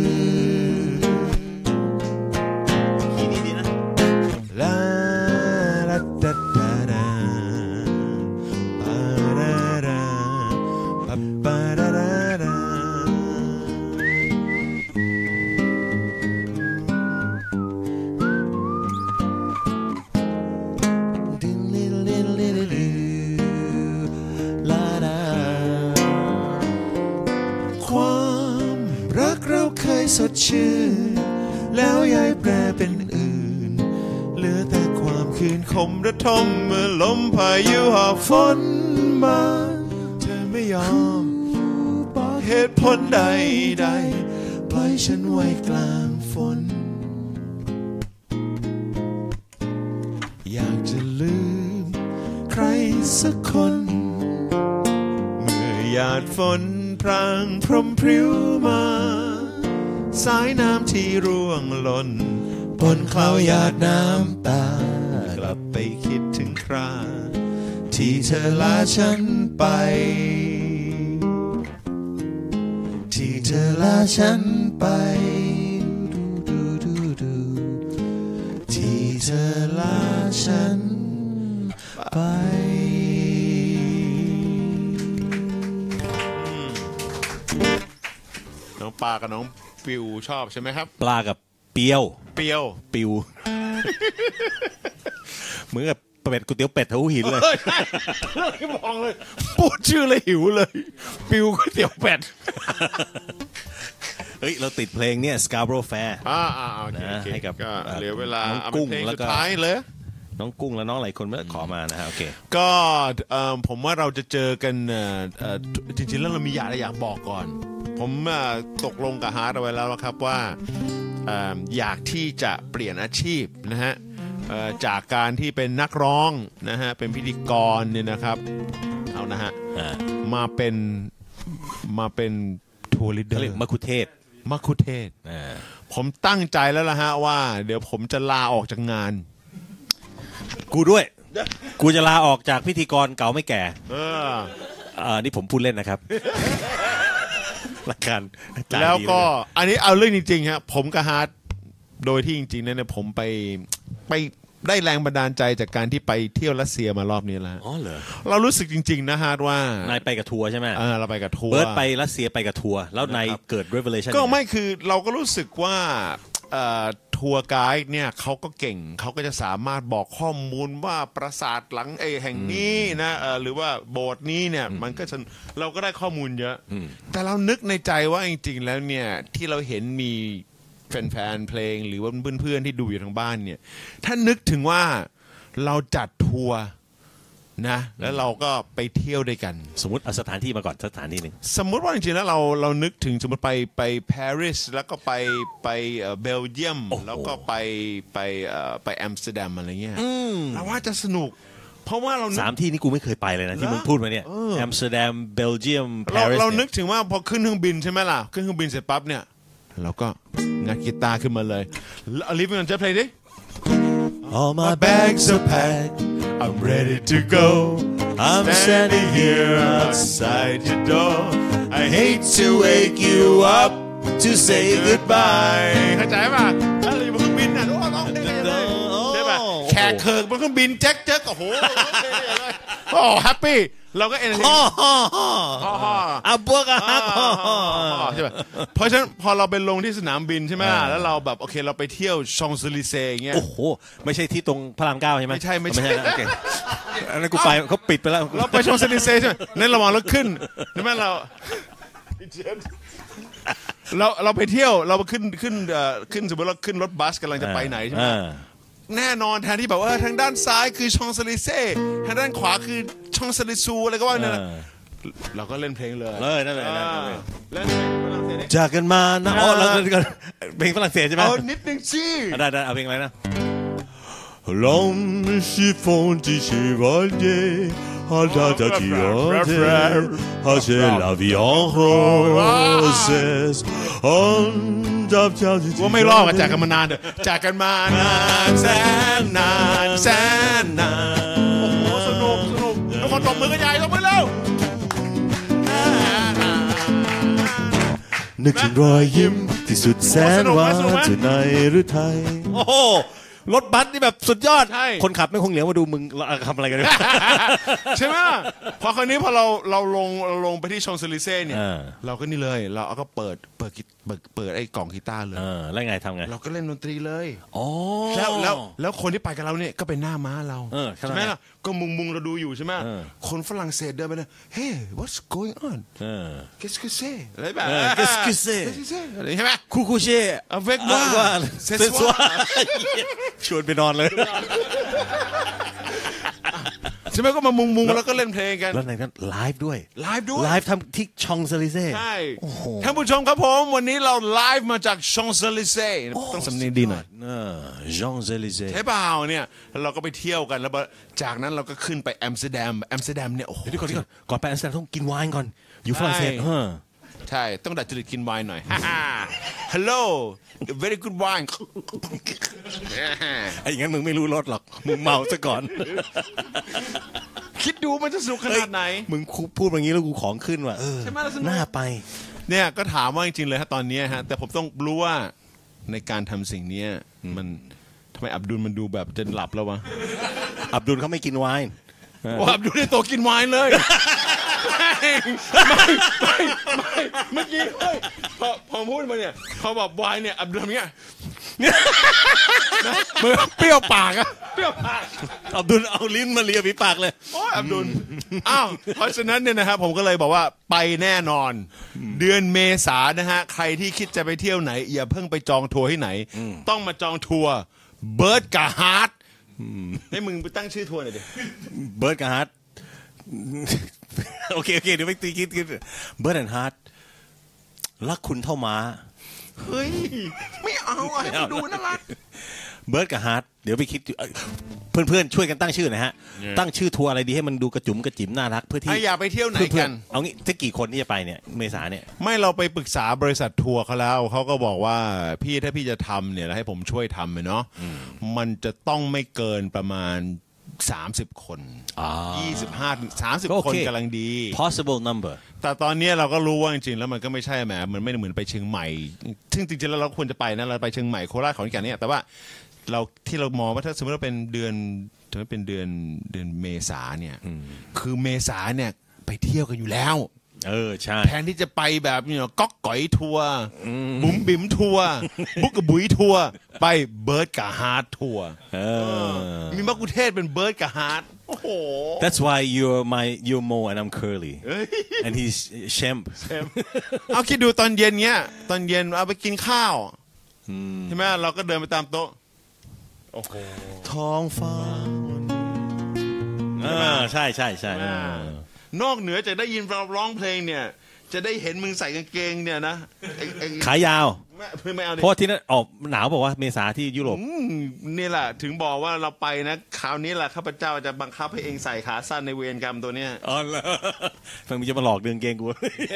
รักเราเคยสดชื่นแล้วย้ายแปรเป็นอื่นเหลือแต่ความคืนคมระทมเมื่อลมพายุหอบฝนมาเธอไม่ยอมบอกเหตุผลใดๆปล่อยฉันไว้กลางฝนอยากจะลืมใครสักคนเมื่อหยาดฝนพรางพรมพริ้วมาสายน้ำที่ร่วงหล่นบนคลาวหยาดน้ำตากลับไปคิดถึงคราที่เธอลาฉันไปที่เธอลาฉันไปดูดูดูดูที่เธอลาฉันไปน้องปลากับน้องปิวชอบใช่ไหมครับปลากับเปียวเปียวปิวเหมือนกับเป็ดก๋วยเตี๋ยวเป็ดทะลุหินเลยใช่เลยมองเลยพูดชื่อเลยหิวเลยปิวก๋วยเตี๋ยวเป็ดเฮ้ยเราติดเพลงเนี่ย Scarborough Fair อ่าอ่าโอเคให้กับเหลือเวลาน้องกุ้งแล้วก็ท้ายเลยน้องกุ้งและน้องหลายคนขอมานะฮะโอเคก็ผมว่าเราจะเจอกันจริงๆแล้วเรามีอยากอยากบอกก่อนผมตกลงกับฮาร์ดเอาไว้แล้วครับว่าอยากที่จะเปลี่ยนอาชีพนะฮะจากการที่เป็นนักร้องนะฮะเป็นพิธีกรเนี่ยนะครับเอานะฮะมาเป็นมาเป็นทัวร์ลีดเดอร์มัคคุเทศมัคคุเทศผมตั้งใจแล้วล่ะฮะว่าเดี๋ยวผมจะลาออกจากงานกูด้วยกูจะลาออกจากพิธีกรเก่าไม่แก่เอออ่านี่ผมพูดเล่นนะครับหลักการแล้วก็อันนี้เอาเรื่องจริงๆครับผมกับฮาร์ดโดยที่จริงๆเนี่ยผมไปไปได้แรงบันดาลใจจากการที่ไปเที่ยวรัสเซียมารอบนี้แล้วอ๋อเหรอเรารู้สึกจริงๆนะฮาร์ดว่านายไปกับทัวร์ใช่ไหมเออเราไปกับทัวร์เบิร์ดไปรัสเซียไปกับทัวร์แล้วนายเกิด revelation ก็ไม่คือเราก็รู้สึกว่าทัวร์ไกด์เนี่ยเขาก็เก่งเขาก็จะสามารถบอกข้อมูลว่าปราสาทหลังไอ้แห่งนี้นะหรือว่าโบสถ์นี้เนี่ยมันก็เราก็ได้ข้อมูลเยอะแต่เรานึกในใจว่าจริงๆแล้วเนี่ยที่เราเห็นมีแฟนๆเพลงหรือว่าเพื่อนๆที่ดูอยู่ทางบ้านเนี่ยถ้านึกถึงว่าเราจัดทัวร์นะแล้วเราก็ไปเที่ยวด้วยกันสมมติเอาสถานที่มาก่อนสถานที่หนึ่งสมมติว่าจริงๆแล้วเราเรานึกถึงสมมติไปไปปารีสแล้วก็ไปไปเบลเยียมแล้วก็ไปไปไปแอมสเตอร์ดัมอะไรเงี้ยเราว่าจะสนุกเพราะว่าเราสามที่นี้กูไม่เคยไปเลยนะที่มึงพูดมาเนี่ยแอมสเตอร์ดัมเบลเยียมปารีสเรานึกถึงว่าพอขึ้นเครื่องบินใช่ไหมล่ะขึ้นเครื่องบินเสร็จปั๊บเนี่ยเราก็งัดกีตาร์ขึ้นมาเลยเอาลิฟต์กันจะเพลย์ดิ All my bags are packed I'm ready to go I'm standing here outside your door I hate to wake you up to say goodbye เข้าใจป่ะถ้าเราอยู่บนเครื่องบินน่ะโอ้ร้องเพลงเลยใช่ป่ะแขกเคิร์กบนเครื่องบินแจ๊กแจ๊กโอ้โหโอ้แฮปปี้เราก็เอนเตอร์เทนอ่ะบวกอ่ะใช่ป่ะเพราะฉะนั้นพอเราไปลงที่สนามบินใช่ไหมแล้วเราแบบโอเคเราไปเที่ยวชองซิลิเซ่อย่างเงี้ยโอ้โหไม่ใช่ที่ตรงพระรามเก้าใช่ไหมไม่ใช่ไม่ใช่โอเคอันนั้นกูไปเขาปิดไปแล้วเราไปชองซิลิเซ่ใช่ไหมนั่นระหว่างเราขึ้นใช่ไหมเราเราเราไปเที่ยวเราไปขึ้นขึ้นขึ้นสมมติเราขึ้นรถบัสกำลังจะไปไหนใช่ไหมแน่นอนแทนที่แบบว่าทางด้านซ้ายคือชองซาลิเซ่ทางด้านขวาคือชองซาลิซูอะไรก็ว่าเนี่ยเราก็เล่นเพลงเลยเลยนั่นเลยเล่นเพลงฝรั่งเศสจากกันมานะอ๋อเราเล่นกันเพลงฝรั่งเศสใช่ไหมเอานิดนึงสิได้ได้เอาเพลงอะไรนะ L'homme chiffon du chevalier à la tatillade à c'est la vie en roses on ว่าไม่รอดจากกันมานานเด้อจากกันมานานแสนนานแสนนานโอ้โหสนุกสนุกทุกคนตบมือกันใหญ่ตบมือเร็วนึกถึงรอยยิ้มที่สุดแสนหวานที่ในหรือไทยโอ้โหรถบัสนี่แบบสุดยอดใช่คนขับไม่คงเหลียวมาดูมึงเราทำอะไรกันใช่ไหมพอคราวนี้พอเราเราลงเราลงไปที่ชองเซลิเซ่เนี่ยเออเราก็นี่เลยเราก็เปิดเปิดกีเปิดเปิดไอ้กล่องกีตาร์เลยเออแล้วไงทำไงเราก็เล่นดนตรีเลยอ๋อแล้วแล้วแล้วคนที่ไปกับเราเนี่ยก็เป็นหน้าม้าเราเออทำไมใช่ไหมล่ะก็มุงมุงเราดูอยู่ใช่ไหมเออคนฝรั่งเศสเดินไปเนี่ย Hey what's going on เออ Qu'est-ce que c'est อะไรแบบเออ Qu'est-ce que c'est Qu'est-ce que c'est อะไรใช่ไหมคูคูเช่ Avec moi เซนสวาชวนไปนอนเลยใช่ไหมก็มามุงมุงแล้วก็เล่นเพลงกันแล้วไหนนั้นไลฟ์ด้วยไลฟ์ด้วยไลฟ์ทำที่ชองเซลิเซ่ใช่ท่านผู้ชมครับผมวันนี้เราไลฟ์มาจากชองเซลิเซ่ต้องสำเนียงดีหน่อยเออชองเซลิเซ่ใช่เปล่าเนี่ยแล้วเราก็ไปเที่ยวกันแล้วจากนั้นเราก็ขึ้นไปแอมสเตอร์ดัมแอมสเตอร์ดัมเนี่ยโอ้โหเดี๋ยวก่อนเดี๋ยวก่อนก่อนไปอัมสเตอร์ดัมต้องกินไวน์ก่อน อยู่ฝรั่งเศสใช่เออใช่ต้องดัดจริตกินไวน์หน่อย ฮัลโหล very good wine ไอ้อย่างนั้นมึงไม่รู้รสหรอก มึงเมาซะก่อนคิดดูมันจะสนุกขนาดไหนมึงพูดอย่างนี้แล้วกูของขึ้นว่ะเออใช่ไหมล่ะสนุกน่าไปเนี่ยก็ถามว่าจริงๆเลยฮะตอนนี้ฮะแต่ผมต้องรู้ว่าในการทำสิ่งนี้มันทำไมอับดุลมันดูแบบจะหลับแล้ววะอับดุลเขาไม่กินไวน์ว่าอับดุลได้โตกินไวน์เลยไม่ไม่ไม่ไม่เมื่อกี้เฮ้ยพอพอพูดมาเนี่ยเขาบอกไวน์เนี่ยอับดุลทำเงี้ยมือเปรี้ยวปากอะเปรี้ยวปากอับดุลเอาลิ้นมาเลียฝีปากเลยโอ้ยอับดุลอ้าวเพราะฉะนั้นเนี่ยนะครับผมก็เลยบอกว่าไปแน่นอน เดือนเมษานะฮะใครที่คิดจะไปเที่ยวไหนอย่าเพิ่งไปจองทัวร์ที่ไหน ต้องมาจองทัวร์เบิร์ดกับฮาร์ดให้มึงไปตั้งชื่อทัวร์หน่อยดิเบิร์ดกับฮาร์ดโอเคโอเคเดี๋ยวไปตีคิดคิดเบิร์ดแอนด์ฮาร์ดรักคุณเท่าม้าเฮ้ยไม่เอาอ่ะให้มันดูน่ารักเบิร์ดกับฮาร์ดเดี๋ยวไปคิดเพื่อนเพื่อนๆช่วยกันตั้งชื่อหนะฮะ ตั้งชื่อทัวร์อะไรดีให้มันดูกระจุ๋มกระจิ๋มน่ารักเพื่อที่ไอ้อยากไปเที่ยวไหนเพื่กัอน นๆเอางี้จะกี่คนที่จะไปเนี่ยเมษาเนี่ยไม่เราไปปรึกษาบริษัททัวร์เขาแล้วเขาก็บอกว่าพี่ถ้าพี่จะทำเนี่ยแล้วให้ผมช่วยทำเนาะมันจะต้องไม่เกินประมาณสามสิบคนยี่สิบห้าสามสิบก็โอคนเคกำลังดี possible number แต่ตอนนี้เราก็รู้ว่าจริงๆแล้วมันก็ไม่ใช่แหมมันไม่ได้เหมือนไปเชียงใหม่ซึ่งจริงๆแล้วเราควรจะไปนะเราไปเชียงใหม่โคราชขอนแก่นเนี่ยแต่ว่าเราที่เรามองว่าถ้าสมมติว่าเป็นเดือนถ้าเป็นเดือนเดือนเมษาเนี่ยคือเมษาเนี่ยไปเที่ยวกันอยู่แล้วเออใช่แทนที่จะไปแบบเนี่ยก๊อกก๋อยทัวร์บุ๋มบิ๋มทัวร์บุกกระบุยทัวร์ไปเบิร์ดกับฮาร์ดทัวร์เออมีมักคุเทศเป็นเบิร์ดกับฮาร์ดโอ้โห That's why you're my you're Mo and I'm Curly and he's Shemp เอาคิดดูตอนเย็นเนี้ยตอนเย็นเอาไปกินข้าวใช่ไหมเราก็เดินไปตามโต๊ะโอ้โหท้องฟ้าเออใช่ใช่ใช่นอกเหนือจากได้ยินเราร้องเพลงเนี่ยจะได้เห็นมึงใส่กางเกงเนี่ยนะไอ้ไอ้ขายาวไม่ไม่เอาดิเพราะที่นั่นออกหนาวบอกว่าเมษาที่ยุโรปอืมนี่แหละถึงบอกว่าเราไปนะคราวนี้แหละข้าพเจ้าจะบังคับให้เองใส่ขาสั้นในเวรกรรมตัวเนี้ยอ๋อเหรอฟังมึงจะมาหลอกดึงเกงกู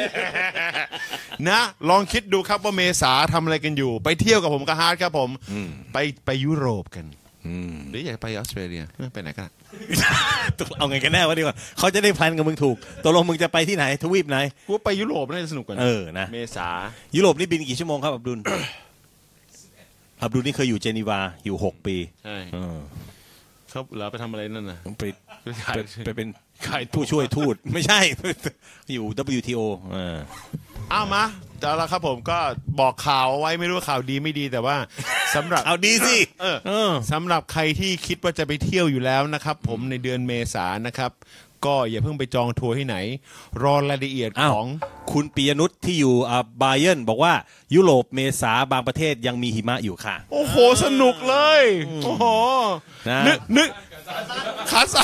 นะลองคิดดูครับว่าเมษาทำอะไรกันอยู่ ไปเที่ยวกับผมกับฮาร์ดครับผมไปไปยุโรปกันหรืออยากไปออสเตรเลียไปไหนกันเอาไงกันแน่วะดีกว่าเขาจะได้แพลนกับมึงถูกตกลงมึงจะไปที่ไหนทวีปไหนกูไปยุโรปน่าจะสนุกกว่าเออนะเมษายุโรปนี่บินกี่ชั่วโมงครับอับดุล อับดุลนี่เคยอยู่เจนีวาอยู่หกปีใช่เออเขาเหรอไปทำอะไรนั่นน่ะไปไปขายไปไปเป็นผู้ช่วยทูตไม่ใช่ อยู่ ดับเบิลยู ที โอ เอออ้าวมาเอาละครับผมก็บอกข่าวเอาไว้ไม่รู้ว่าข่าวดีไม่ดีแต่ว่าสำหรับเอาดีสิเออเออสำหรับใครที่คิดว่าจะไปเที่ยวอยู่แล้วนะครับ ผมในเดือนเมษายนนะครับ ก็อย่าเพิ่งไปจองทัวร์ที่ไหน รอรายละเอียดอ้าวของคุณปิยนุชที่อยู่อ่าบาเยิร์นบอกว่ายุโรปเมษาบางประเทศยังมีหิมะอยู่ค่ะโอ้โหสนุกเลย โอ้โหนะนึกนึกขาสั้น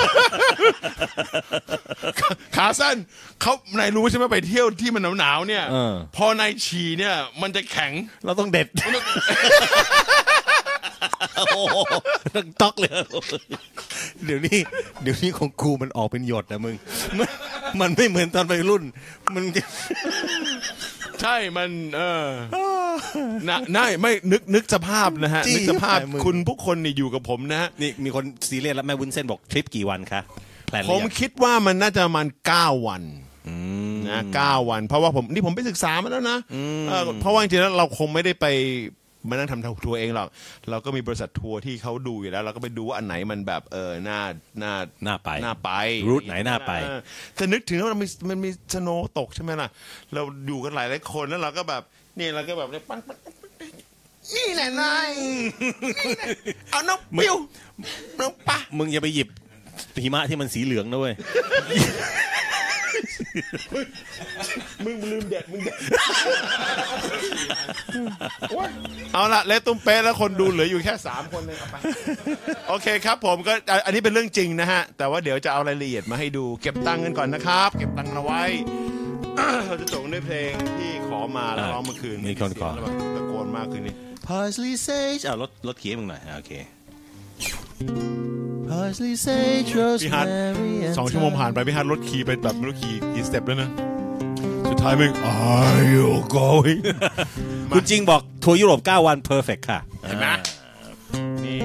ขาสั้นเขานายรู้ใช่ไหมไปเที่ยวที่มันหนาวๆเนี่ยเออพอนายฉี่เนี่ย มันจะแข็งเราต้องเด็ด โอ้โหต้องต๊อกเลย เดี๋ยวนี้ เดี๋ยวนี้ของกูมันออกเป็นหยดนะมึง มันมันไม่เหมือนตอนวัยรุ่น มันจะใช่มันเออนะน่าไม่นึกนึกสภาพนะฮะจี้นึกสภาพไปมึงคุณผู้คนนี่อยู่กับผมนะฮะนี่มีคนซีเรียสแล้วแม่วุ้นเส้นบอกทริปกี่วันคะแพลนหผรือมยังคิดว่ามันน่าจะประมาณเก้าวันนะเก้าวัน เพราะว่าผมนี่ผมไปศึกษามาแล้วนะเออเพราะว่าจริงๆแล้วเราคงไม่ได้ไปมานั่งทำทัวร์เองหรอกเราก็มีบริษัททัวร์ที่เขาดูอยู่แล้วเราก็ไปดูว่าอันไหนมันแบบเออน่าน่าน่าไปน่าไปรูทไหนน่าไปแต่นึกถึงว่ามันมีมันมีสโนว์ตกใช่ไหมล่ะเราอยู่กันหลายหลายคนแล้วเราก็แบบนี่เราก็แบบเนี่ยปั้นปั้นนี่แหละนายเอาน้องปิ้วน้องปะมึงอย่าไปหยิบหิมะที่มันสีเหลืองนะเว้ยมึงลืมเด็ดมึงเด็ดเอาละเละตุ้มเป๊ะแล้วคนดูเหลืออยู่แค่สามคนเลยเอาไปโอเคครับผมก็อันนี้เป็นเรื่องจริงนะฮะแต่ว่าเดี๋ยวจะเอารายละเอียดมาให้ดูเก็บตังค์กันก่อนนะครับเก็บตังค์เอาไว้เราจะจบด้วยเพลงที่ขอมาแล้วร้องเมื่อคืนมีคนขอตะโกนมากคืนนี้ Parsley sage เอารถรถเขียมึงหน่อยโอเค Parsley sage rosemary สองชั่วโมงผ่านไปพี่ฮัทรถขี่ไปแบบรถขี่กี่สเต็ปแล้วนะสุดท้ายมึง Are you going คุณจริงบอกทัวร์ยุโรปเก้าวัน perfect ค่ะเห็นไหมนี่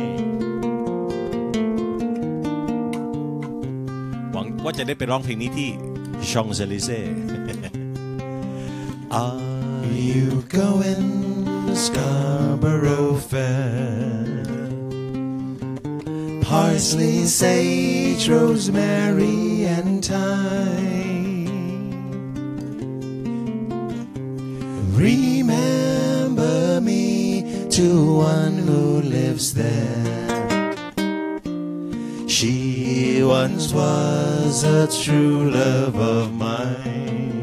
หวังว่าจะได้ไปร้องเพลงนี้ที่ชองเซลิเซ่ Are you going Scarborough Fair Parsley sage rosemary and thyme Remember me to one who lives there She once was a true love of mine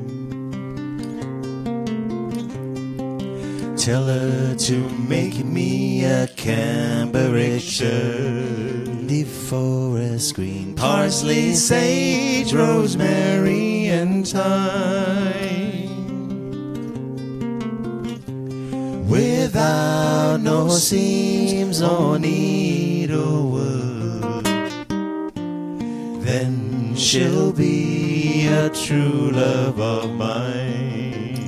Tell her to make me a cambric shirt The forest green Parsley, sage, rosemary and thyme Without no seams or needlework Then she'll be a true love of mine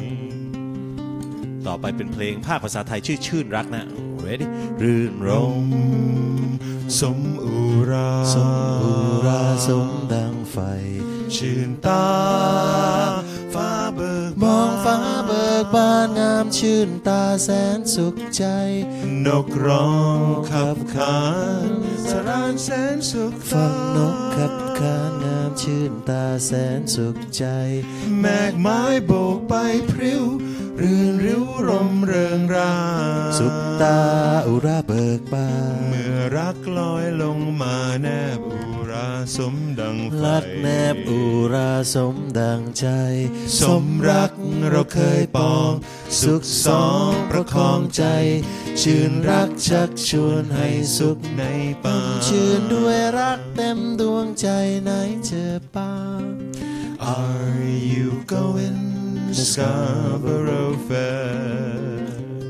ต่อไปเป็นเพลงภาคภาษาไทยชื่อชื่นรักนะ ready รื่นรมสมอุราสมอุราสมดังไฟชื่นตาฟ้าเบิกมองฟ้าเบิกบานงามชื่นตาแสนสุขใจนกร้องขับขานสรานแสนสุขฟังนกขับขานงามชื่นตาแสนสุขใจแมกไม้โบกไปพริ้วรื่นริ้วรมเริงราสุขตาอุราเบิกบานเมื่อรักลอยลงมาแนบอุราสมดังไฟรักแนบอุราสมดังใจสมรักเราเคยปองสุขสองประคองใจชื่นรักชักชวนให้สุขในป่าชื่นด้วยรักเต็มดวงใจไหนเจอป่า Are you going Scarborough Fair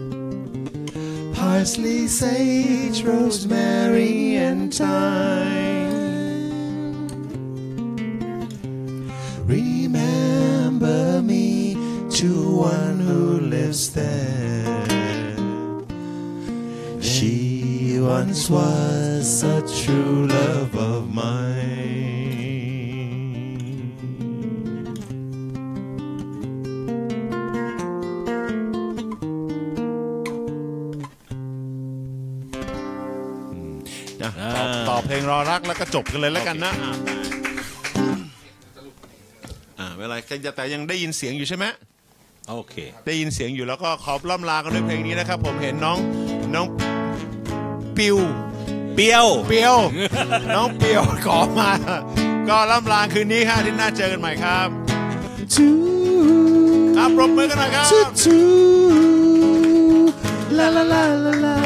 Parsley, sage, rosemary and thyme Remember me to one who lives there She once was a true love of mine ต่อเพลงรอรักแล้วก็จบกันเลยแล้วกันนะอ่าเวลาแต่ยังได้ยินเสียงอยู่ใช่ไหมโอเคได้ยินเสียงอยู่แล้วก็ขอล่ำลากันด้วยเพลงนี้นะครับผมเห็นน้องน้องปิวเปียวเปียวน้องเปียวขอมาก็ล่ำลาคืนนี้ค่ะที่หน้าเจอกันใหม่ครับอ่ะปรบมือกันหน่อยครับลาลาลาลาลา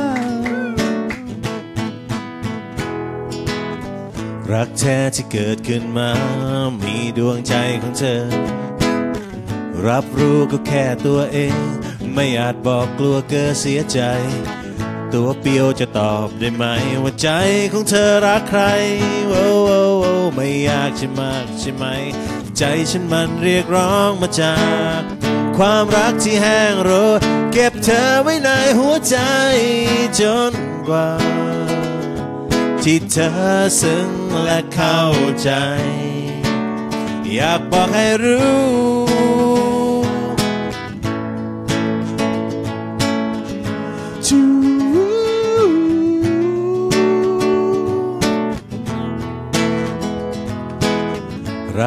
รักแท้ที่เกิดขึ้นมามีดวงใจของเธอรับรู้ก็แค่ตัวเองไม่อาจบอกกลัวเกิดเสียใจตัวเปียวจะตอบได้ไหมว่าใจของเธอรักใครโอ้โอ้โอ้ไม่อยากใช่มากใช่ไหมใจฉันมันเรียกร้องมาจากความรักที่แห้งโรยเก็บเธอไว้ในหัวใจจนกว่าที่เธอซึ้งและเข้าใจอยากบอกให้รู้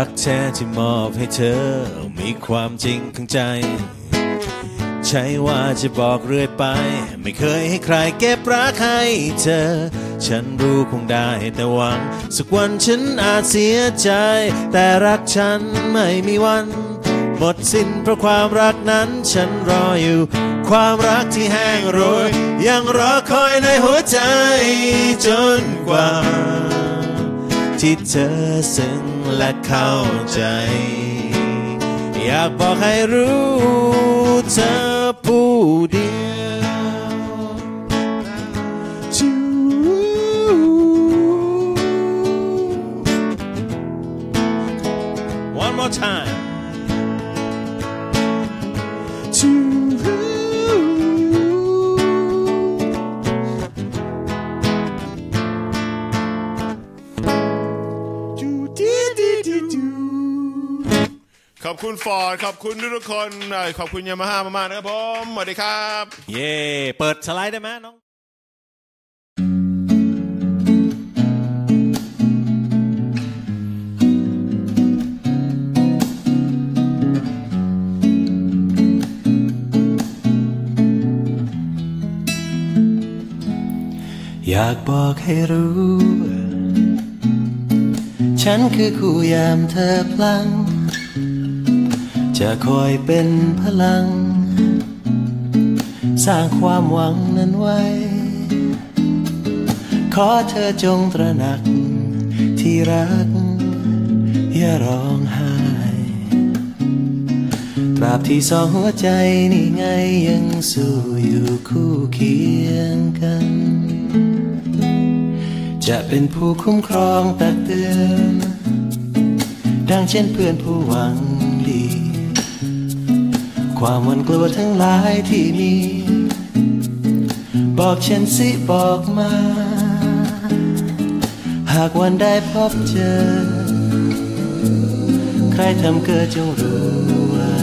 รักแท้ที่มอบให้เธอมีความจริงข้างใจใช่ว่าจะบอกเรื่อยไปไม่เคยให้ใครเก็บรักให้เธอฉันรู้คงได้แต่หวังสักวันฉันอาจเสียใจแต่รักฉันไม่มีวันหมดสิ้นเพราะความรักนั้นฉันรออยู่ความรักที่แห้งโรยยังรอคอยในหัวใจจนกว่าที่เธอซึ้งและเข้าใจอยากบอกให้รู้เธอผู้เดียวOne more time ขอบคุณฟอร์ดขอบคุณทุกคนขอบคุณยามาฮ่ามากๆนะครับผมสวัสดีครับเย่เปิดสไลด์ได้ไหมน้องอยากบอกให้รู้ฉันคือคู่ยามเธอพลังจะคอยเป็นพลังสร้างความหวังนั้นไว้ขอเธอจงตระหนักที่รักอย่าร้องไห้ตราบที่สองหัวใจนี่ไงยังสู้อยู่คู่เคียงกันจะเป็นผู้คุ้มครองตักเตือนดังเช่นเพื่อนผู้หวังดีความหวั่นกลัวทั้งหลายที่มีบอกฉันสิบอกมาหากวันได้พบเจอใครทำเกิดจงรู้ว่า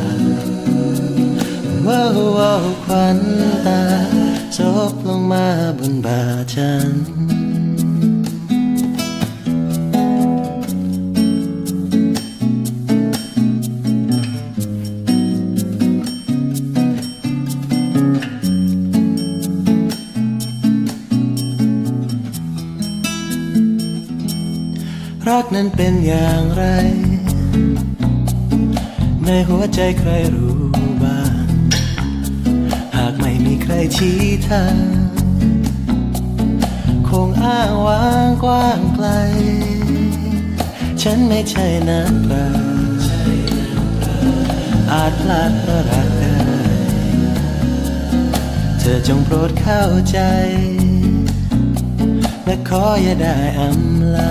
ว้าวว้าวควันตาซบลงมาบนบ่าฉันรักนั้นเป็นอย่างไรในหัวใจใครรู้บ้างหากไม่มีใครชี้ทางคงอ้างว้างกว้างไกลฉันไม่ใช่นักปราชญ์อาจพลาดเพราะรักได้เธอจงโปรดเข้าใจและขออย่าได้อำลา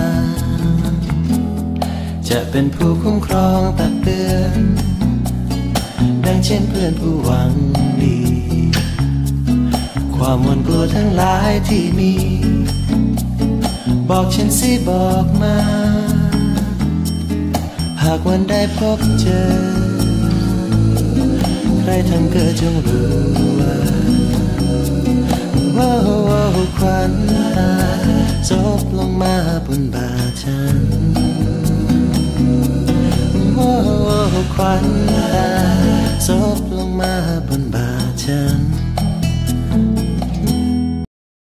จะเป็นผู้คุ้มครองตักเตือนดังเช่นเพื่อนผู้หวังดีความหวั่นกลัวทั้งหลายที่มีบอกฉันสิบอกมาหากวันได้พบเจอใครทำเกิดจงรู้ว่าว้าวว้าวควันตาซบลงมาบนบ่าฉันโอ้ควันตาซบลงมา